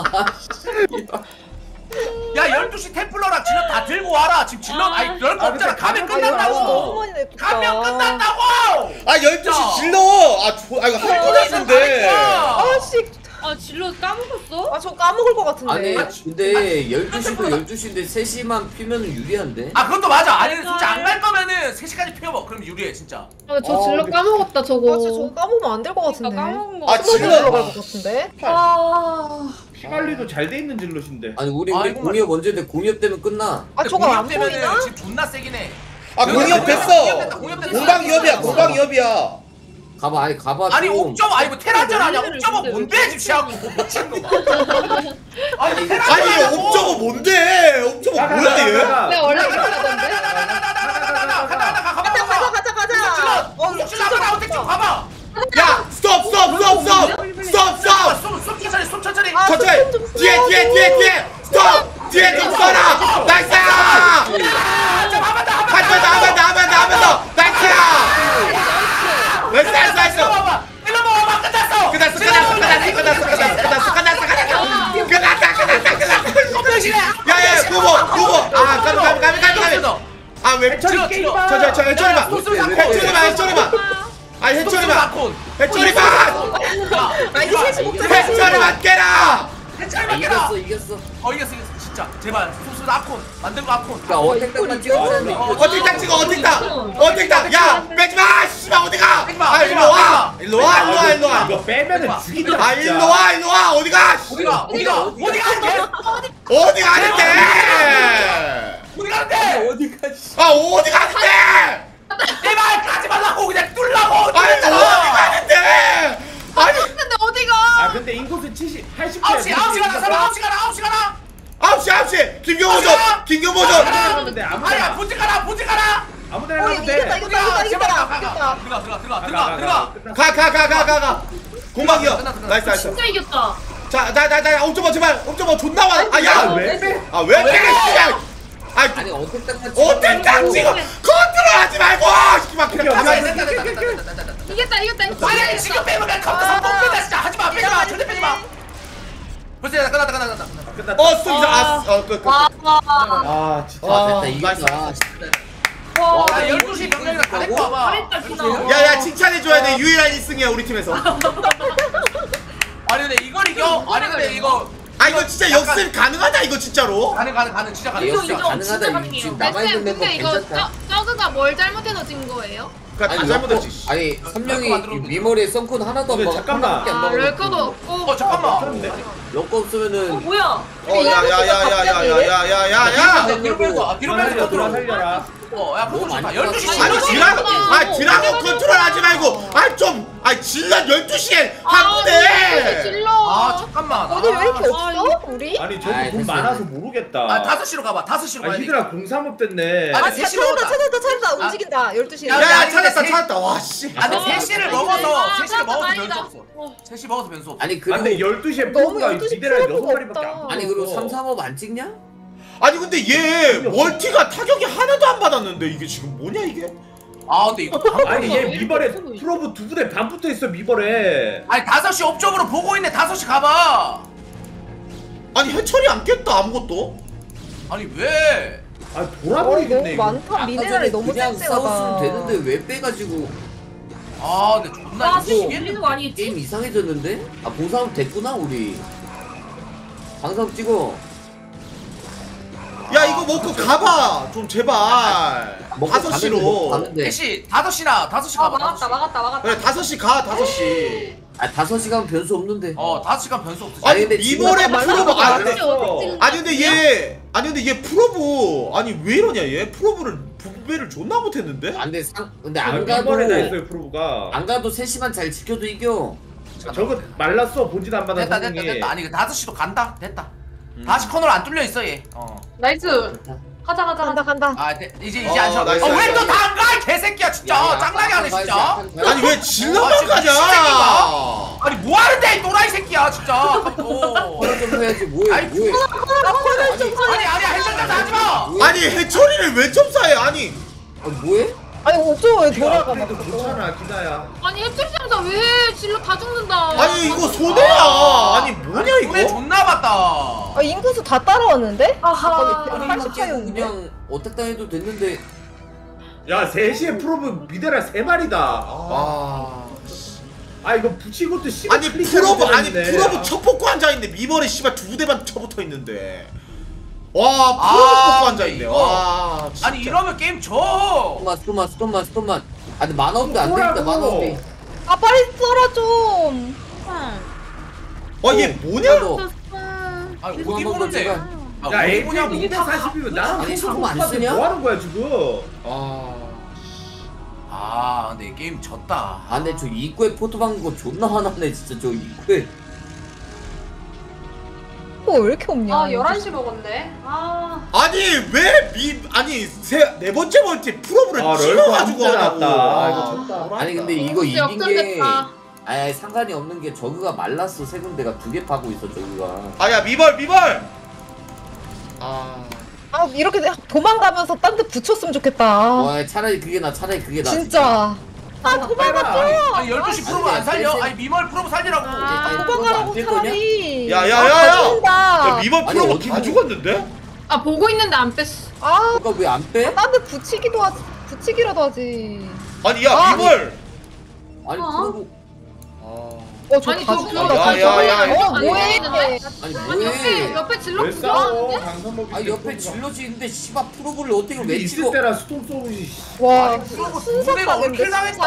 야 12시 템플러랑 질럿 다 들고 와라. 지금 질럿 아니 럴거 없잖아. 가면 끝난다고. 가면 끝난다고. 아 12시 질러. 아 이거 할 거나 있는데. 아씨. 아 질럿 까먹었어? 아 저 까먹을 것 같은데. 아니 근데 12시도 12시인데 3시만 피면은 유리한데? 아 그것도 맞아. 아니 솔직히 안 갈 거면은 3시까지 피워봐. 그럼 유리해 진짜. 저 질러 까먹었다 저거. 아 진짜 저거 까먹으면 안 될 것 같은데. 까먹은 거. 아 질러. 들어갈 것 같은데. 피관리도 잘 돼 있는 질럿인데. 아니 우리 아이고, 공이업 언제인데 공이업 되면 끝나. 아 저거 안 보이나? 지금 존나 세긴 해. 아 공이업 됐어. 공방이업이야 공방이업이야. 가봐 아니 가봐 아니 좀. 옵저버 아니 뭐 테란전 아니야. 옵저버 뭔데 지금 시하고 미친놈아. 아니 테란전 아니 옵저버 뭔데? 옵저버 뭐야 얘? 내가 원래 이렇게 하던데. 가봐. 야 스톱 천천히. 천천히 뒤에 스톱 뒤에 좀 써라. 나이스. 한번 더 나이스. 나이스. 일로 먹어봐. 끝났어. 야야 구보. 아 까비. 아 왜? 해철이 게임봐. 해철이만. 아니 해철이만 아콘. 해철이만 아 이거 셋이 못 해철이만 깨라. 해철이만 깨라. 이겼어. 이겼어. 진짜 제발 소스 아콘 만든 거 아콘. 야 어택당만 찍었잖아. 어택당 찍어 어택당 야 빼지마 씨발 어디가. 빼지마, 아 빼지마, 일로 와. 이거 빼면은 죽인다. 아 일로 와 어디가. 어디가 어디 가는데. 아 어디 가는데. 내말 가지 말라고 그냥 뚫라고. 아니 어디 가는데. 아니 근데 어디가? 아 근데 인코스 70, 80. 9시 가라 사람 9시 가라. 9시 김경호전 아니야 본진 가라. 아무데나 가도 돼. 이겼다. 들어가. 가 공방이요. 나이스 진짜 이겼다. 자 옵저버 제발 옵저버 존나 와. 아야 왜 빼? 왜 빼? 씨발 아니 어택당만 어택당 지금 컨트롤하지 말고 씨발 그냥 이겼다. 아니 지금 빼면 그냥 컴퓨터 성공 빼다 진짜 하지마 빼지마 절대 빼지마. 벌써 끝났다. 스톱 이상 와. 진짜. 됐다 이겼다. 와 12시 병력이랑 다 데리고 와봐. 잘했다 진짜. 야야 칭찬해줘야 돼. 유일한 1승이야 우리 팀에서. 아니 근데 이걸 이겨? 아니 근데 이거 이거 진짜 역습 가능하다 이거 진짜로. 가능 진짜 가능. 역시 이거 가능하다. 진짜 가능해요. 지금 남아있는 멤버 근데 이거 괜찮다. 저그가 뭘 잘못해서 진 거예요? 그러니까 다 잘못했지. 아니 선명이 미모리에 썬콘 하나도 안 근데 먹어. 잠깐만. 하나밖에 안 먹어. 럴커도 없고. 잠깐만. 럭커 없으면은 뭐야? 야야야야야야야야야. 뒤로 빼서 살려라. 야 그거 좋다. 12시 아니 드라곤 컨트롤하지 말고 질럿 12시에 한 부대. 질러. 잠깐만. 어디 왜 이렇게 없어? 우리? 아니 저거 돈 됐어. 많아서 모르겠다. 5시로 가봐. 5시로 가야 돼. 얘들아 03업 됐네. 아니, 아 셋이 찾았다. 움직인다. 12시. 야 찾았다. 와 씨. 근데 3시를 먹어서 3시를 먹어서 다행이다. 변수 없어. 3시 먹어서 변수 없어. 아니 아, 근데 그리고 12시에 너무 프로가 12시 미대랑 프로가 6마리밖에 없다. 안 아니 그리고 3-3업 안 찍냐? 아니 근데 얘 멀티가 타격이 하나도 안 받았는데 이게 지금 뭐냐 이게? 근데 이거 아니 얘 미벌에 프로브 2부대 반 붙어있어 미벌에. 아니 5시 업적으로 보고 있네. 5시 가봐. 아니 해철이 안 깼다 아무것도. 아니 왜? 아 돌아버리겠네 너무 이거. 많다. 미네랄이 너무 그냥 쌩쌩하다. 싸웠으면 되는데 왜 빼가지고 근데 존나 이기겠는 거 아니겠지? 게임 이상해졌는데? 봉사업 됐구나 우리. 방사업 찍어. 야 이거 먹고 가봐 좀 제발. 먹고 5시로. 가는데. 5시 가봐. 막았다. 그래 5시 가 5시. 5시간 변수 없는데. 5시간 변수 없어. 아니 근데 미볼에 지금 프로브 말랐어. 근데 얘 프로브 왜 이러냐 얘 프로브를 분배를 존나 못했는데. 근데 안 가도 미벌에 나 있어요 프로브가. 안 가도 3시만 잘 지켜도 이겨. 저거 말랐어 본진 안 받아. 됐다. 아니 5시도 간다. 됐다. 다시 커널 안 뚫려 있어 얘. 나이스. 가자. 간다. 이제 안 쳐. 나이스, 왜 또 나이스. 다 안 가? 개새끼야 진짜. 짱나게 하네 진짜. 아니 왜 질러만 진짜 가냐. 미친새끼가? 아니 뭐 하는데 이 또라이 새끼야 진짜. 커널 좀 해야지 뭐해. 아니, 아니야 해설자도 하지 마. 아니 해철이를 왜 점사해 아니. 뭐해? 아니 옥조 왜 돌아가? 그래도 괜찮아 기다야. 아니 해철 장사 왜 질러 다 죽는다. 아니 이거 손해야. 아니 뭐냐 왜 이거. 존나 봤다. 인구수 다 따라왔는데? 아니 80%였는데? 그냥 어택당 해도 됐는데. 야 3시에 프로브 미대라 3마리다. 이거 붙인 것도 씨발 아니 클릭하는 프로브 데였네. 프로브 첫 뽑고 앉아있는데 미벌에 씨발 2대만 쳐붙어있는데. 와 프로브 뽑고 앉아있네. 이거. 와 진짜. 아니 이러면 게임 져. 스톱만. 아니 만화 없는데 안 되겠다 만화 없는데. 아 빨리 써라 좀. 와얘 뭐냐. 아니 이거 어디 한번 보는데? 제발. 야 어디 AP 보냐고. 240이면 나랑 아니, 소수 상품 안 못하는데 쓰냐? 뭐 하는 거야 지금? 근데 게임 졌다. 근데 저 입구에 포토 박는 거 존나 화나네 진짜 저 입구에. 왜 이렇게 없냐? 11시 먹었네. 아니 왜 네 번째 멀티 프로브를 찍어가지고 하냐고. 이거 졌다. 아니 근데 이거 이긴 게 역전됐다. 아니 상관이 없는 게 저그가 말랐어. 세 군데가 2개 파고 있어 저그가. 아야 미벌. 이렇게 도망가면서 딴 데 붙였으면 좋겠다. 와 차라리 그게 나. 진짜. 도망갔어. 아니 12시 프로브 안 살려? 아니 미멀 프로브 살리라고. 도망가라고 차라리. 야야야야. 미벌 아니, 프로브 어디 다 뭐- 죽었는데? 보고 있는데 안 뺐어. 그거 왜 안 빼? 딴 데 붙이기라도 하지. 아니 야 미벌. 아니 프로브 아니 저 야야야 뭐해? 아니 뭐해? 옆에 질러 왜 싸워? 구경하는데? 강선범이 아 옆에 질러지 있는데 씨발 프로브를 어떻게 우리 왜 있을 찍어? 때라 스톰 쏘지. 와 무대가 얼킬 당했다.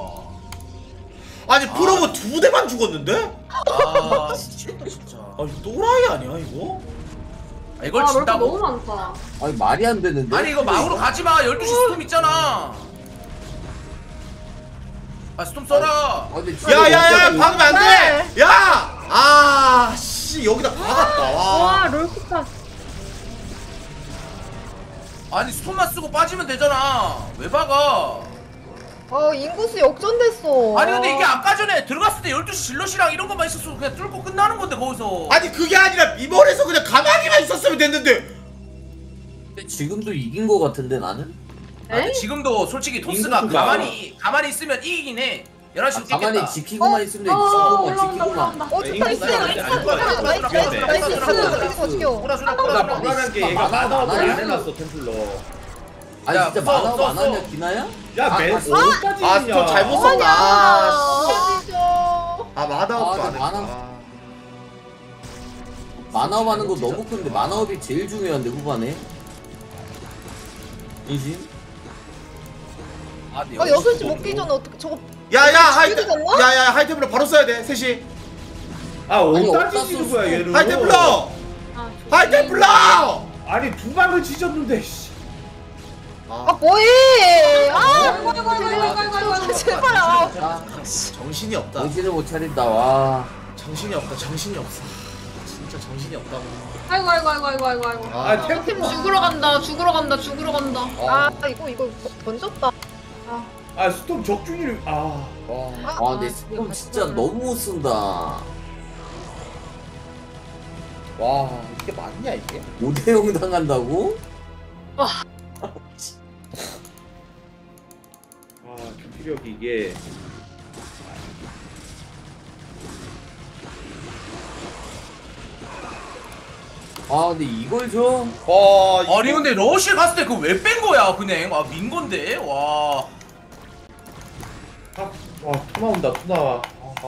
아니 프로브 2대만 죽었는데? 아 미치겠다 진짜. 아 이거 또라이 아니야 이거? 아, 이걸 진다고? 많다. 아니 말이 안 되는데. 아니 이거 막으로 가지마. 12시 스톰 있잖아. 아 스톰 써라. 야야야 박으면 안돼! 야! 아 씨 여기다 박았다 와. 롤코파. 아니 스톰만 쓰고 빠지면 되잖아. 왜 박아? 인구수 역전됐어. 아니 근데 이게 아까 전에 들어갔을 때 12시 질럿이랑 이런 것만 있었어. 그냥 뚫고 끝나는 건데 거기서. 아니 그게 아니라 미몰에서 그냥 가만히만 있었으면 됐는데. 근데 지금도 이긴 거 같은데 나는? 아니 지금도 솔직히 토스가 가만히 있으면 이기긴 해. 11시로 뛰겠다. 가만히 지키고만 있으면 돼. 지키고만. 불안한 게 얘가 마다업을 안 해놨어 템플러. 아니 진짜 만화가 안 하냐 기나야? 야맨 어디까지 아 스톱 잘못 썼다. 아 마다업도 아, 안 했다. 만화업 하는 거 너무 큰데 만화업이 제일 중요한데 후반에. 인심? 아, 근데 6시 먹기 전에 어떻게 저거 야야 죽이겠나? 야야 하이템플러 바로 써야 돼 셋이. 아 어디까지 지는 거야 얘는. 하이템플러! 하이템플러! 아니 두 방을 찢었는데 씨. 뭐해? 제발. 정신이 없다. 정신을 못 차린다 와. 정신이 없다. 정신이 없어. 진짜 정신이 없다고. 아이고. 아 템플러. 죽으러 간다. 이거 던졌다. 아 스톰 적중률 근데 스톰 진짜 너무 못 쓴다. 와 이게 맞냐 이게? 5대0 당한다고? 경기력이 이게. 근데 이걸 줘? 아니 근데 러시에 갔을 때 그거 왜 뺀 거야 그냥? 민 건데 와. 와 토 나온다 토 나와.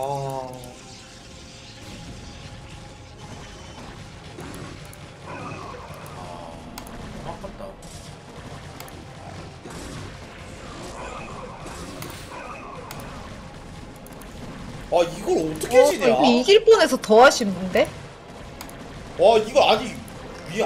아깝다. 이걸 어떻게 지냐? 이거 이길 뻔해서 더 아쉽는데? 와 이거 아니 미야.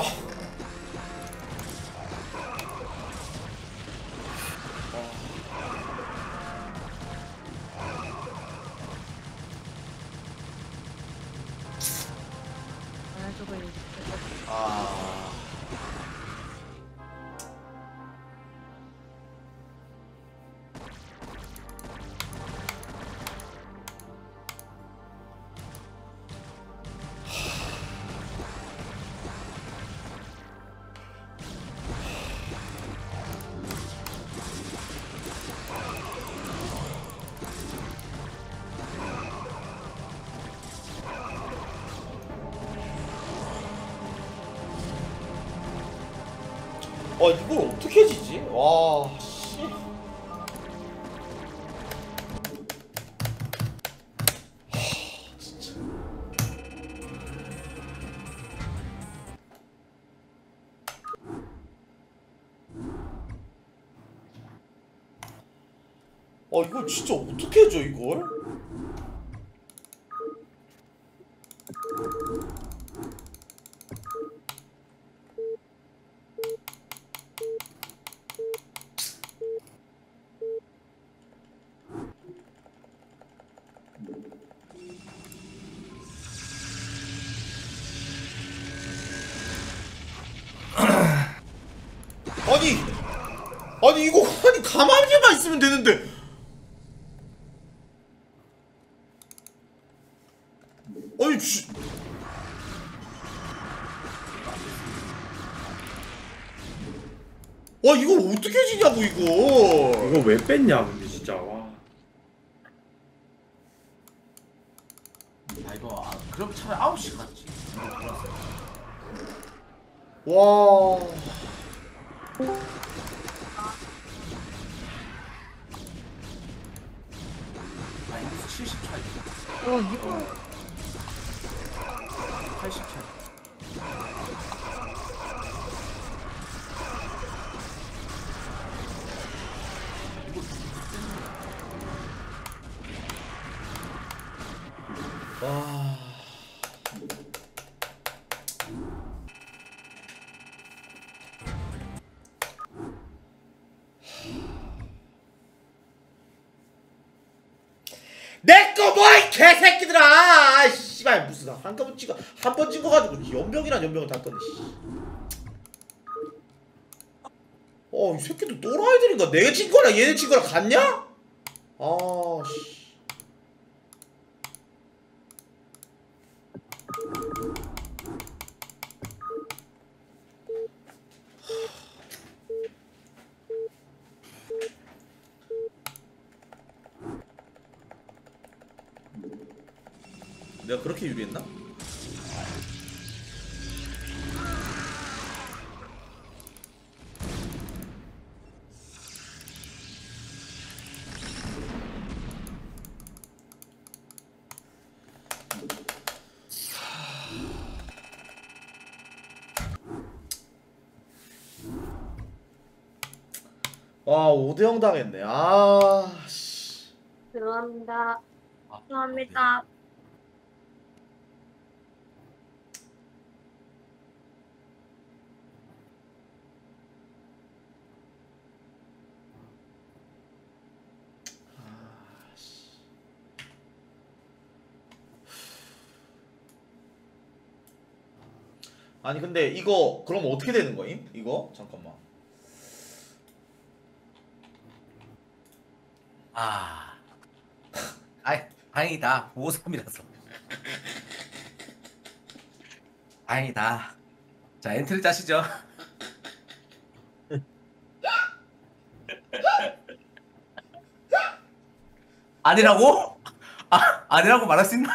이걸 어떻게 지지? 와 씨. 진짜. 이걸 진짜 어떻게 해줘 이걸? 아니 이거 가만히만 있으면 되는데. 아니 와 이걸 어떻게 지냐고 이거 왜 뺐냐 근데 진짜 와. 이거 그럼 차라리 9시 갔지. 와. 70 차이. 이거 80 차이. 와. 내꺼 뭐이 개새끼들아! 아, 씨발 무슨 한번 찍어 한 번 찍어 가지고 연병이란 연병을 다 떠네. 이 새끼들 또라이들인가? 내가 친 거랑 얘네 친 거랑 같냐? 아 씨. 내가 그렇게 유리했나? 와 5대0 당했네. 아 씨. 죄송합니다. 죄송합니다. 아니 근데 이거 그럼 어떻게 되는 거임? 이거 잠깐만. 다행이다. 5-3이라서. 다행이다. 자, 엔트리 짜시죠. 아니라고? 아니라고 말할 수 있나?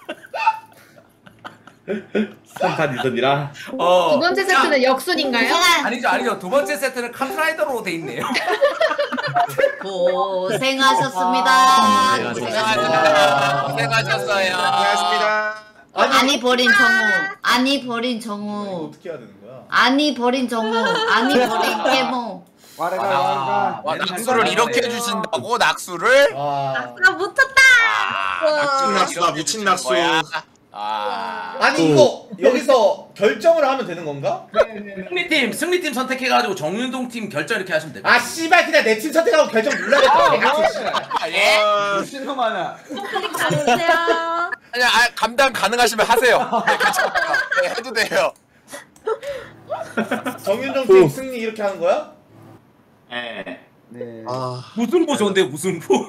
3판 있었니라. 두 번째 세트는 역순인가요? 아니죠. 두 번째 세트는 카트라이더로 돼 있네요. 고생하셨습니다. 고생하셨어요. 아니 버린 정우. 아니 버린 정우. 어떻게 해야 되는 거야? 아니 버린 정우. 아니 버린 깨모. 와, 낙수를 이렇게 해주신다고? 낙수를? 낙수가 붙었다. 낙수다 미친 낙수. 아니 이거 여기서 결정을 하면 되는 건가? 승리팀 선택해가지고 정윤동 팀 결정 이렇게 하시면 됩니다. 아 씨발 그냥 내 팀 선택하고 결정 눌러야겠다. 예? 신호 많아. 잘해주세요. 아니, 감당 가능하시면 하세요. 네, 괜찮아요. 네, 해도 돼요. 정윤정 팀 승리 이렇게 하는 거야? 네. 무슨 보조인데 무슨 보?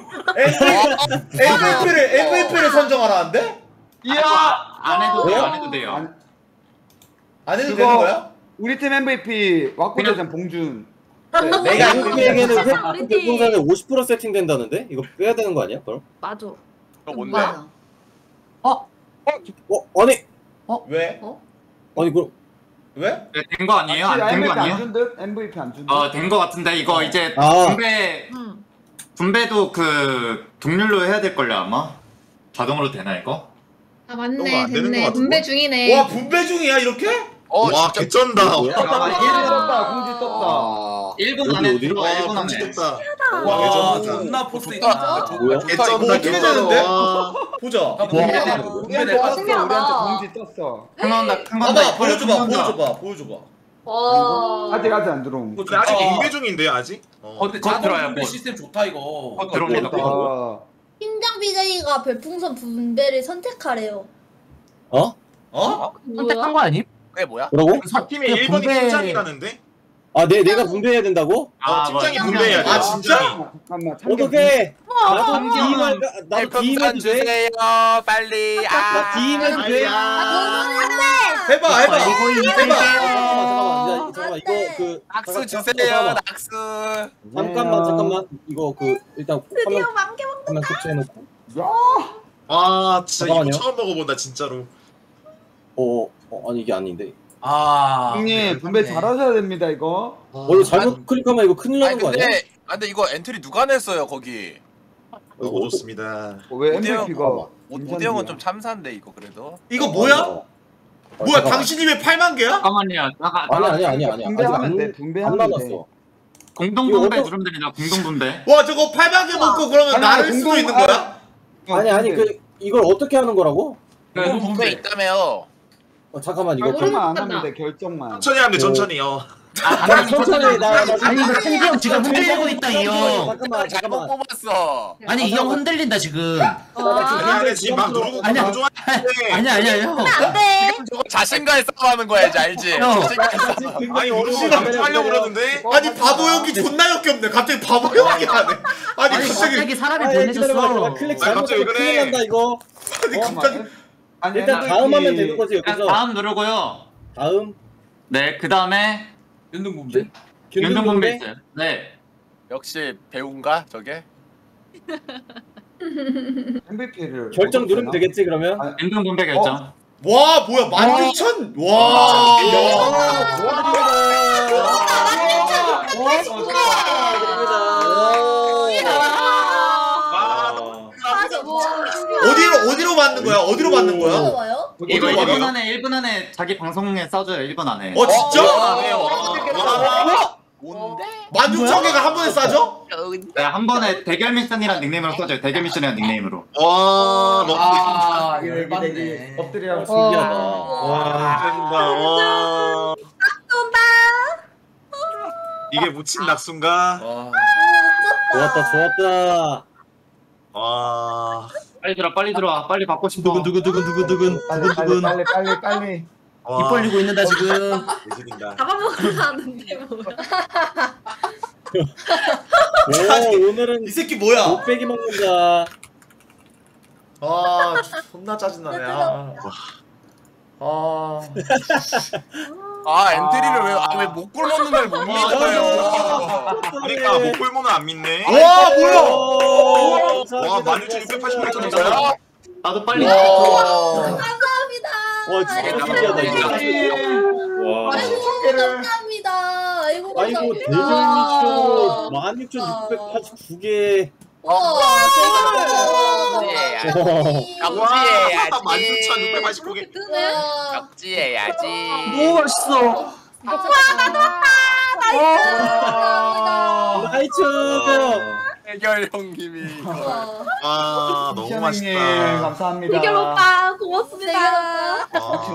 MVP를 선정하라는데? 이야! 안 해도 돼요. 안 해도 돼요. 안 해도 되는 거야? 우리 팀 MVP 왁구대장 봉준. 내가 MVP에게는 별풍선에 50% 세팅된다는데? 이거 빼야 되는 거 아니야? 그럼? 맞아. 그거 뭔데? 아니 왜? 아니 그럼 왜? 네, 된 거 아니에요? 안 된 거 아니에요? 안 준 듯? MVP 안 준 듯? 된 거 같은데 이거 이제 분배도 그 동률로 해야 될 걸요 아마. 자동으로 되나 이거? 아 맞네 됐네. 분배 중이네. 와 분배 중이야 이렇게? 와 개쩐다. 1분 떴다. 공지 떴다. 1분 안에 들어가. 1분 안에. 와, 존나 포스 있다. 개쩐다. 어떻게 되는데? 보자. 우리한테 공지 떴어. 봐봐 보여줘봐. 아직 안 들어온. 아직 인계 중인데요 아직? 곧 들어요. 분배 시스템 좋다 이거. 곧 들어옵니다. 팀장 BJ가 별풍선 분배를 선택하래요. 선택한 거 아님? 그게 뭐야? 뭐라고? 팀의 1번이 팀장이라는데? 내가 분배해야 된다고? 팀장이 분배해야 돼. 진짜? 잠깐만. 어떡해? 나도 별풍선 돼? 주세요. 빨리. 나 DM 해도 돼? 해봐. 잠깐만 이거 그 낙수 주세요. 낙수. 잠깐만 이거 그 일단 드디어 만개 화면 캡처해놓고. 와 진짜 잠깐만요. 이거 처음 먹어본다 진짜로. 아니 이게 아닌데. 형님 분배 잘하셔야 됩니다 이거. 원래 잘못 클릭하면 이거 큰일 나는 거 아니야? 근데 이거 엔트리 누가 냈어요 거기? 너무 좋습니다. 왜 MVP가 오대형은 좀 참사인데 이거 그래도. 이거 뭐야? 뭐야 당신이 왜 8만 개야? 잠깐만요. 아니야. 분배하면 돼. 안 분배하면 돼. 남았어. 공동 분배 누르면 되냐? 공동 분배. 와 저거 8만 개 먹고 그러면 나를 수도 있는 거야? 아니 그 이걸 어떻게 하는 거라고? 공동 분배 있다며요. 잠깐만 이거 결정만 안 하면 돼. 결정만. 천천히 하면 돼, 천천히요. 천천히 나 아니 이거 탱형 지금 흔들리고 있다 이 형. 잠깐만. 뽑았어. 아니 이 형 흔들린다 지금. 아니 지금 막 누르고 아니야. 방종하는데. 아니야 형. 안돼. 저거 자신과의 싸움하는 거야 이제 알지? 형. 아니 누르고 방종하려고 그러는데. 아니 바보 연기 존나 역겹네. 갑자기 바보 연기 하네. 아니 아니 갑자기 갑자기 사람이 보내줬어. 클릭 갑자기 잘못하면 그래. 큰일 난다 이거. 아니 갑자기 일단 다음 하면 되는 거지 여기서. 다음 누르고요. 다음. 네, 그 다음에 연동 분배. 연동 분배 있어요. 네. 역시 배우인가 저게? MVP를 결정 누르면 되겠지 그러면? 연동 분배 결정. 와 뭐야 16,000 와. 어디로 받는 거야? 어디로 받는 거야? 이거 1분 안에 자기 방송에 써줘요. 1분 안에. 진짜? 뭔데? 16,000개가 한 번에 싸져? 네, 한 번에 대결 미션이란 닉네임으로 써줘요. 대결 미션이란 닉네임으로. 와 너무 이거 맞네. 엎드려. 신기하다. 와 된다. 와. 이게 묻힌 낙순가? 좋았다. 와. 빨리 들어와. 빨리 받고 싶어. 두근. 빨리. 입 벌리고 있는다 지금. 예술인다. 잡아먹으러 하는데 뭐야. 오 오늘은 이 새끼 뭐야? 못빼기 먹는다. 아 존나 짜증나네. 엔트리를 왜 못 굶었는 날 못 믿어요. 그러니까 목골모는 안 믿네. 와 뭐야? 와 16,688점이잖아. 나도 빨리. 감사합니다. 와 진짜 신기하다 이거. 와. 감사합니다. 아이고 아이고 감사합니다. 대전 미션 16,689개. 와 역지해야지. 16,689개. 역지해야지. 너무 맛있어. 나이스. 해결 형님이. 아 너무 맛있다. 감사합니다. 해결 오빠 고맙습니다.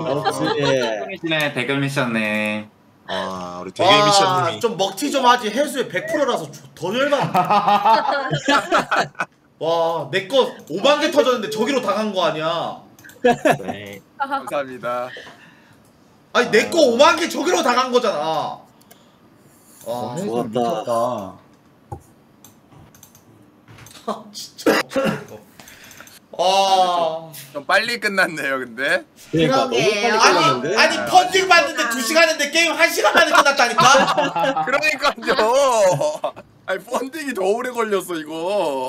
네, 대결 미션네. 아 우리 대결 미션님이. 좀 먹튀 좀 하지. 해수의 100%라서 더 열받네. 와 내 거 5만 개 터졌는데 저기로 당한 거 아니야? 네. 감사합니다. 아니 내 거 5만 개 저기로 당한 거잖아. 와 좋았다. 진짜. 좀 빨리 끝났네요 근데. 그러니까 너무 빨리 끝났는데. 아니 펀딩 받는데 2시간인데 게임 1시간 만에 끝났다니까? 그러니까요. 아니 펀딩이 더 오래 걸렸어 이거.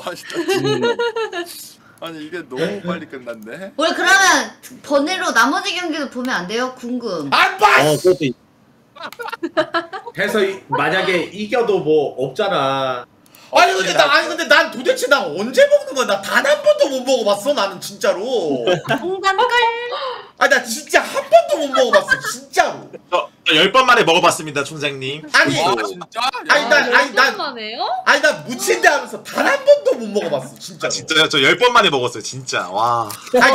아니 이게 너무 빨리 끝났네. 우리 그러면 번외로 나머지 경기도 보면 안 돼요? 궁금. 안 봐! 그것도 해서 만약에 이겨도 뭐 없잖아. 아니 근데 난 도대체 나 언제 먹는 거야? 나 단 한 번도 못 먹어봤어 나는 진짜로. 공감걸. 아니 나 진짜 한 번도 못 먹어봤어 진짜로. 저 10번 만에 먹어봤습니다 총장님. 아니 진짜? 아니 난 무친데 하면서 단 한 번도 못 먹어봤어 진짜. 진짜요? 저 10번 만에 먹었어요 진짜. 와.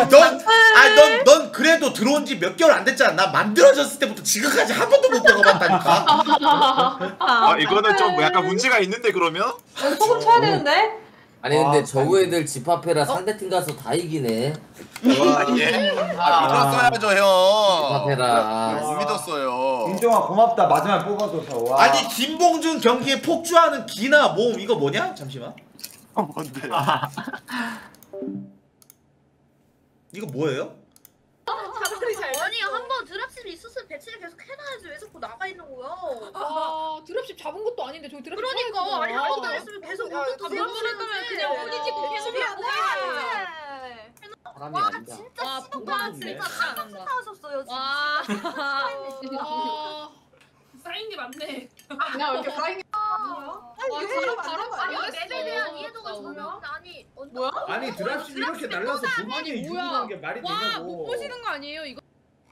넌 그래도 들어온 지 몇 개월 안 됐잖아. 나 만들어졌을 때부터 지금까지 한 번도 못 먹어봤다니까. 아 이거는 좀 약간 문제가 있는데 그러면? 소금 쳐야 되는데? 아니 근데 저우 애들 집합해라 상대팀 가서 다 이기네. 믿었어야죠 형. 집합해라. 못 믿었어요. 김종아 고맙다. 마지막에 뽑아줘서. 와. 아니 김봉준 경기에 폭주하는 기나 모험 이거 뭐냐? 잠시만. 뭔데? 이거 뭐예요? 아니 한번 드랍십이 있었으면 배치를 계속 해놔야지 왜 자꾸 나가 있는 거야? 드랍십 잡은 것도 아닌데 저기 드랍십 그러니까 아니 한 번도 안 했으면 계속 오늘도 드랍십했다면 그냥 어디지 계속 하고 사람이 와 아니다. 진짜 씨발 진짜 깜짝 나왔었어요 와. 사인이 많네. 그냥 이렇게 사인. 아니 맵에 대한 이해도가 전혀 없네. 아니 뭐야? 아니 드랍십 이렇게 날라서 본인이 유리한 게 말이 되냐고. 못 보시는 거 아니에요 이거?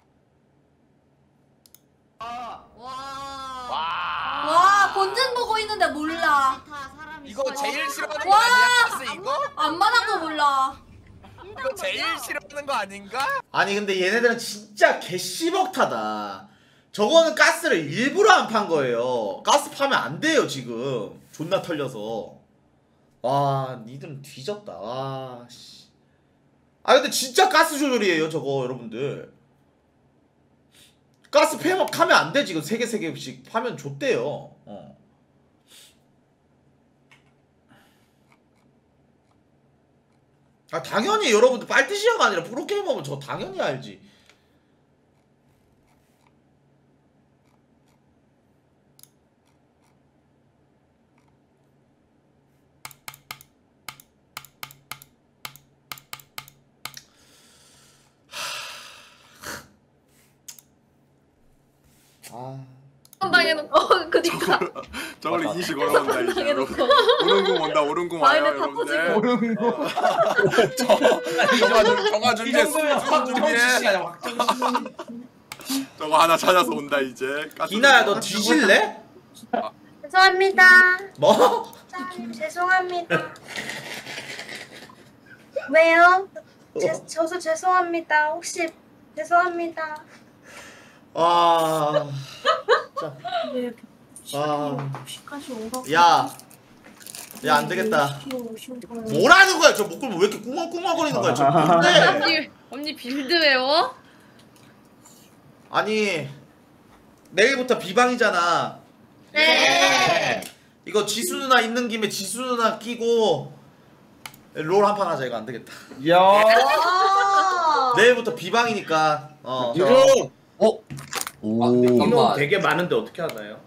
와 본진 보고 있는데 몰라. 이거 제일 싫어하는 거 와! 아니야? 가스 이거? 안만한 거 몰라. 이거 제일 싫어하는 거 아닌가? 아니 근데 얘네들은 진짜 개씨벅타다. 저거는 가스를 일부러 안 판 거예요. 가스 파면 안 돼요 지금. 존나 털려서. 와 니들은 뒤졌다. 와 씨. 아 근데 진짜 가스 조절이에요 저거 여러분들. 가스 패먹 하면 안 돼 지금 3개씩 파면 좆대요. 아 당연히 여러분들 빨티시아가 아니라 프로게이머면 저 당연히 알지. 당해놓고 그니까 저걸 인식 어려운다 이제. 당해놓고 오른궁 온다. 오른궁 와요 마을에 다 여러분들. 오른궁. 정화 준비해. 저거 하나 찾아서 온다 이제. 기나야 너 뒤질래? 죄송합니다. 뭐? 죄송합니다. 왜요? 저도 죄송합니다. 혹시 죄송합니다. 아. 야. 야, 안 되겠다. 뭐라는 거야? 저 목걸이 왜 이렇게 꿍얼꿍얼거리는 거야? 저 뭔데? 언니 빌드 외워? 아니, 내일부터 비방이잖아. 네. 이거 지수 누나 있는 김에 지수 누나 끼고 롤 한 판 하자. 이거 안 되겠다. 야. 내일부터 비방이니까. 근데 인원 되게 많은데 어떻게 하나요?